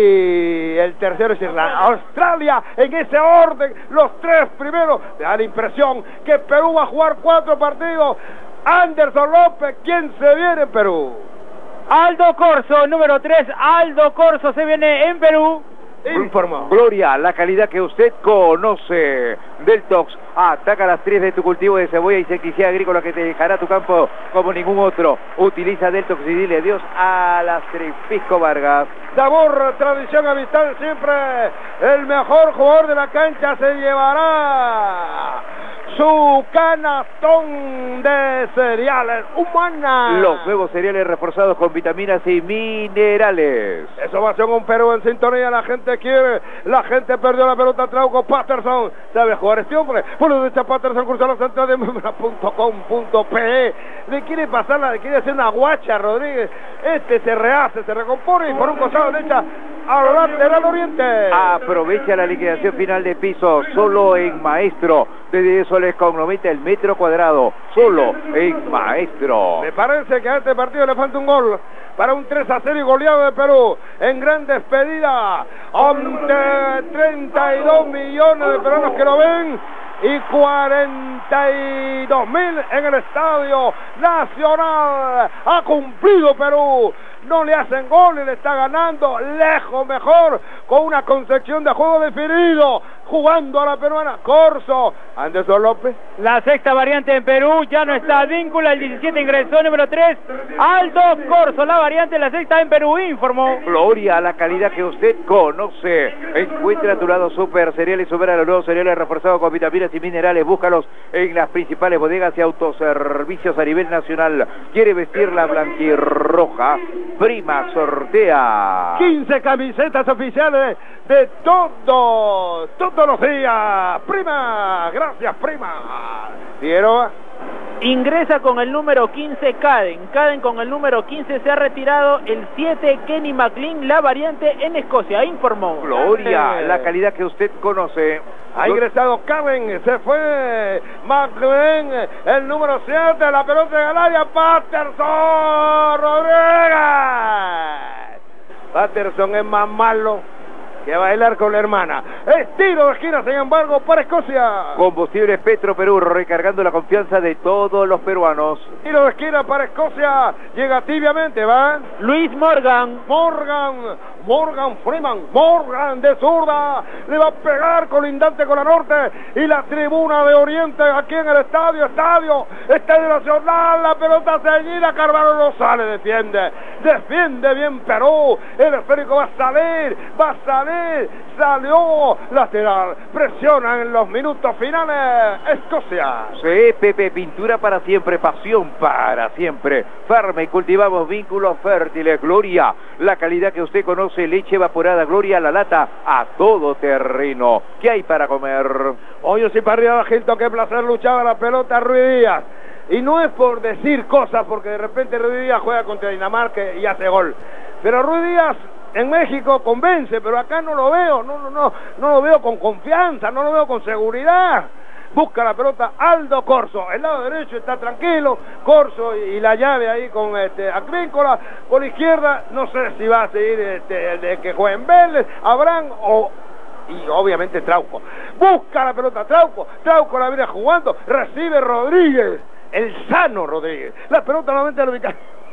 A: y el tercero es Irlanda. Australia, en ese orden, los tres primeros. Me da la impresión que Perú va a jugar cuatro partidos. Anderson López, ¿quién se viene en Perú?
I: Aldo Corso, número tres, Aldo Corso se viene en Perú.
A: Informó.
B: Gloria, la calidad que usted conoce. Deltox ataca las tres de tu cultivo de cebolla y insecticida agrícola que te dejará tu campo como ningún otro. Utiliza Deltox y dile adiós a las tres. Pisco Vargas.
A: Sabor, tradición, amistad siempre. El mejor jugador de la cancha se llevará su canastón de cereales Humana.
B: Los nuevos cereales reforzados con vitaminas y minerales.
A: Eso va a ser un Perú en sintonía. La gente quiere, la gente perdió la pelota. Trauco Patterson, ¿sabe jugar este hombre? Por lo de esta Patterson cruzó la central de punto com punto pe. Le quiere pasarla, le quiere hacer una guacha a Rodríguez. Este se rehace, se recompone y por un costado derecha al lateral oriente.
B: Aprovecha la liquidación final de piso solo en Maestro. De diez soles con noventa el metro cuadrado. Solo en Maestro.
A: Me parece que a este partido le falta un gol para un tres a cero y goleado de Perú en gran despedida ante treinta y dos millones de peruanos que lo ven y cuarenta y dos mil en el Estadio Nacional. Ha cumplido Perú. No le hacen gol y le está ganando lejos mejor con una concepción de juego definido, jugando a la peruana. Corso, Anderson López.
I: La sexta variante en Perú, ya no está Víncula, el diecisiete ingresó, número tres, Aldo Corso, la variante, la sexta en Perú, informó.
B: Gloria, la calidad que usted conoce. Encuentra a tu lado Super Cereales, supera los nuevos cereales reforzados con vitaminas y minerales. Búscalos en las principales bodegas y autoservicios a nivel nacional. ¿Quiere vestir la blanquirroja? Prima sortea
A: quince camisetas oficiales de todos, todos los días. Prima, gracias Prima. Figueroa.
D: Ingresa con el número quince Caden. Caden con el número quince, se ha retirado el siete Kenny McLean, la variante en Escocia, informó.
B: Gloria, la calidad que usted conoce.
A: Ha ingresado Caden, se fue McLean, el número siete, la pelota de Galaria, Patterson Rodríguez. Patterson es más malo que bailar con la hermana. Es tiro de esquina, sin embargo, para Escocia.
B: Combustibles Petro Perú, recargando la confianza de todos los peruanos.
A: Tiro de esquina para Escocia. Llega tibiamente, va
D: Luis Morgan.
A: Morgan, Morgan Freeman, Morgan de zurda. Le va a pegar colindante con la norte. Y la tribuna de Oriente aquí en el estadio, estadio, Estadio Nacional. La pelota seguida, Carvalho no sale, defiende. Defiende bien Perú. El esférico va a salir, va a salir. Salió lateral, presiona en los minutos finales Escocia.
B: C P P, pintura para siempre, pasión para siempre. Farma y cultivamos vínculos fértiles. Gloria, la calidad que usted conoce. Leche evaporada Gloria, la lata a todo terreno. ¿Qué hay para comer?
A: Hoy sí para arriba bajito, qué placer, luchaba la pelota Ruiz Díaz. Y no es por decir cosas, porque de repente Ruiz Díaz juega contra Dinamarca y hace gol. Pero Ruiz Díaz en México convence, pero acá no lo veo, no, no, no, no lo veo con confianza, no lo veo con seguridad. Busca la pelota Aldo Corso, el lado derecho está tranquilo, Corso y, y la llave ahí con este Agrícola, por la izquierda no sé si va a seguir este, el de que juega en Vélez, Abraham o... y obviamente Trauco. Busca la pelota Trauco, Trauco la viene jugando, recibe Rodríguez, el sano Rodríguez, la pelota nuevamente la ubica.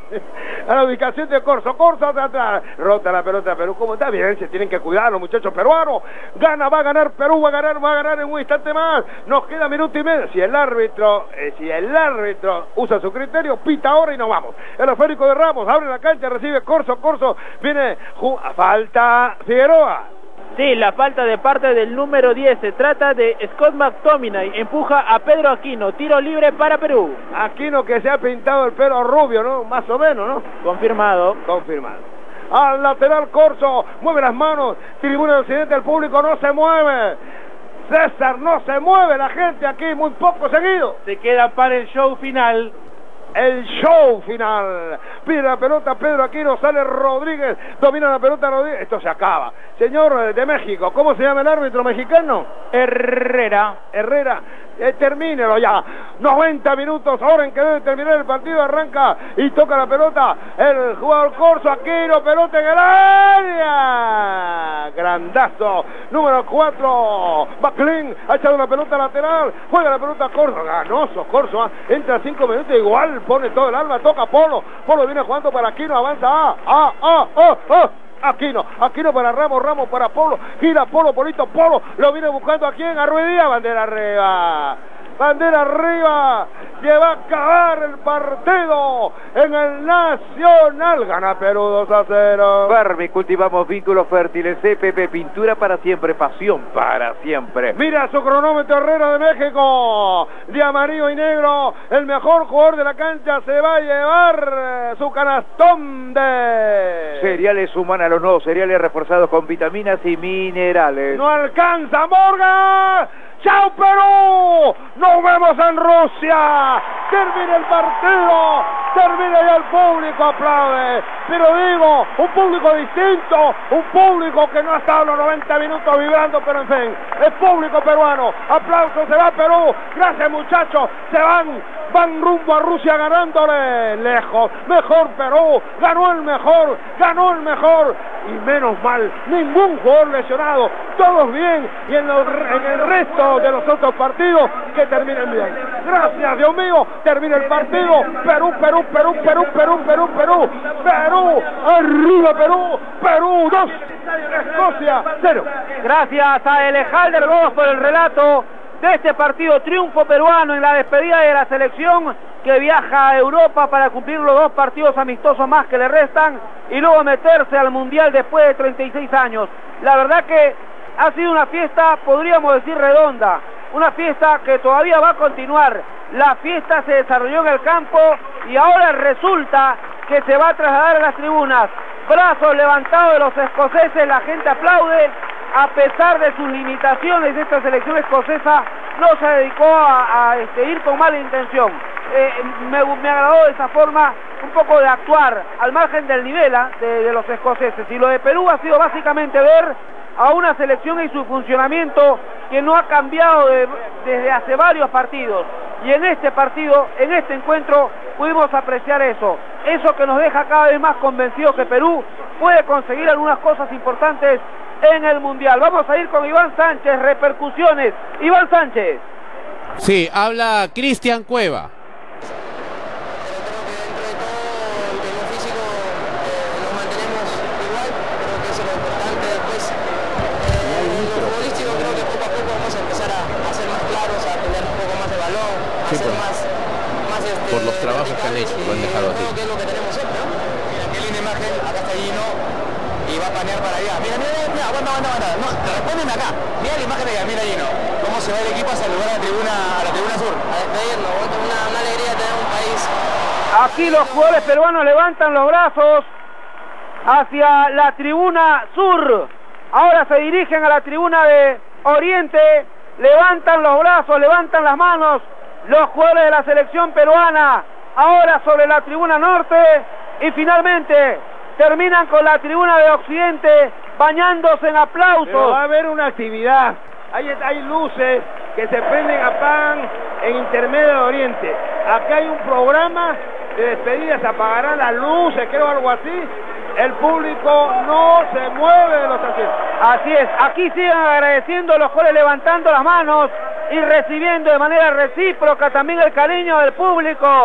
A: A la ubicación de Corso, Corso hacia atrás, rota la pelota Perú, ¿cómo está? Bien, se tienen que cuidar los muchachos peruanos, gana, va a ganar Perú, va a ganar, va a ganar en un instante más, nos queda minuto y medio, si el árbitro, eh, si el árbitro usa su criterio, pita ahora y nos vamos. El esférico de Ramos, abre la cancha, recibe Corso, Corso, viene, falta Figueroa.
D: Sí, la falta de parte del número diez, se trata de Scott McTominay, empuja a Pedro Aquino, tiro libre para Perú.
A: Aquino que se ha pintado el pelo rubio, ¿no? Más o menos, ¿no?
D: Confirmado.
A: Confirmado. Al lateral Corso, mueve las manos, tribuna de Occidente, el público no se mueve. César, no se mueve la gente aquí, muy poco seguido.
G: Se queda para el show final.
A: El show final. Pide la pelota Pedro Aquino, sale Rodríguez, domina la pelota Rodríguez. Esto se acaba. Señor de México, ¿cómo se llama el árbitro mexicano?
D: Herrera.
A: Herrera. Eh, termínelo ya, noventa minutos, hora en que debe terminar el partido, arranca y toca la pelota el jugador Corso, Aquino, pelota en el área, grandazo, número cuatro, Baclín, ha echado una pelota lateral, juega la pelota Corso, ganoso Corso, ¿eh? Entra cinco minutos, igual pone todo el alma, toca Polo, Polo viene jugando para Aquino, avanza, ah, ah, ah, ah, ah. Aquino, Aquino para Ramos, Ramos para Polo, gira Polo, Polito, Polo, lo viene buscando a quién, a Ruidía, bandera arriba, bandera arriba, que va a acabar el partido en el Nacional, gana Perú dos a cero.
B: Farme, cultivamos vínculos fértiles, C P P, pintura para siempre, pasión para siempre.
A: Mira su cronómetro Herrera de México, de amarillo y negro, el mejor jugador de la cancha se va a llevar su canastón de...
B: Cereales Humana, los nuevos cereales reforzados con vitaminas y minerales.
A: No alcanza Morgan. ¡Chao Perú! ¡Nos vemos en Rusia! ¡Termina el partido! ¡Termina ya el público! ¡Aplaude! Pero digo, un público distinto, un público que no ha estado los noventa minutos vibrando, pero en fin, es público peruano. ¡Aplausos! Se va Perú. Gracias muchachos. Se van, van rumbo a Rusia ganándole lejos. Mejor Perú. Ganó el mejor. Ganó el mejor. Y menos mal, ningún jugador lesionado. Todos bien. Y en, los, en el resto de los otros partidos que terminen bien. Gracias Dios mío, termina el partido. Perú, Perú, Perú, Perú, Perú, Perú, Perú, Perú, arriba Perú, Perú dos, Escocia cero.
H: Gracias a Alejandro Gómez por el relato de este partido, triunfo peruano en la despedida de la selección que viaja a Europa para cumplir los dos partidos amistosos más que le restan y luego meterse al Mundial después de treinta y seis años. La verdad que ha sido una fiesta, podríamos decir, redonda, una fiesta que todavía va a continuar. La fiesta se desarrolló en el campo y ahora resulta que se va a trasladar a las tribunas. Brazos levantados de los escoceses, la gente aplaude, a pesar de sus limitaciones. Esta selección escocesa no se dedicó a, a este, ir con mala intención. Eh, me, me agradó de esa forma un poco de actuar al margen del nivel ¿eh? de, de los escoceses. Y lo de Perú ha sido básicamente ver a una selección y su funcionamiento que no ha cambiado de, desde hace varios partidos. Y en este partido, en este encuentro, pudimos apreciar eso. Eso que nos deja cada vez más convencidos que Perú puede conseguir algunas cosas importantes en el Mundial. Vamos a ir con Iván Sánchez, repercusiones. Iván Sánchez.
C: Sí, habla Cristian Cueva.
J: Sí, pues, más, más este, por los trabajos que han hecho, lo han dejado así. Creo que es lo que tenemos siempre, ¿no? Mira, qué linda imagen, acá está Gino y va a panear para allá. Mira, mira, mira, aguanta, aguanta, aguanta. No, responden acá. Mira la imagen de Camila Gino. Cómo se va el equipo a saludar a la tribuna, a la tribuna sur. A despedirnos, una, una alegría tener un país.
H: Aquí los jugadores peruanos levantan los brazos hacia la tribuna sur. Ahora se dirigen a la tribuna de Oriente. Levantan los brazos, levantan las manos los jugadores de la selección peruana, ahora sobre la tribuna norte, y finalmente terminan con la tribuna de Occidente bañándose en aplausos.
A: Pero va a haber una actividad, hay, hay luces que se prenden a pan en intermedio de Oriente. Acá hay un programa de despedida, se apagarán las luces, creo algo así. El público no se mueve de los asientos.
H: Así es, aquí siguen agradeciendo los jugadores, levantando las manos y recibiendo de manera recíproca también el cariño del público.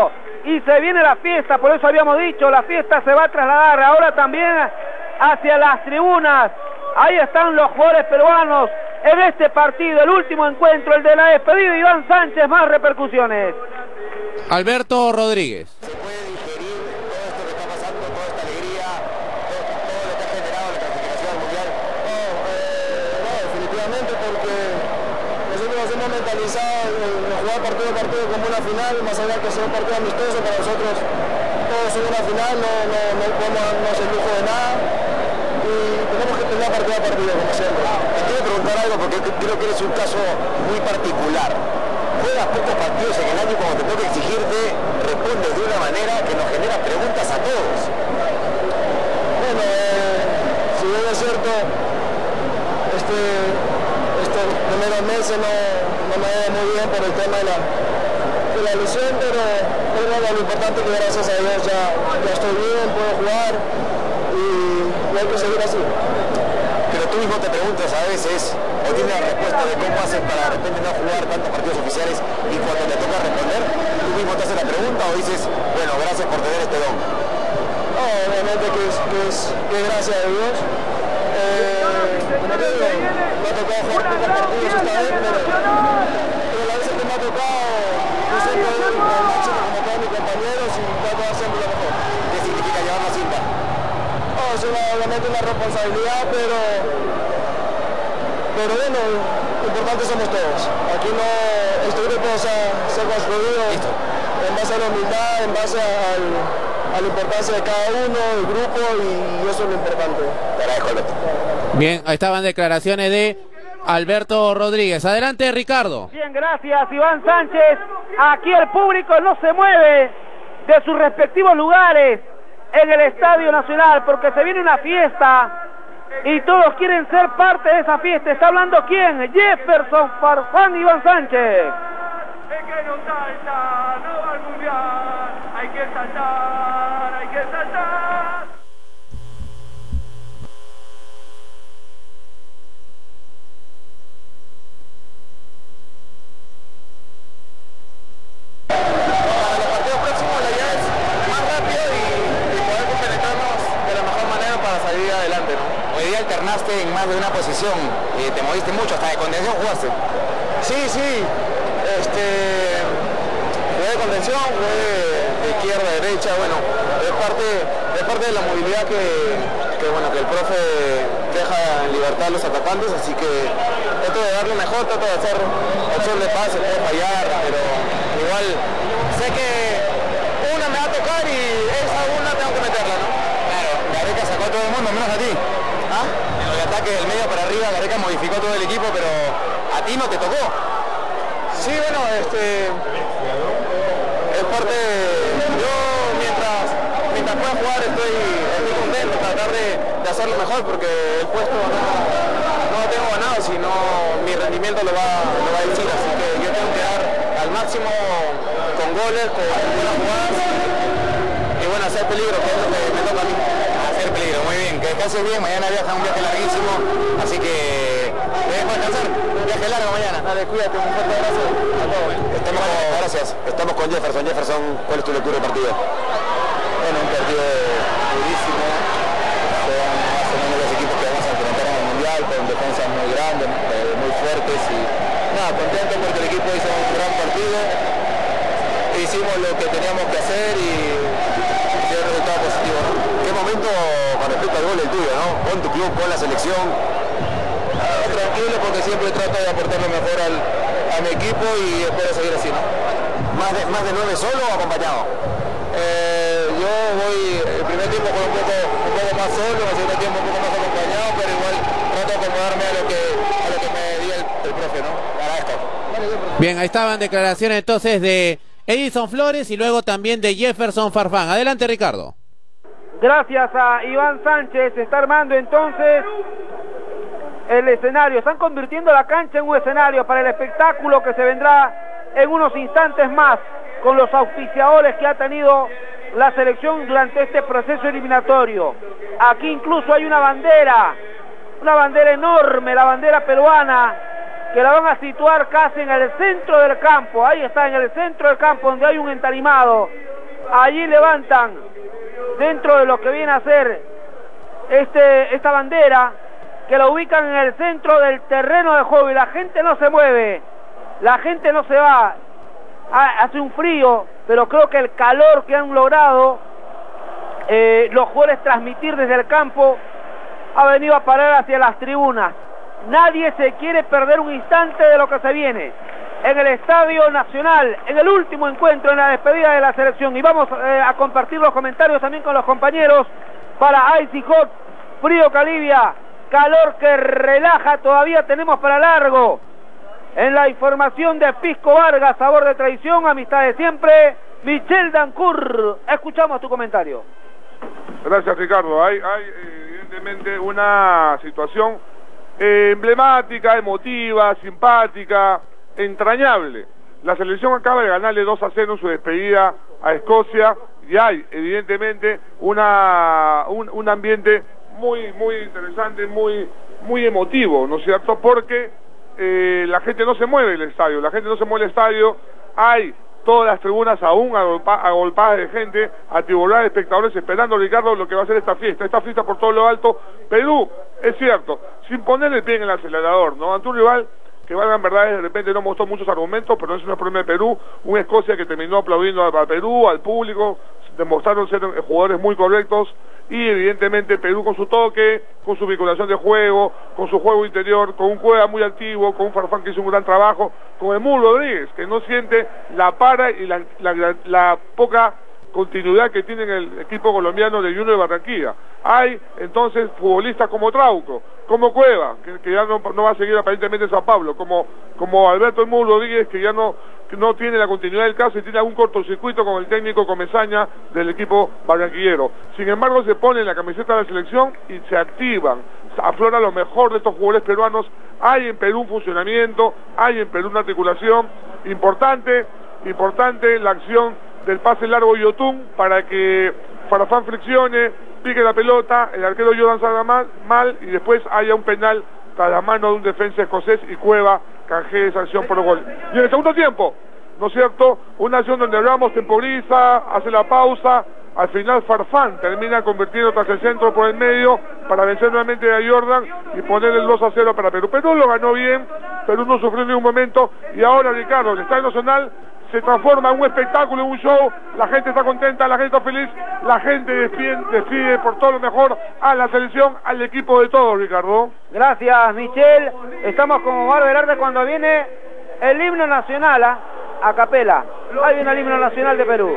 H: y se viene la fiesta, por eso habíamos dicho, la fiesta se va a trasladar ahora también hacia las tribunas. Ahí están los jugadores peruanos en este partido, el último encuentro, el de la despedida de Iván Sánchez, más repercusiones.
C: Alberto Rodríguez.
J: Se puede digerir todo esto que está pasando, toda esta alegría, todo, todo lo que ha generado la clasificación al mundial.
K: No, eh, no, definitivamente, porque nosotros nos hemos mentalizado en jugar partido a partido como una final, más allá que sea un partido amistoso para nosotros, todos son una final, no, no, no podemos darnos el lujo de nada y tenemos que pelear partido a partido, como siempre.
J: Te quiero preguntar algo porque creo que eres un caso muy particular. Juegas pocos partidos en el año y cuando te toca exigirte, respondes de una manera que nos genera preguntas a todos.
K: Bueno, eh, si bien es cierto, este, estos primeros meses no, no me va muy bien por el tema de la, de la lesión, pero, pero lo importante es que gracias a Dios ya, ya estoy bien, puedo jugar y, y hay que seguir así.
J: Pero tú mismo te preguntas a veces, o tienes la respuesta de cómo haces para de repente no jugar tantos partidos oficiales y cuando te toca responder, tú mismo te haces la pregunta o dices, bueno, gracias por tener este don.
K: No, obviamente que es, que es, que es gracias a Dios. Eh, como te digo, me ha tocado jugar pocos partidos esta vez, pero, pero las veces que me ha tocado, yo siempre doy el máximo como todos mis compañeros y trato de dar siempre lo mejor.
J: ¿Qué significa llevar la cinta?
K: No, es una, obviamente una responsabilidad, pero, pero bueno, lo importante somos todos. Aquí no, este grupo se ha, se ha construido en base a la humildad, en base al, a la importancia de cada uno, del grupo, y eso es lo importante.
J: Te agradezco, Alberto.
C: Bien, ahí estaban declaraciones de Alberto Rodríguez. Adelante, Ricardo.
H: Bien, gracias, Iván Sánchez. Aquí el público no se mueve de sus respectivos lugares en el Estadio Nacional, porque se viene una fiesta y todos quieren ser parte de esa fiesta. ¿Está hablando quién? Jefferson Farfán Iván Sánchez.
L: Es que no salta, no va al mundial, hay que saltar, hay que saltar.
J: Para los partidos próximos la idea es más rápido y, y poder compenetrarnos de la mejor manera para salir adelante, ¿no? Hoy día alternaste en más de una posición, y te moviste mucho, hasta de contención jugaste.
K: Sí, sí, este, jugué de contención, jugué de izquierda a derecha, bueno, es parte, es parte de la movilidad que, que, bueno, que el profe deja en libertad a los atacantes, así que trato de darle mejor, trato de hacer opción de pase, puedo fallar, pero igual sé que una me va a tocar y esa una tengo que meterla, ¿no?
J: Claro, Gareca sacó a todo el mundo, menos a ti.
K: ¿Ah?
J: En el ataque del medio para arriba, Gareca modificó todo el equipo, pero a ti no te tocó.
K: Sí, bueno, este, es parte de, yo mientras, mientras pueda jugar estoy, estoy contento, tratar de, de hacerlo mejor, porque el puesto no, no lo tengo ganado, sino mi rendimiento lo va, lo va a decir, así que yo tengo que dar al máximo con goles, con buenas jugadas y bueno, hacer peligro, que es lo que me toca a mí.
J: Hacer peligro, muy bien, que descanses bien, mañana viaja un viaje larguísimo, así que te dejo descansar, un viaje largo mañana.
K: Dale, cuídate, un fuerte abrazo a todos.
J: Estamos con, gracias, estamos con Jefferson. Jefferson, ¿cuál es tu lectura del partido?
K: Bueno, un partido durísimo, son más o menos los equipos que vamos a enfrentar en el Mundial, con defensas muy grandes, eh, muy fuertes y nada, contento porque el equipo hizo un gran partido, hicimos lo que teníamos que hacer y dio el resultado positivo, ¿no?
J: ¿Qué momento con respecto al gol el tuyo, no? Con tu club, con la selección.
K: Ah, tranquilo porque siempre trato de aportar lo mejor al, a mi equipo y espero seguir así, ¿no?
J: ¿Más de, más de nueve solo o acompañado?
K: Eh, yo voy, el primer tiempo con un poco, un poco más solo, el segundo tiempo un poco más acompañado, pero igual trato de acomodarme a lo que, a lo que me dio el, el profe, ¿no? Agradezco.
C: Bien, ahí estaban declaraciones entonces de Edison Flores y luego también de Jefferson Farfán. Adelante, Ricardo.
H: Gracias a Iván Sánchez, se está armando entonces el escenario. Están convirtiendo la cancha en un escenario para el espectáculo que se vendrá en unos instantes más con los auspiciadores que ha tenido la selección durante este proceso eliminatorio. Aquí incluso hay una bandera, una bandera enorme, la bandera peruana, que la van a situar casi en el centro del campo. Ahí está, en el centro del campo, donde hay un entarimado allí levantan dentro de lo que viene a ser este, esta bandera, que la ubican en el centro del terreno de juego y la gente no se mueve, la gente no se va. Hace un frío, pero creo que el calor que han logrado eh, los jugadores transmitir desde el campo ha venido a parar hacia las tribunas. Nadie se quiere perder un instante de lo que se viene en el Estadio Nacional, en el último encuentro, en la despedida de la selección. Y vamos eh, a compartir los comentarios también con los compañeros para Icy Hot, frío que alivia, calor que relaja, todavía tenemos para largo. En la información de Pisco Vargas, sabor de tradición, amistad de siempre, Michel Dancourt. Escuchamos tu comentario.
E: Gracias, Ricardo. Hay, hay evidentemente una situación eh, emblemática, emotiva, simpática, entrañable. La selección acaba de ganarle dos a cero en su despedida a Escocia y hay evidentemente una un, un ambiente muy muy interesante, muy muy emotivo, ¿no es cierto? Porque eh, la gente no se mueve el estadio, la gente no se mueve el estadio, hay todas las tribunas aún agolpa, agolpadas de gente, atiborradas de espectadores esperando, Ricardo, lo que va a ser esta fiesta, esta fiesta por todo lo alto. Perú, es cierto, sin poner el pie en el acelerador, ¿no? Ante un rival que valgan verdades, de repente no mostró muchos argumentos, pero eso no es problema de Perú. Un Escocia que terminó aplaudiendo a Perú, al público, demostraron ser jugadores muy correctos, y evidentemente Perú con su toque, con su vinculación de juego, con su juego interior, con un Cueva muy activo, con un Farfán que hizo un gran trabajo, con Emul Rodríguez, que no siente la para y la, la, la, la poca continuidad que tiene en el equipo colombiano de Junior de Barranquilla. Hay entonces futbolistas como Trauco, como Cueva, que, que ya no, no va a seguir aparentemente en San Pablo, como, como Alberto Emul Rodríguez, que ya no, que no tiene la continuidad del caso y tiene algún cortocircuito con el técnico Comesaña del equipo barranquillero. Sin embargo, se pone en la camiseta de la selección y se activan, aflora lo mejor de estos jugadores peruanos. Hay en Perú un funcionamiento, hay en Perú una articulación importante, importante la acción del pase largo Yotun para que Farfán friccione, pique la pelota, el arquero Jordan salga mal, mal y después haya un penal tras la mano de un defensa escocés y Cueva canjee esa acción por el gol. Y en el segundo tiempo, ¿no es cierto? Una acción donde Ramos temporiza, hace la pausa, al final Farfán termina convirtiendo tras el centro por el medio para vencer nuevamente a Jordan y poner el dos a cero para Perú. Perú lo ganó bien, Perú no sufrió en ningún momento y ahora, Ricardo, el Estadio Nacional se transforma en un espectáculo, en un show, la gente está contenta, la gente está feliz, la gente despide, despide por todo lo mejor a la selección, al equipo de todos, Ricardo.
H: Gracias, Michel. Estamos con Omar Velarde cuando viene el himno nacional, ¿ah? A capela. Ahí viene el himno nacional de Perú.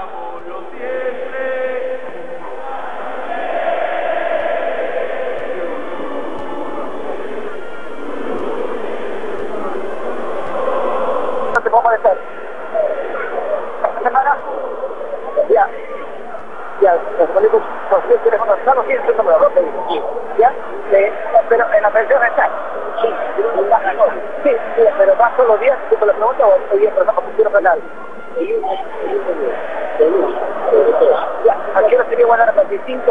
M: No te puedo molestar. Semana, ya, ya, los boletos por cierto teléfonos no los tienen, no me lo rompen, ya, eh, pero en la pensión está, sí, sí, sí, pero más todos los días, si te lo pregunto, o hoy día, pero no, pusieron penal. Ya, aquí no sería buena la veinticinco.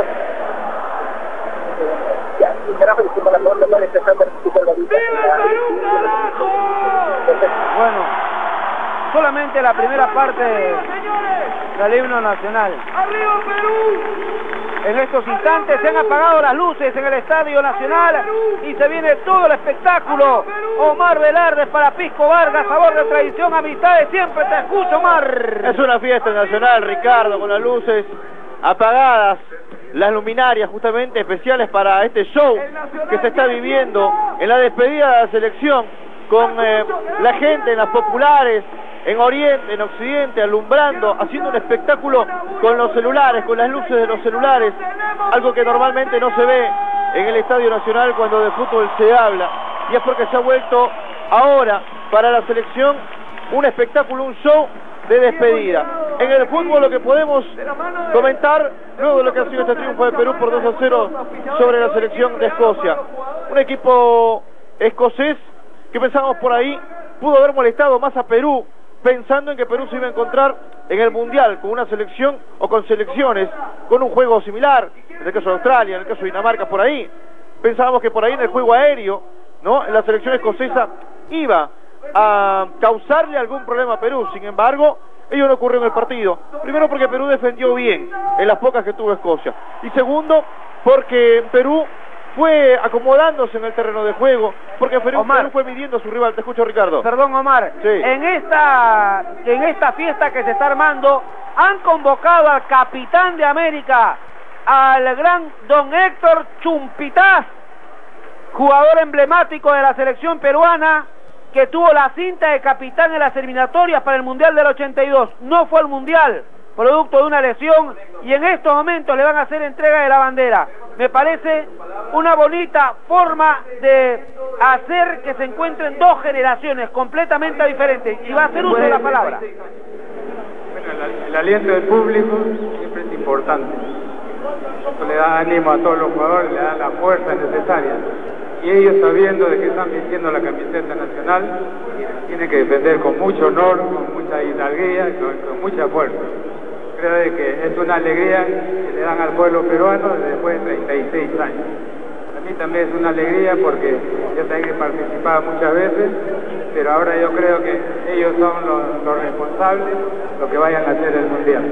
M: Ya, y carajo, disculpa la pregunta, no le empezó a participar la vida.
H: Bueno. Solamente la primera parte del himno nacional.
L: ¡Arriba Perú!
H: En estos instantes se han apagado las luces en el Estadio Nacional y se viene todo el espectáculo. Omar Velarde para Pisco Vargas, sabor de tradición, amistad de siempre. Te escucho, Omar.
F: Es una fiesta nacional, Ricardo, con las luces apagadas, las luminarias justamente especiales para este show que se está viviendo en la despedida de la selección, con eh, la gente en las populares, en Oriente, en Occidente, alumbrando, haciendo un espectáculo con los celulares, con las luces de los celulares, algo que normalmente no se ve en el Estadio Nacional cuando de fútbol se habla, y es porque se ha vuelto ahora para la selección un espectáculo, un show de despedida. En el fútbol lo que podemos comentar luego de lo que ha sido este triunfo de Perú por dos a cero sobre la selección de Escocia, un equipo escocés que pensábamos por ahí pudo haber molestado más a Perú, pensando en que Perú se iba a encontrar en el Mundial con una selección o con selecciones con un juego similar, en el caso de Australia, en el caso de Dinamarca, por ahí. Pensábamos que por ahí en el juego aéreo, ¿no?, en la selección escocesa iba a causarle algún problema a Perú. Sin embargo, ello no ocurrió en el partido. Primero porque Perú defendió bien en las pocas que tuvo Escocia. Y segundo, porque Perú fue acomodándose en el terreno de juego, porque Perú, Perú fue midiendo a su rival. Te escucho, Ricardo.
H: Perdón, Omar.
F: Sí.
H: En esta, en esta fiesta que se está armando, han convocado al capitán de América, al gran don Héctor Chumpitaz, jugador emblemático de la selección peruana, que tuvo la cinta de capitán en las eliminatorias para el Mundial del ochenta y dos. No fue al Mundial, producto de una lesión, y en estos momentos le van a hacer entrega de la bandera. Me parece una bonita forma de hacer que se encuentren dos generaciones completamente diferentes, y va a ser uso de la palabra.
N: Bueno, el, el aliento del público siempre es importante. Esto le da ánimo a todos los jugadores, le da la fuerza necesaria. Y ellos, sabiendo de que están vistiendo la camiseta nacional, tienen que defender con mucho honor, con mucha hidalguía, con, con mucha fuerza. Creo de que es una alegría que le dan al pueblo peruano después de treinta y seis años. A mí también es una alegría porque yo también he participado muchas veces, pero ahora yo creo que ellos son los, los responsables, los que vayan a hacer el Mundial.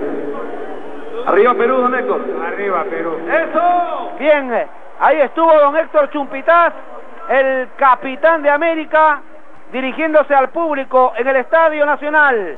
F: Arriba Perú, don Héctor.
N: Arriba Perú.
H: ¡Eso! Bien, ahí estuvo don Héctor Chumpitaz, el capitán de América, dirigiéndose al público en el Estadio Nacional.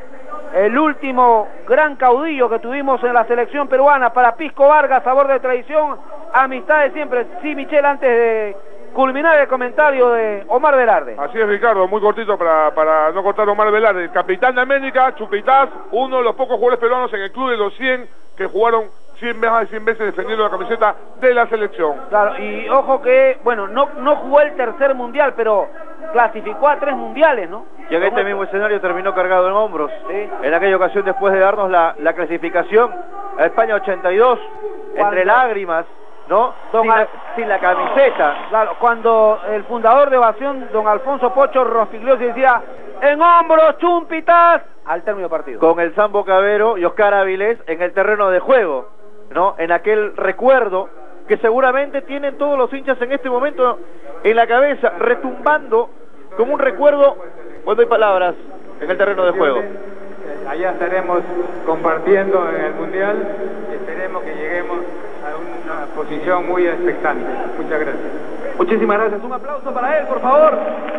H: El último gran caudillo que tuvimos en la selección peruana para Pisco Vargas, sabor de tradición, amistad de siempre. Sí, Michel, antes de culminar el comentario de Omar Velarde.
E: Así es, Ricardo, muy cortito para, para no cortar a Omar Velarde. El capitán de América, Chumpitaz, uno de los pocos jugadores peruanos en el club de los cien que jugaron cien veces, cien veces defendiendo la camiseta de la selección.
H: Claro, y ojo que, bueno, no, no jugó el tercer mundial, pero clasificó a tres mundiales, ¿no?
F: Y en este mismo escenario terminó cargado en hombros. ¿Sí? En aquella ocasión, después de darnos la, la clasificación a España ochenta y dos, entre lágrimas, ¿no? Sin la, sin la camiseta.
H: Claro, cuando el fundador de Ovación, don Alfonso Pocho Rospigliosi, decía: en hombros, Chumpitaz, al término del partido.
F: Con el Sambo Cabero y Oscar Áviles en el terreno de juego, ¿no? En aquel recuerdo que seguramente tienen todos los hinchas en este momento en la cabeza, retumbando como un recuerdo cuando hay palabras en el terreno de juego.
N: Allá estaremos compartiendo en el Mundial y esperemos que lleguemos a una posición muy expectante. Muchas gracias.
F: Muchísimas gracias. Un aplauso para él, por favor.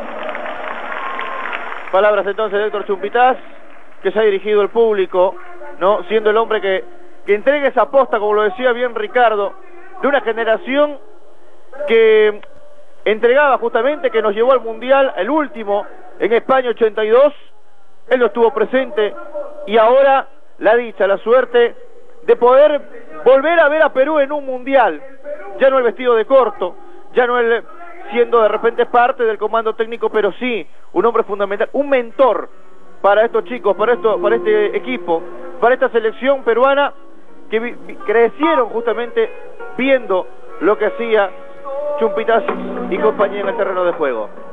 F: Palabras entonces de Héctor Chumpitaz, que se ha dirigido al público, ¿no? Siendo el hombre que, que entrega esa aposta, como lo decía bien Ricardo, de una generación que entregaba justamente, que nos llevó al Mundial, el último, en España ochenta y dos. Él no estuvo presente y ahora la dicha, la suerte de poder volver a ver a Perú en un Mundial. Ya no el vestido de corto, ya no el siendo de repente parte del comando técnico, pero sí un hombre fundamental, un mentor para estos chicos, para, esto, para este equipo, para esta selección peruana que vi, vi, crecieron justamente viendo lo que hacía Chumpitaz y compañía en el terreno de juego.